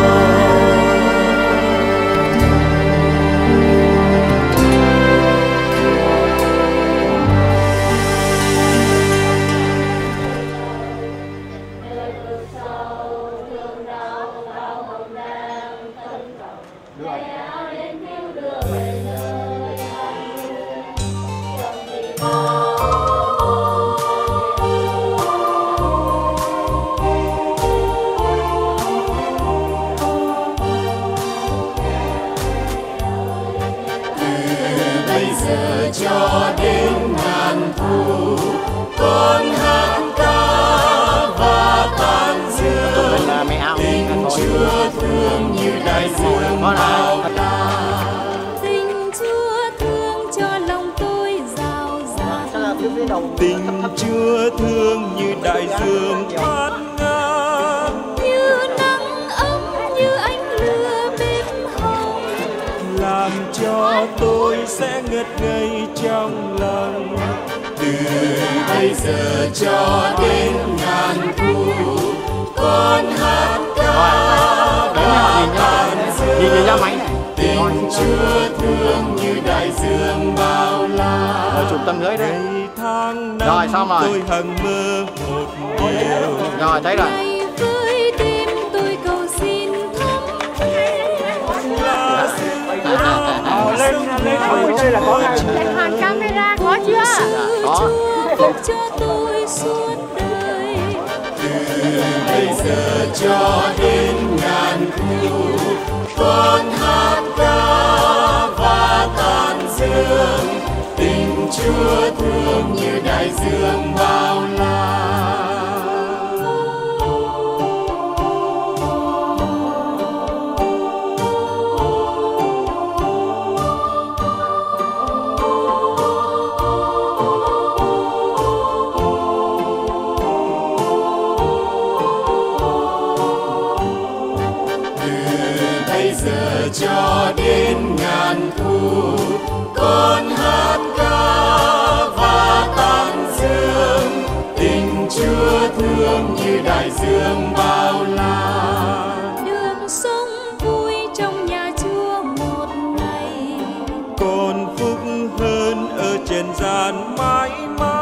Cho đến ngàn thu con hát ca và tán dương tình Chúa thương như đại dương bao la, tình Chúa thương cho lòng tôi rào rạt, tình Chúa thương như đại dương bát ngát, như nắng ấm như ánh lửa bếp hồng, làm cho tôi sẽ ngất ngây trong lòng. Từ bây giờ cho đến ngàn thu con hát ca và tán dương tình Chúa thương như đại dương bao la. Rồi chụp tấm lưới đây. Tháng Rồi xong rồi. tôi hằng mơ một điều. Rồi thấy rồi. với tim tôi cầu xin thắm Ờ, lên lên không chơi là có ngay. Lên hoàn camera có chưa? Có. phúc cho tôi suốt đời. Từ bây giờ cho đến ngàn thu con hát ca và tán dương tình Chúa thương như đại dương bao la. gian mãi mãi